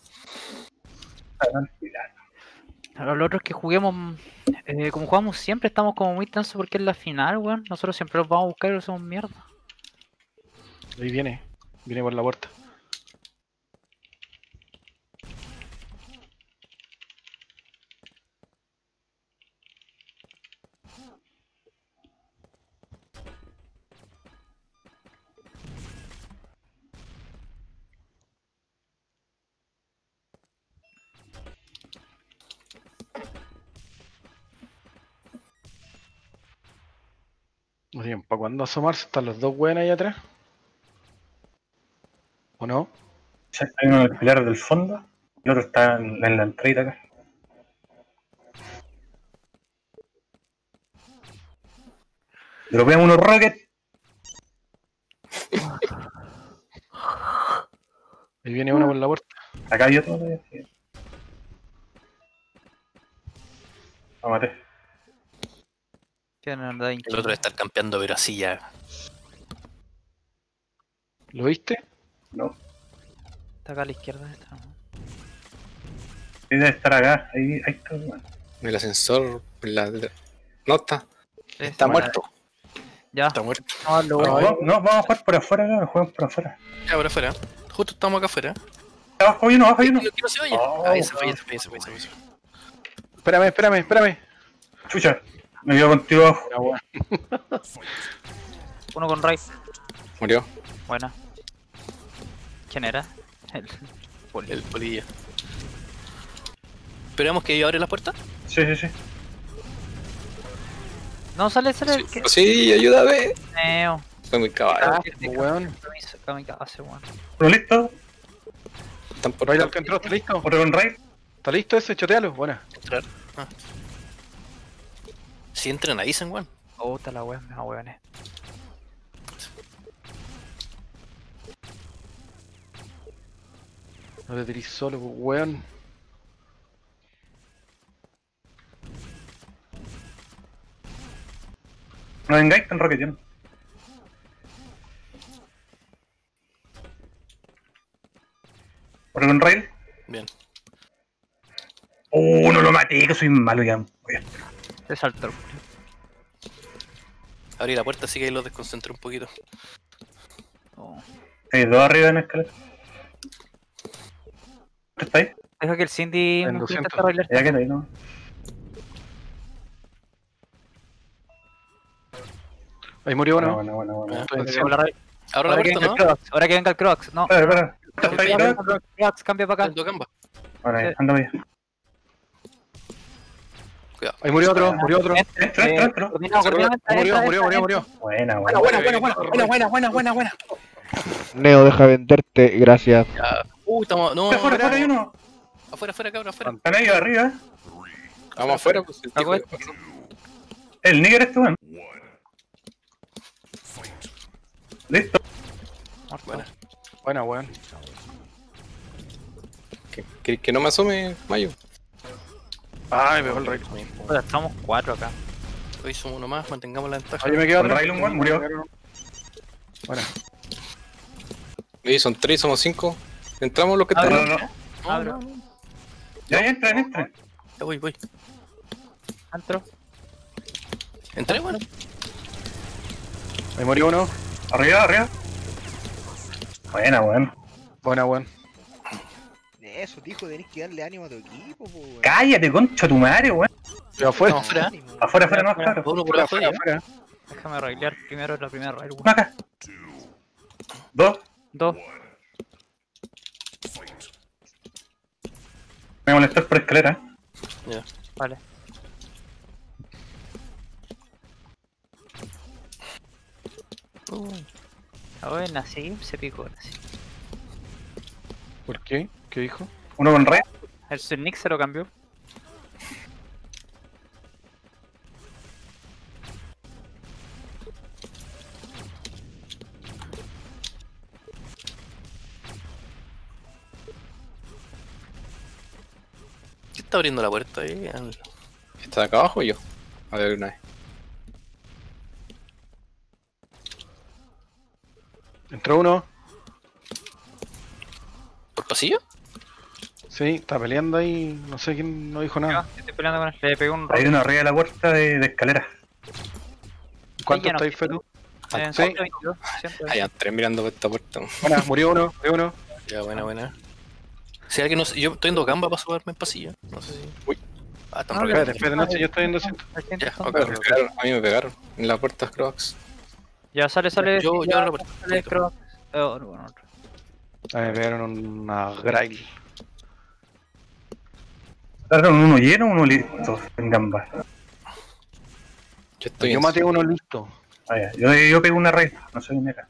Lo otro es que juguemos. Como jugamos siempre, estamos como muy tensos porque es la final, weón. Nosotros siempre los vamos a buscar y los hacemos mierda. Ahí viene. Viene por la puerta. No tienen para cuándo asomarse, están los dos weones ahí atrás. ¿O no? Hay uno en el pilar del fondo y el otro está en la entrada acá. Dropeamos unos rockets. Ahí viene uno por la puerta. Acá hay otro todavía. Sí. Lo maté. Tienen andado El otro debe estar campeando, pero así ya. ¿Lo viste? No. Está acá a la izquierda esta, ¿no? Sí, debe estar acá. Ahí está, weón. El ascensor. No está. Está Bueno, muerto. Ya, Está muerto. no, lo No, bueno. vamos a jugar por afuera, no, jugamos por afuera. Ya, por afuera. Justo estamos acá afuera. Abajo hay uno, abajo hay uno. Que no se vaya. Oh, Ahí se fue, se fue, se fue, se fue. Espérame. Chucha, me quedo contigo abajo. Ya, weón. Uno con Ray. Murió. Buena. ¿Quién era? El poli. El polilla. Esperamos que abre la puerta. Sí. No, sale. Sí, sí, ayúdame. Neo. Fue muy caballo. Ah, weón. Kamikaze, weón. ¿Uno listo? Están por Raid que entró, ¿está listo? ¿Otro con Raid? ¿Está listo ese? Chotealo, buena. Entrar. Ah. Si entran ahí, San Juan. Oh, está la weón, me va weones. No te tirís solo, pues, weón. No vengáis, están roqueteando. ¿Otro con Raid? Bien. No lo maté, que soy malo ya. Se saltó. Abrí la puerta, así que ahí los desconcentré un poquito. Oh. Hay dos arriba en la escalera. ¿Está ahí? Deja que el Cindy En me 200. intente arreglar. Ya que ahí, ¿no? Ahí murió uno. Bueno. Abro la puerta, ¿no? Ahora que venga el Crocs. No. Espera. ¿Está ahí, bro? Crocs, cambia para acá. Ando Gamba. Ahora, anda para allá. Cuidado. Ahí murió otro. Entra. Murió. Buena. Buena. Neo, deja venderte, gracias. Ya. Estamos. No, Afuera hay uno. afuera, cabrón, afuera. Están ahí arriba. Vamos afuera, pues. El tipo Acuérdate. pasó. El nigger este, weón. Listo. Buena, weón. Que no me asome, Mayo. Ay, me pegó el rey. Puta, estamos 4 acá. Hoy somos uno más, mantengamos la ventaja. Ahí me quedo Con atrás. Railun, weón, murió. Buena. Sí, son 3, somos 5. Entramos los que Ah, están. No. Abro. Ya, entren. Ya voy. Entro. Entré, bueno. Ahí murió uno. Arriba. Buena, weón. Buena, weón. Eso, tijo, tenés que darle ánimo a tu equipo, po, weón. Cállate, concha tu madre, weón. Pero afuera. Estamos afuera. Ánimo. Afuera, no, claro. Uno por abajo ya. Afuera. Déjame arreglar primero la primera raid. Uno acá. 2. 2. Me voy a molestar por escalera. Ya. Vale. Bueno, así se picó. Así. ¿Por qué? ¿Qué dijo? Uno con Raid. El Sonic se lo cambió. está abriendo la puerta ahí? ¿Está de acá abajo o yo? A ver una vez. Entró uno. ¿Por pasillo? Sí, está peleando ahí. No sé quién no dijo nada. Estoy peleando con él. Le pegué un Hay robo. uno arriba de la puerta de escalera. ¿Cuánto ya no estáis, sé. Fetu? En Sí. 122, 122. Hay tres mirando por esta puerta. Buena, murió uno, murió uno. Ya, buena. Si alguien no sé, yo estoy en gamba para subirme en pasillo. No sé si. Uy. Ah, están No, regados. Espérate, no sé, yo estoy en 200. Ya, ok. A mí me pegaron en la puerta Crocs. Ya sale. Yo ya, abro la puerta. sale, creo. Bueno, otro. A mí me pegaron una Grail. Claro, uno lleno, uno listo en gamba. Yo estoy Yo en maté uno listo. Ah, ya. Yo pego una raid, no sé quién era.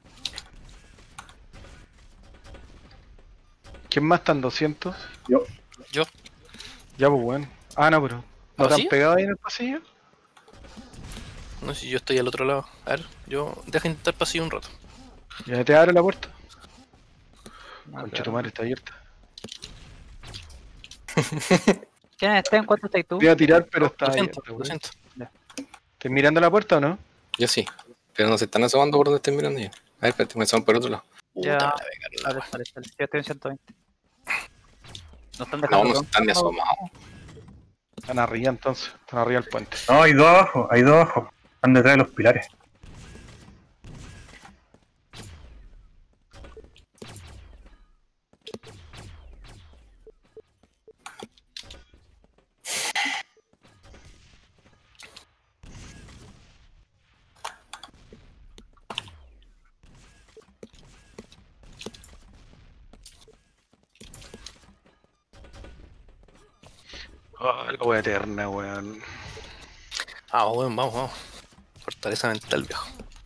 ¿Quién más está en 200? Yo. Ya, pues bueno. Ah, no, pero. ¿No te ¿Pasillo? han pegado ahí en el pasillo? No sé si yo estoy al otro lado. A ver, deja intentar pasillo un rato. Ya te abre la puerta. No, Concha, tu madre está abierta. ¿Quién está? ¿En cuánto estás tú? Voy a tirar, pero está 200, abierta. 200. ¿Estás mirando la puerta o no? Yo sí. Pero no se están asomando por donde estén mirando yo. A ver, espérate, me asoman por otro lado. Ya. Puta, me la pegaron. Sale. Yo estoy en 120. No están No, dejando. no se están ni asomados. Están arriba entonces. Están arriba del puente. No, hay dos abajo. Están detrás de los pilares. Oh, la wea eterna, weón. Vamos. Fortaleza mental, viejo.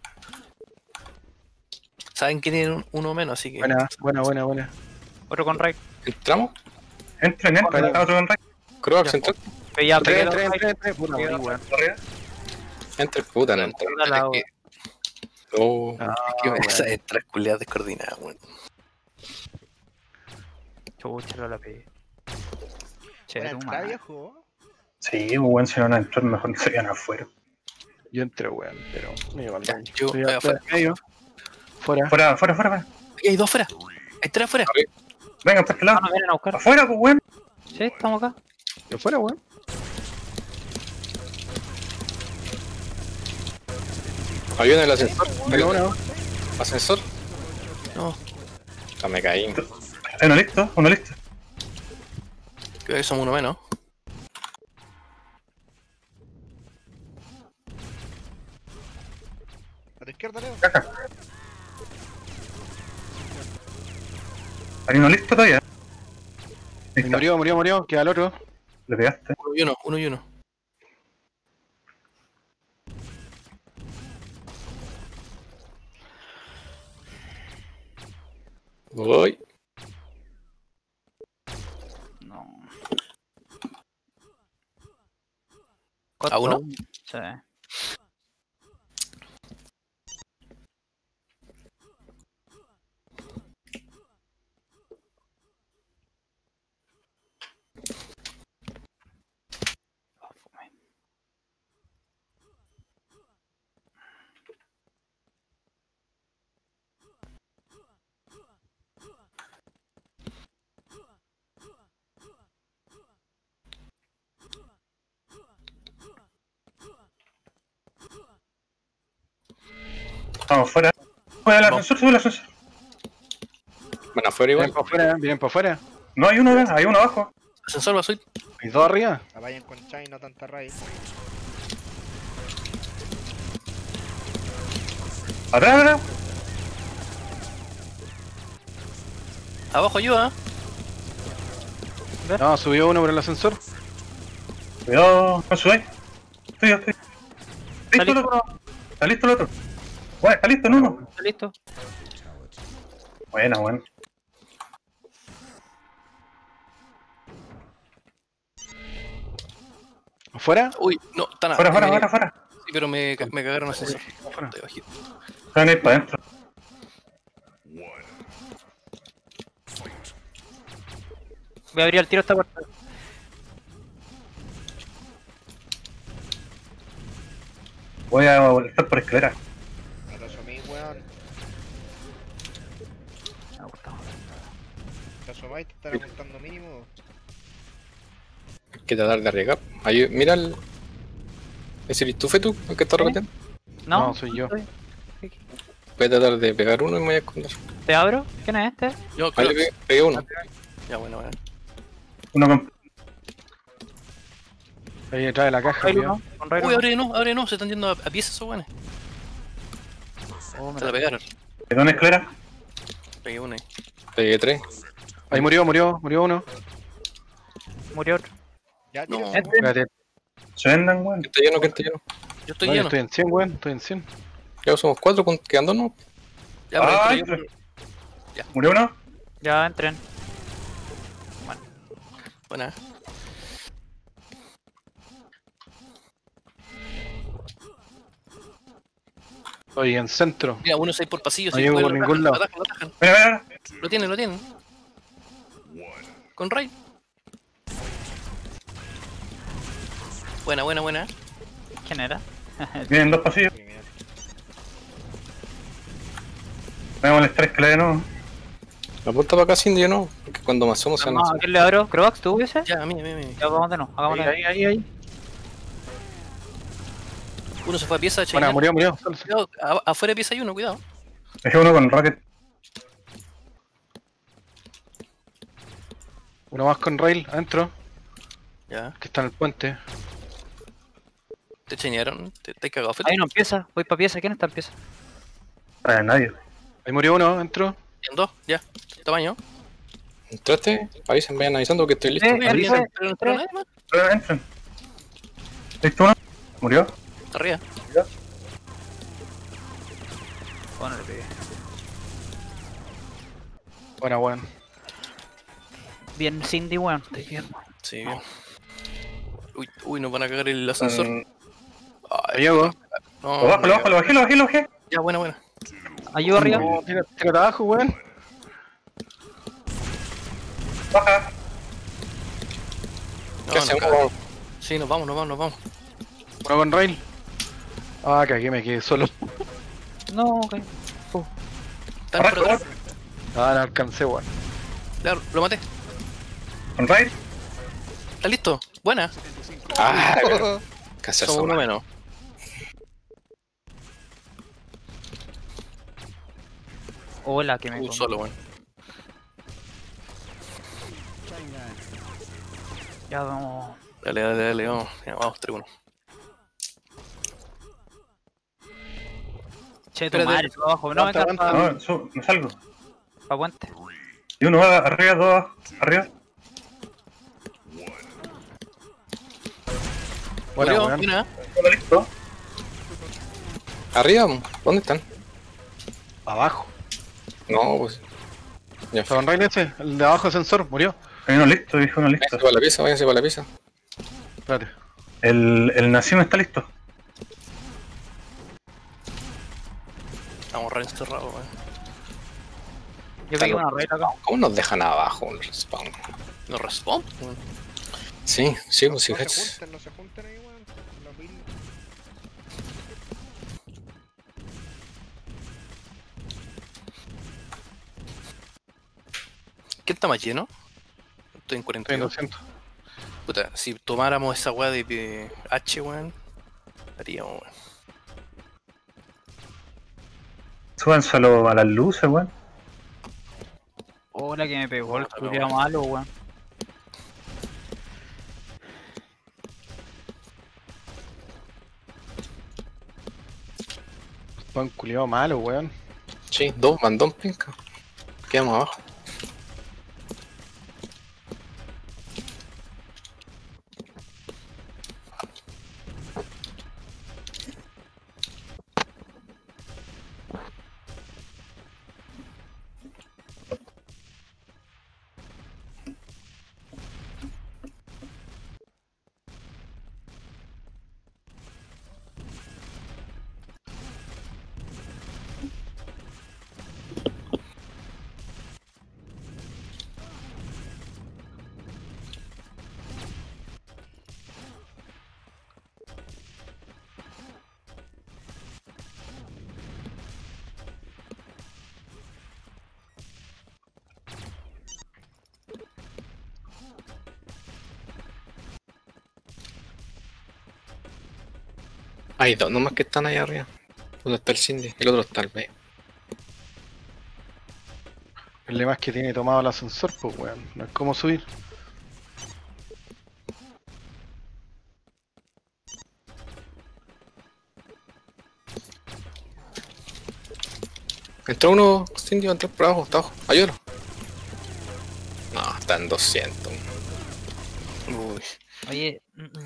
Saben que tienen uno menos, así que. Buena. Otro con Raid. ¿Entramos? Entren, está otro en raid. Crocs, entra. Ya, Tres, pegué dos Raid. tres. Puta, morí, weón. Arriba. Entra, puta, no entra. Puta la Es que- Oh, Ah, Esa es tres culiadas descoordinadas, weón. Chucha, no la pegué. Che, ¿Para tu entrar, madre. viejo? Sí, bueno, si no van a entrar, mejor que se vayan afuera. Yo entré, weón, pero me llevo al baño. yo Estoy voy afuera. medio. Fuera. Fuera. Aquí hay dos afuera. Hay tres afuera. Vengan, para este lado. No, nos vienen a buscar. Afuera, pues, weón. Sí, estamos acá. Yo fuera, weón. Hay uno en el ascensor. Murió uno. ¿Ascensor? No, Ah, me caí. Hay uno listo. creo que somos uno menos. A tu izquierda, Leo. Caja. Hay uno listo todavía. Ahí está. Murió. Queda el otro. Le pegaste. Uno y uno. Voy. No. ¿A uno? Sí. Vamos, fuera. Fuera del ascensor, sube el ascensor. Bueno, afuera igual. Vienen para afuera. No, hay uno acá, hay uno abajo. Ascensor va a subir. Hay dos arriba. La vayan con Chai, no tanta raíz. Atrás. Abajo ayuda. No, subió uno por el ascensor. Cuidado, no subáis. Estoy. ¿Listo el otro? ¿Está listo el otro? Bueno, está listo el uno. ¿Está listo? Buena. ¿Afuera? Uy, no, están Fuera. Sí, pero me cagaron ascensor. Estoy bajito. Están ahí para adentro. Voy a abrir el tiro esta puerta. Voy a estar por escalera. No lo asomí, weón. Me gusta. Te asomáis, te están apuntando mínimo. Hay que tratar de arriesgar. Ahí, mira el. ¿Ese eres tú, Fetu? ¿El que está repitiendo? No, No, soy yo. Voy a tratar de pegar uno y me voy a esconder. ¿Te abro? ¿Quién es este? Yo Ahí creo le pegué uno. Ya, bueno, bueno. Uno con. Ahí detrás de la caja, Rail cuidado. uno, con Rail Uy, uno. abre no, se están yendo a piezas esos weones. Oh, me Se la pegaron. ¿Quedó en escalera? Pegué una ahí. Pegué 3. Ahí murió uno. Murió otro. Ya, No. tira. Espérate. Se vendan, weón. ¿Quién está lleno? ¿Quién está lleno? Yo estoy No, yo lleno. estoy en 100, weón. Estoy en 100. Ya somos 4 quedándonos. Ya, pero ¡Ay! entro yo. ¿Murió uno? Ya entren. Buena. Estoy en centro. Mira, uno 6 por pasillo. No sí, llego lo por atajan, ningún lado. Lo atajan, lo atajan. Mira, mira. Lo tienen, lo tienen. Con Ray. Buena, buena, buena. ¿Quién era? Vienen dos pasillos. Me voy a molestar escalera, ¿no? La punta para acá, Cindy, ¿no? Porque cuando más somos, se van a No, ¿a quién le abro? ¿Croax tú ese? Ya, a mí. Ya, hagamos de no, hagamos de no. Ahí. Uno se fue a pieza, Bueno, murió. Cuidado, afuera de pieza hay uno, cuidado. Dejé uno con Rocket. Uno más con rail adentro, Ya, que está en el puente. te cheñaron, te cagado, Feto. Ahí no empieza, voy pa' pieza. ¿Quién está en pieza? Nadie. Ahí murió uno adentro. En dos, ya. Tamaño. ¿Entraste? Avisen, vayan avisando que estoy listo. Sí. Mira, avisa. pero no entró nadie más. Entren. ¿Listo uno? ¿Murió? Está arriba. Oh, no le pegué. Buena, weón. Bien Cindy, weón. Estoy bien. Sí, bien. Uy, nos van a cagar el ascensor. Ay, Llego. no, Lo bajo, lo bajé. Ya, buena. Ayuda arriba. No, tírate abajo, weón. Baja. ¿Qué No, hacemos? cagaron. Sí, nos vamos. Uno con rail. Ah, cagué, me quedé solo. No, ok. Están por atrás. Ah, no alcancé, weón. Claro, lo maté. ¿Con Raid? ¿Está listo? Buena. Ah, casi Somos uno asoma. menos. Hola, que me comí. Solo, weón. Ya vamos. Dale, vamos. Ya, vamos, 3-1. Che, tu Espérate. madre, tú abajo. No, venga, Aguanta, pa' No, me salgo. puente. Y uno va arriba, dos abajo. Arriba. Buena, Murió, weón. buena. Uno listo. ¿Arriba? ¿Dónde están? Abajo. No, pues. Ya ¿Está con rail ese? El de abajo ascensor, murió. Hay uno listo, dije uno listo. Váyanse para la pieza. Espérate. El Nacim está listo. Estamos re encerrados, weón. Yo pegué una raid acá. ¿Cómo nos dejan abajo un respawn? No respawn, weón. Sí, pues sí, No se Hex. junten ahí, weón. Los vil- ¿Qué está más lleno? Estoy en Estoy en 42. 200. Puta, si tomáramos esa weá de H, weón, haríamos, weón. Súbanse a las luces, weón. Hola, que me pegó el Mátalo, culiao weón. malo, weón. Van culiado malo, weón. Sí, dos, mandón, pinca. Quedamos abajo. Hay dos nomás que están ahí arriba. Uno está el Cindy, el otro está al medio. El problema es que tiene tomado el ascensor, pues weón. No es como subir. Entró uno, Cindy, va a entrar por abajo, está abajo. Ayúdalo. No, está en 200. Uy. Oye,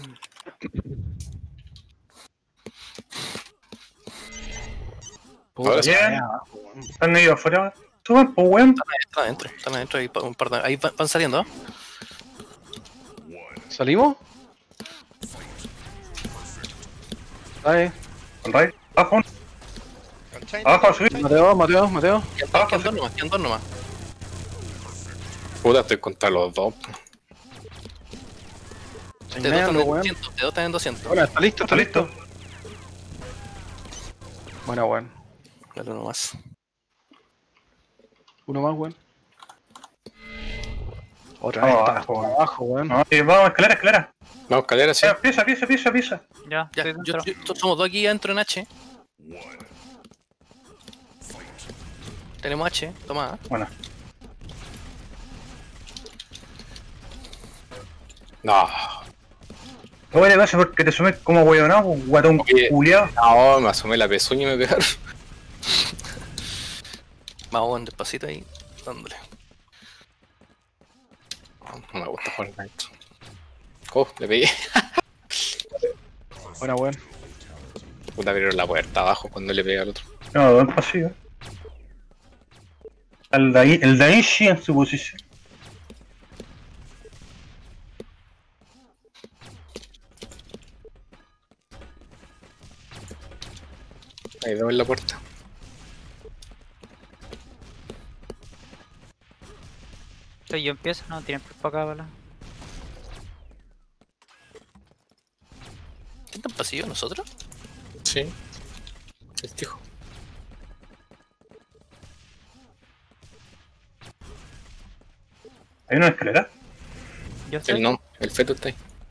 Ahora sí. Bien. Están ellos afuera. Suban, pues weón. Están adentro ahí, un par de... Ahí van saliendo, ¿eh? ¿Salimos? Ahí. Con Ray. Abajo. Con Chain. Abajo, subir. Mateo. Quedan dos nomás. Puta, estoy contra los dos. De dos están en 200, de dos están en 200. Hola, está listo, Está listo. Buena, weón. Dale uno más. Uno más, weón. Otra Vamos vez está abajo, weón. abajo, weón. No, vamos, escalera. Vamos, escalera, sí. Pieza. ya, Ya, estoy dentro. somos dos aquí adentro en H. Tenemos H, toma. Bueno, No, no vale pasa porque te sumes como weonado, guatón Oye. culiado. no, me asomé la pezuña y me pegaron. Vamos weón, despacito ahí, dándole. No me gusta jugar adentro. Oh, le pegué. Buena, weón. Puta, abrieron la puerta abajo cuando le pegué al otro. No, dos pasillo. El Daishi en su posición. Hay dos en la puerta. Entonces yo empiezo, no tienen para acá, ¿vale? ¿Quién está en pasillo? ¿Nosotros? Sí. El tijo. Hay una escalera. Yo sé. El no, el feto está ahí.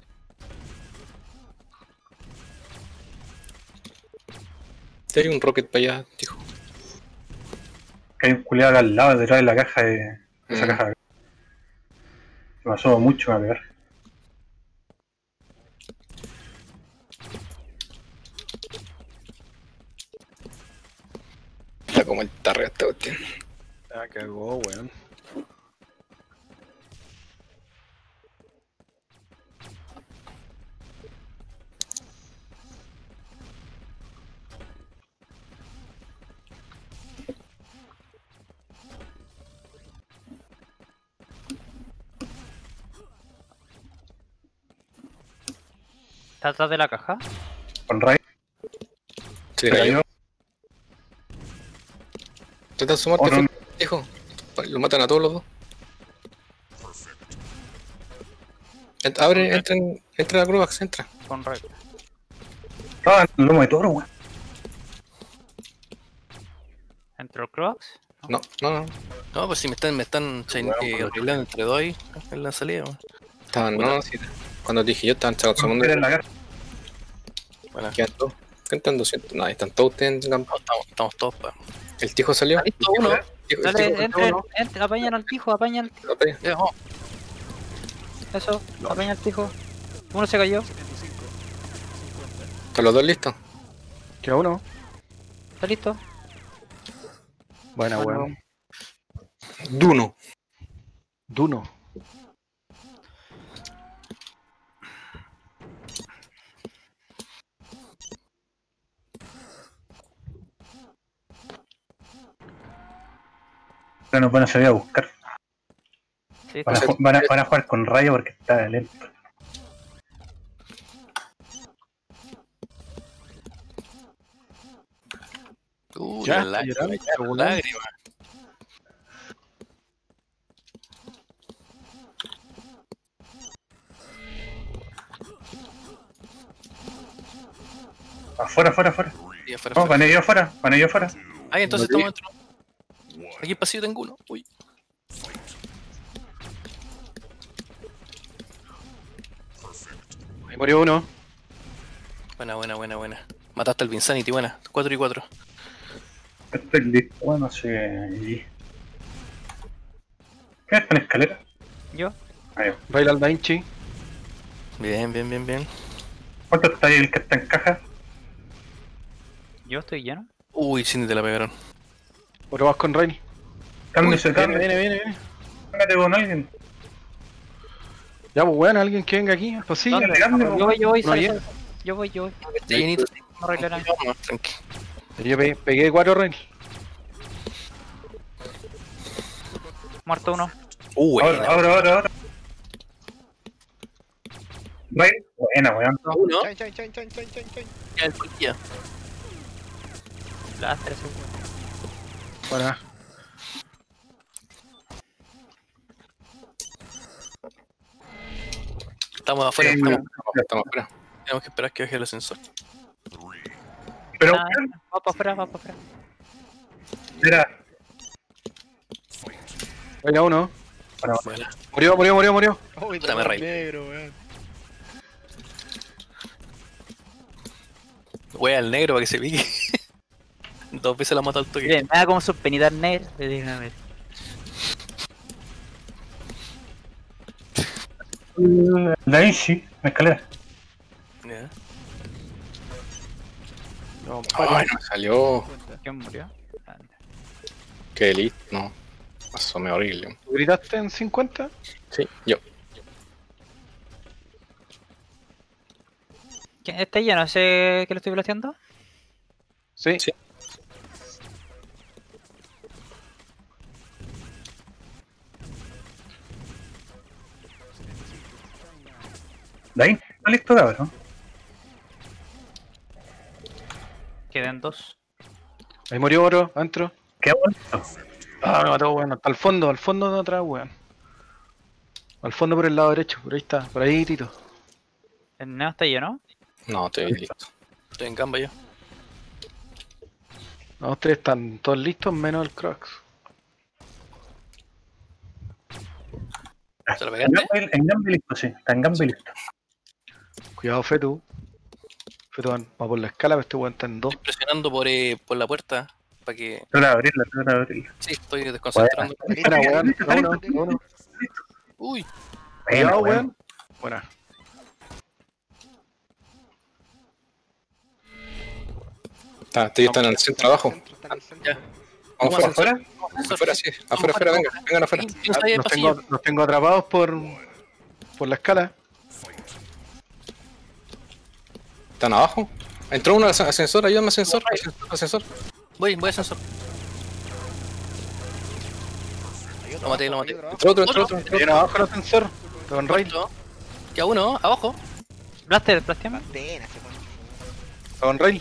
Te hay un rocket para allá, tijo. Que hay un culiado acá al lado, detrás de la caja de esa caja. Se me asoma mucho a pegar. Está como el tarre esta cuestión. Ya cagó, weón. ¿Está atrás de la caja? Con Ray. Se Se cayó. cayó. Trata de sumarte, Otro. tijo. Lo matan a todos los dos. Abre, entra a Grubax, entra. Con red. Ah, el lomo de toro, weón. ¿Entró el Crocs? No. No, pues si me están arreglando entre dos ahí en la salida, weón. Estaban, Puta. no, sí. Cuando te dije yo, estaban sumando. Mira en la cara. Bueno, Quedan todos. Están 200. No, están todos ustedes en campo. estamos todos para. El tijo salió. Listo, uno. El tijo Dale, salió. entre, apañan al tijo, apañan al tijo. Ya, vamos. Eso, apaña al tijo. Uno se cayó. ¿Están los dos listos? Queda uno. ¿Está listo? Buena, Bueno. weón. Duno. Duno. Ahora nos van a salir a buscar. Sí, Van a, está. van a jugar con Rayo porque está lento. Ya, la está llorando, lágrima. weón. Lágrima. Afuera. Y afuera, No, afuera. van ellos afuera. Ahí entonces estamos dentro. Aquí en pasillo tengo uno. Uy. Ahí murió uno. Buena. Mataste al Vinsanity, buena. 4 y 4. Estoy listo. Bueno, sí. ¿Qué está en escalera? Yo. Ahí va. Baila al Da Vinci. Bien, bien, bien, bien. ¿Cuánto está ahí el que está en caja? Yo estoy lleno. Uy, Cindy te la pegaron. Ahora vas con Rainy. Cámbiese, Viene, cámbiese. viene. Cámbiate con alguien. Ya, pues weón, alguien que venga aquí. Pues sí, ¿Dónde? grande, Yo voy, No sale, llega. sale. Yo voy. Está llenito. No arreglarán. Vamos, tranqui. yo pegué 4 Rainy. Muerto uno. Buena. Ahora. Right. Buena, weón. Uno. Chan. Ya, el policía. Láster ese. Para. Estamos afuera, Sí, estamos afuera. Tenemos que esperar que baje el ascensor. Pero, Ah, weón, va para afuera. mira. Baila uno. Buena. Murió. Uy, Puta, me reí. negro, weón. Wea al negro para que se pique. 2 veces la mata al toque. Miren, me da como sus penitas negras. Déjame ver. La Ishi, en escalera. Ya. No, Ay, no salió. ¿Quién murió? Ah, Qué elite, no. Pasó me horrible. ¿Tú gritaste en 50? Sí, yo. ¿Quién está lleno? ¿Ese que lo estoy blasteando? Sí. Sí. ¿La Ishi está listo, cabrón? Quedan 2. Ahí murió oro, adentro. Qué bonito. Ah, me mató, weón. Al fondo de atrás, weón. Al fondo por el lado derecho, por ahí está, por ahí, Tito. ¿El neo está lleno? No, estoy listo. Estoy en gamba yo. No, ustedes están todos listos menos el Crocs. ¿Se la pegaste? En Gambi listo, sí. Está en Gambi listo. Cuidado, Fetu. Fetu va por la escala, pero este weón está en 2. Estoy presionando por la puerta para que. Trata de abrirla. Sí, estoy desconcentrando. Espera, weón. Uno. Uy, Cuidado, Buena, weón. Buena. Ellos están en el centro abajo. Está en el centro. ya. Vamos Vamos afuera. ascensor. Afuera, sí. Afuera, vengan afuera. ¿Quién está ahí en el pasillo? Los tengo atrapados por la escala. ¿Están abajo? Entró uno al ascensor, ayúdame ascensor. Voy al ascensor. Lo maté. Entró otro. Hay uno abajo el ascensor. Con Raid. Muerto. Ya uno, abajo. Blaster, blasteame. Apenas se pone. Con Raid.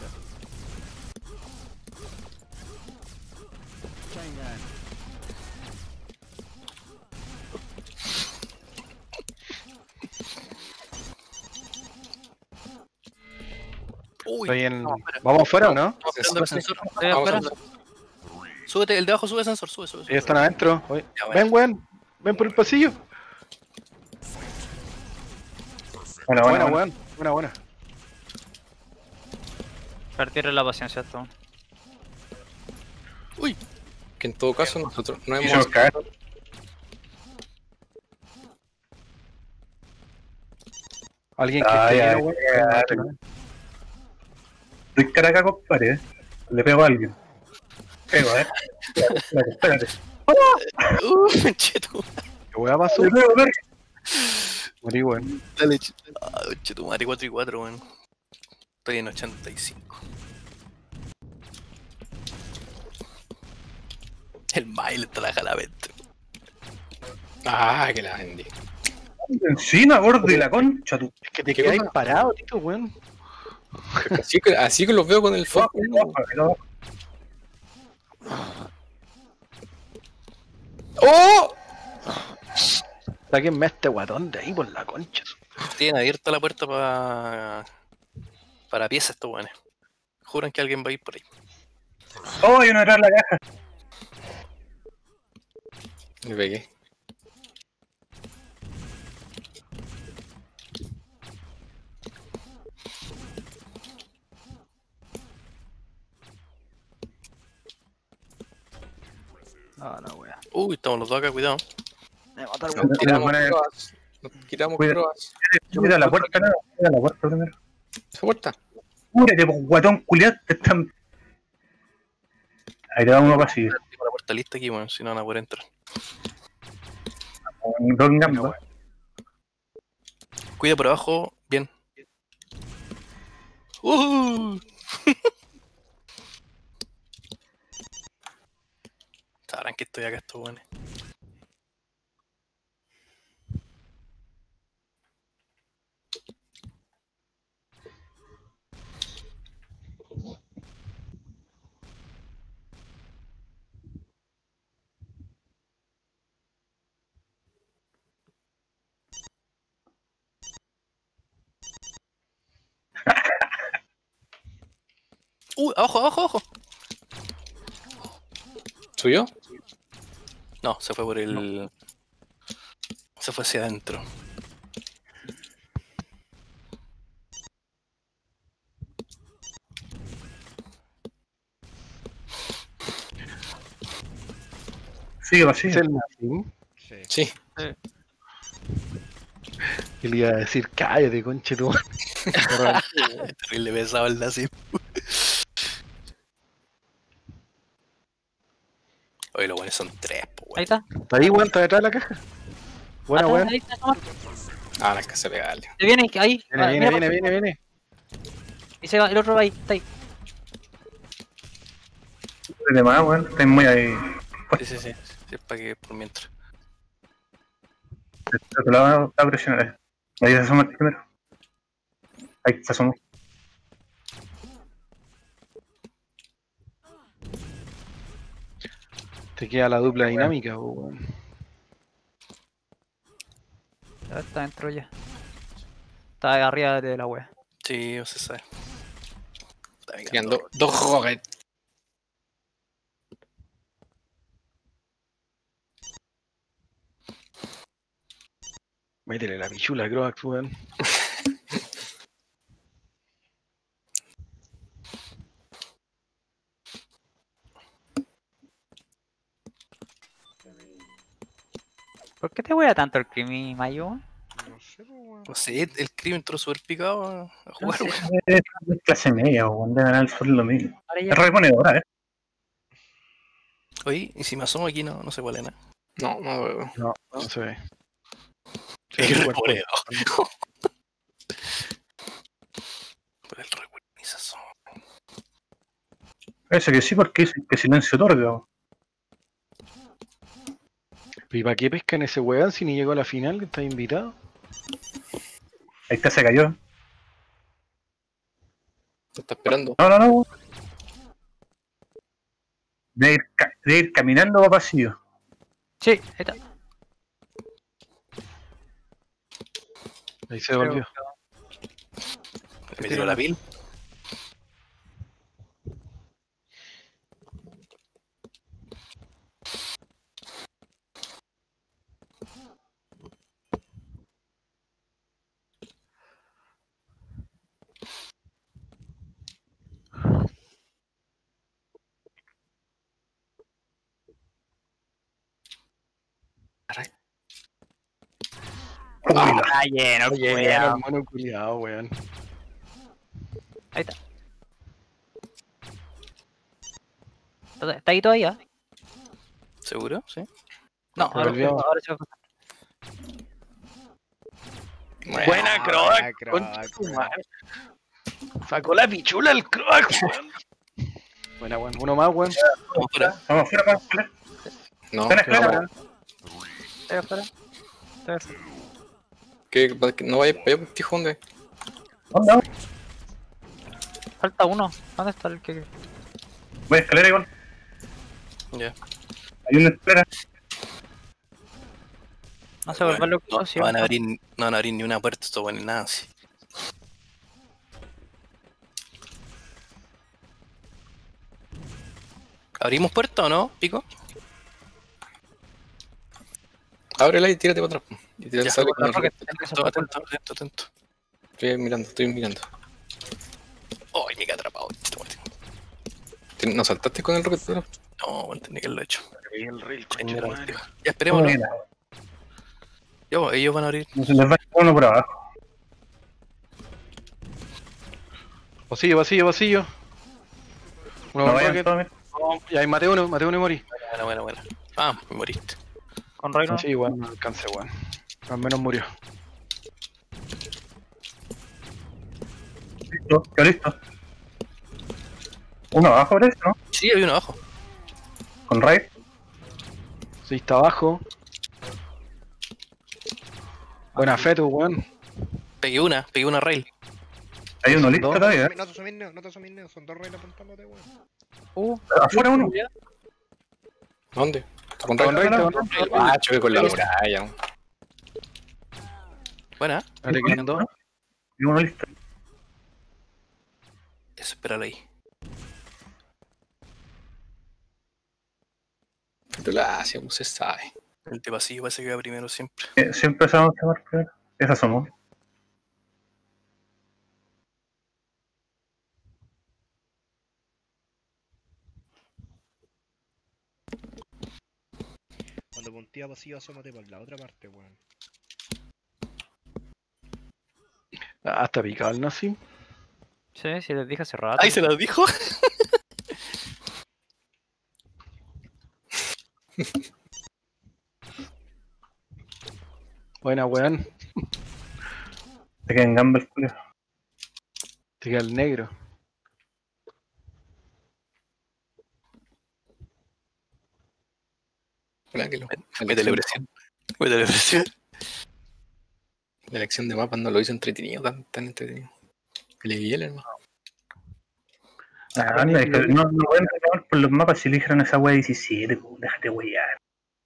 Uy, Estoy en... no, espera. ¿Vamos afuera o no? Estamos esperando el ascensor. Estoy Vamos afuera. Súbete, el de abajo sube ascensor, sube. Ellos están adentro. Oye, Ya, bueno. ven, weón. Ven por el pasillo. Buena. Buena. Perdieron la paciencia esto. Uy, Que en todo caso nosotros no Y hemos... se nos cae. Alguien que Ay, esté ay, lleno, ay. weón. Estoy cara acá, compadre. Le pego a alguien. Pego, Espérate. chetu. ¿Qué weá pasó? Le pego, Morí, weón. Dale, chetu, madre 4 y 4, weón. Estoy en 85. El Mile está la jalavente. Ah, que la vendí. Encima, gordo, y la concha, tú. Es que te ¿Qué quedáis cosa? parado, Tito, weón. Así que los veo con el foco. ¡Oh! Sáquenme a este guatón de ahí por la concha. Tienen abierta la puerta para piezas estos weones. Juran que alguien va a ir por ahí. Oh, hay uno detrás de la caja. Me pegué. Ah, la wea. Uy, estamos los dos acá, cuidado. Me mataron. Nos tiramos Buena- croas. Nos tiramos Cuida. croas. Cuida la puerta, no, cuida la puerta primero. ¿Se puerta? Cúrate, pues, guatón culiado, te están. Ahí te da uno pasillo. Tengo la puerta lista aquí, weón, si no van a poder entrar. Con dos gambas. Cuida por abajo, bien. Sabrán que estoy acá estos weones. Abajo, abajo, abajo. ¿Suyo? No, se fue por el. Se fue hacia adentro. Sigue ¿Es pasillo. el Nacim? Sí. Sí. Y le iba a decir, cállate, conche tu madre. Terrible pesado el nazi. Oye, los buenos son 3, pues, Ahí weón. está. ¿Está ahí, weón? ¿Está detrás de la caja? Buena, Atrás, weón. ahí está, toma. Ah, la casa pegarle. Se viene ahí. Viene, Mira, viene. Y se va, el otro va ahí, está ahí. De más, weón. Estás muy ahí. Sí. Sí, es para que por mientras. De otro lado está a presionar. Ahí se asoma el primero. Ahí se asomó. Te queda la dupla dinámica, weón. Ya está dentro ya. Está arriba de la wea. Sí, no se sabe. Está bien, Quedan dos rockets. Métele la pichula a Croax, weón. ¿Por qué te wea tanto el Crimi, Mayo? No sé, pues, weón. No sé, el crimen entró súper picado a jugar, weón. Es clase media, weón. De ganar el sueldo lo mismo. Ahora Es ya. reponedora, Oye, y si me asomo aquí no se vale nada. No, no, weón. No se ve. El reponedor. Por el recuerdo ni se asoma. Parece que sí, porque dice que silencio otorga, weón. ¿Y para qué pescan ese weón si ni llegó a la final que está invitado? Ahí está, se cayó. Te está esperando. No, weón. De ir caminando a pasillo. Sí, ahí está. Ahí se volvió. Me tiró la pil. Ah, lleno, Oye, culiao. hermano culiado, weón. Ahí está. Está ahí todavía. ¿Seguro? Sí. No, Se ahora, volvió. ahora se va a pasar. Buena Croax, Croax, concha tu Croax. madre. Sacó la pichula el Croax, weón. Buena, weón. Uno más, weón. Vamos fuera. Vamos afuera, vamos afuera. No, Están escalera. Estoy afuera. Estoy afuera. que no vaya para allá, pues, tijón de. ¿Dónde? Falta uno. ¿Dónde está el que.? Voy a escalera igual. Ya. Hay una escalera. No se vuelve loco. No, no van a abrir, no van a abrir ni una puerta, esto bueno, nada así. ¿Abrimos puerta o no, Pico? Ábrela y tírate para atrás. Y tírate, Ya, sale con el rocket. Atento, atento. Estoy mirando. Ay, me quedé atrapado. ¿No saltaste con el rocket, pero? No, No, weón, tenía que haberlo hecho. El reel, Señora, conchetumare. ya esperemos, ¿no? Mira, Ya, pues, ellos van a abrir. no se les va uno por abajo. Pasillo, pasillo, pasillo. Uno No con vayan rocket. todos, mira. No, ya, ahí maté uno y morí. Buena. Ah, me moriste. Con Rhino. Sí, weón, no alcancé, weón. Al menos murió. Listo, quedó listo. Uno abajo, parece, ¿no? Sí, hay uno abajo. Con raid. Sí, está abajo. Buena feto, weón. Pegué una rail. Hay uno listo Dos. todavía. No te asumís neo, no te asumís neo, son 2 reyes apuntándote, weón. Afuera uno. ¿Dónde? ¿Está con Con raid? raid, con raid. Ah, choqué con la muralla. Buena. Ahora quedan dos. Y uno listo. Eso, espéralo ahí. Titulacia, pues se sabe. El de pasillo parece que va primero siempre. Siempre sabemos quemar primero. Esas somos. Cuando puntía pasillo, asómate por la otra parte, weón. Ah, está picado el nazi. Sí, sí, les dije hace rato. ¡Ay, se lo dijo! Buena, weón. Te quedan gambas, culio. Te queda el negro. Hola, que lo- Métele presión. Métele presión. La elección de mapas no lo hizo entretenido, tan entretenido. Que le di él, hermano. Ah, no pueden reclamar por los mapas si eligieron esa wea 17, pues, déjate weyar.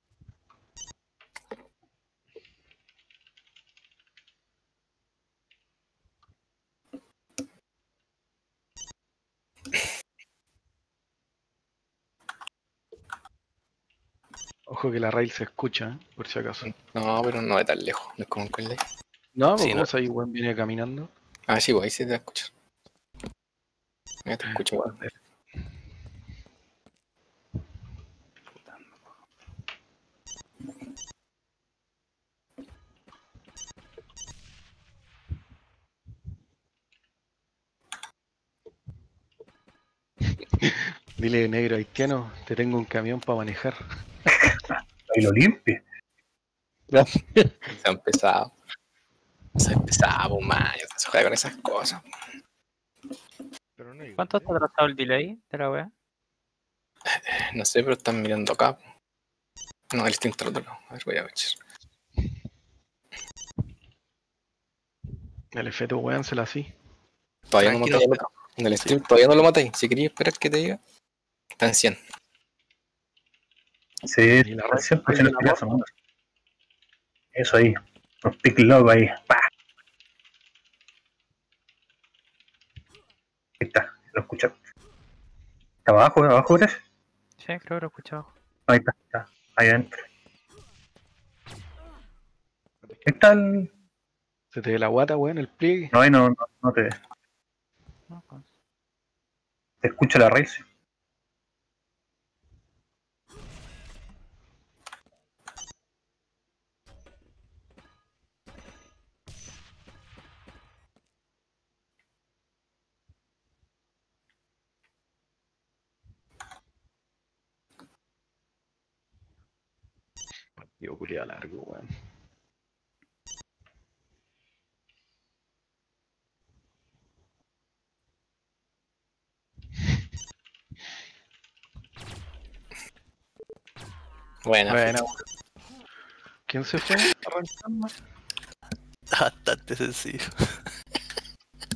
Ojo que la rail se escucha, por si acaso. No, pero no de tan lejos. No es como con el. No, Sí, pues no. ahí weón viene caminando. Ah, sí, pues ahí se te va a escuchar. Ya te escucho, weón. Dile, negro haitiano, te tengo un camión para manejar. Ahí lo limpie. Se ha empezado. Se ha empezado, man. Ya se juega con esas cosas. Pero no hay. ¿Cuánto está atrasado el delay de la wea? No sé, pero están mirando acá. No, él está en otro lado. A ver, voy a ver. El efecto weón se la así. Todavía no Tranquilo. matáis al otro. En el stream todavía no lo matáis. Si queréis esperar que te diga, está en 100. Sí, Y la raid, siempre raid se de nos la pasa, ¿no? Eso ahí. Los pick lock ahí. ¡Pah! Ahí está, lo escuchaste. ¿Está abajo, eres? Sí, creo que lo he escuchado. Ahí está, ahí adentro. Ahí está el. Se te ve la guata, weón, el pliegue. No, ahí no te. No, pues. Te escucha la raíz. Partido culiado largo, weón. Buena. Bueno, ¿quién se fue? Arrancando. Bastante sencillo.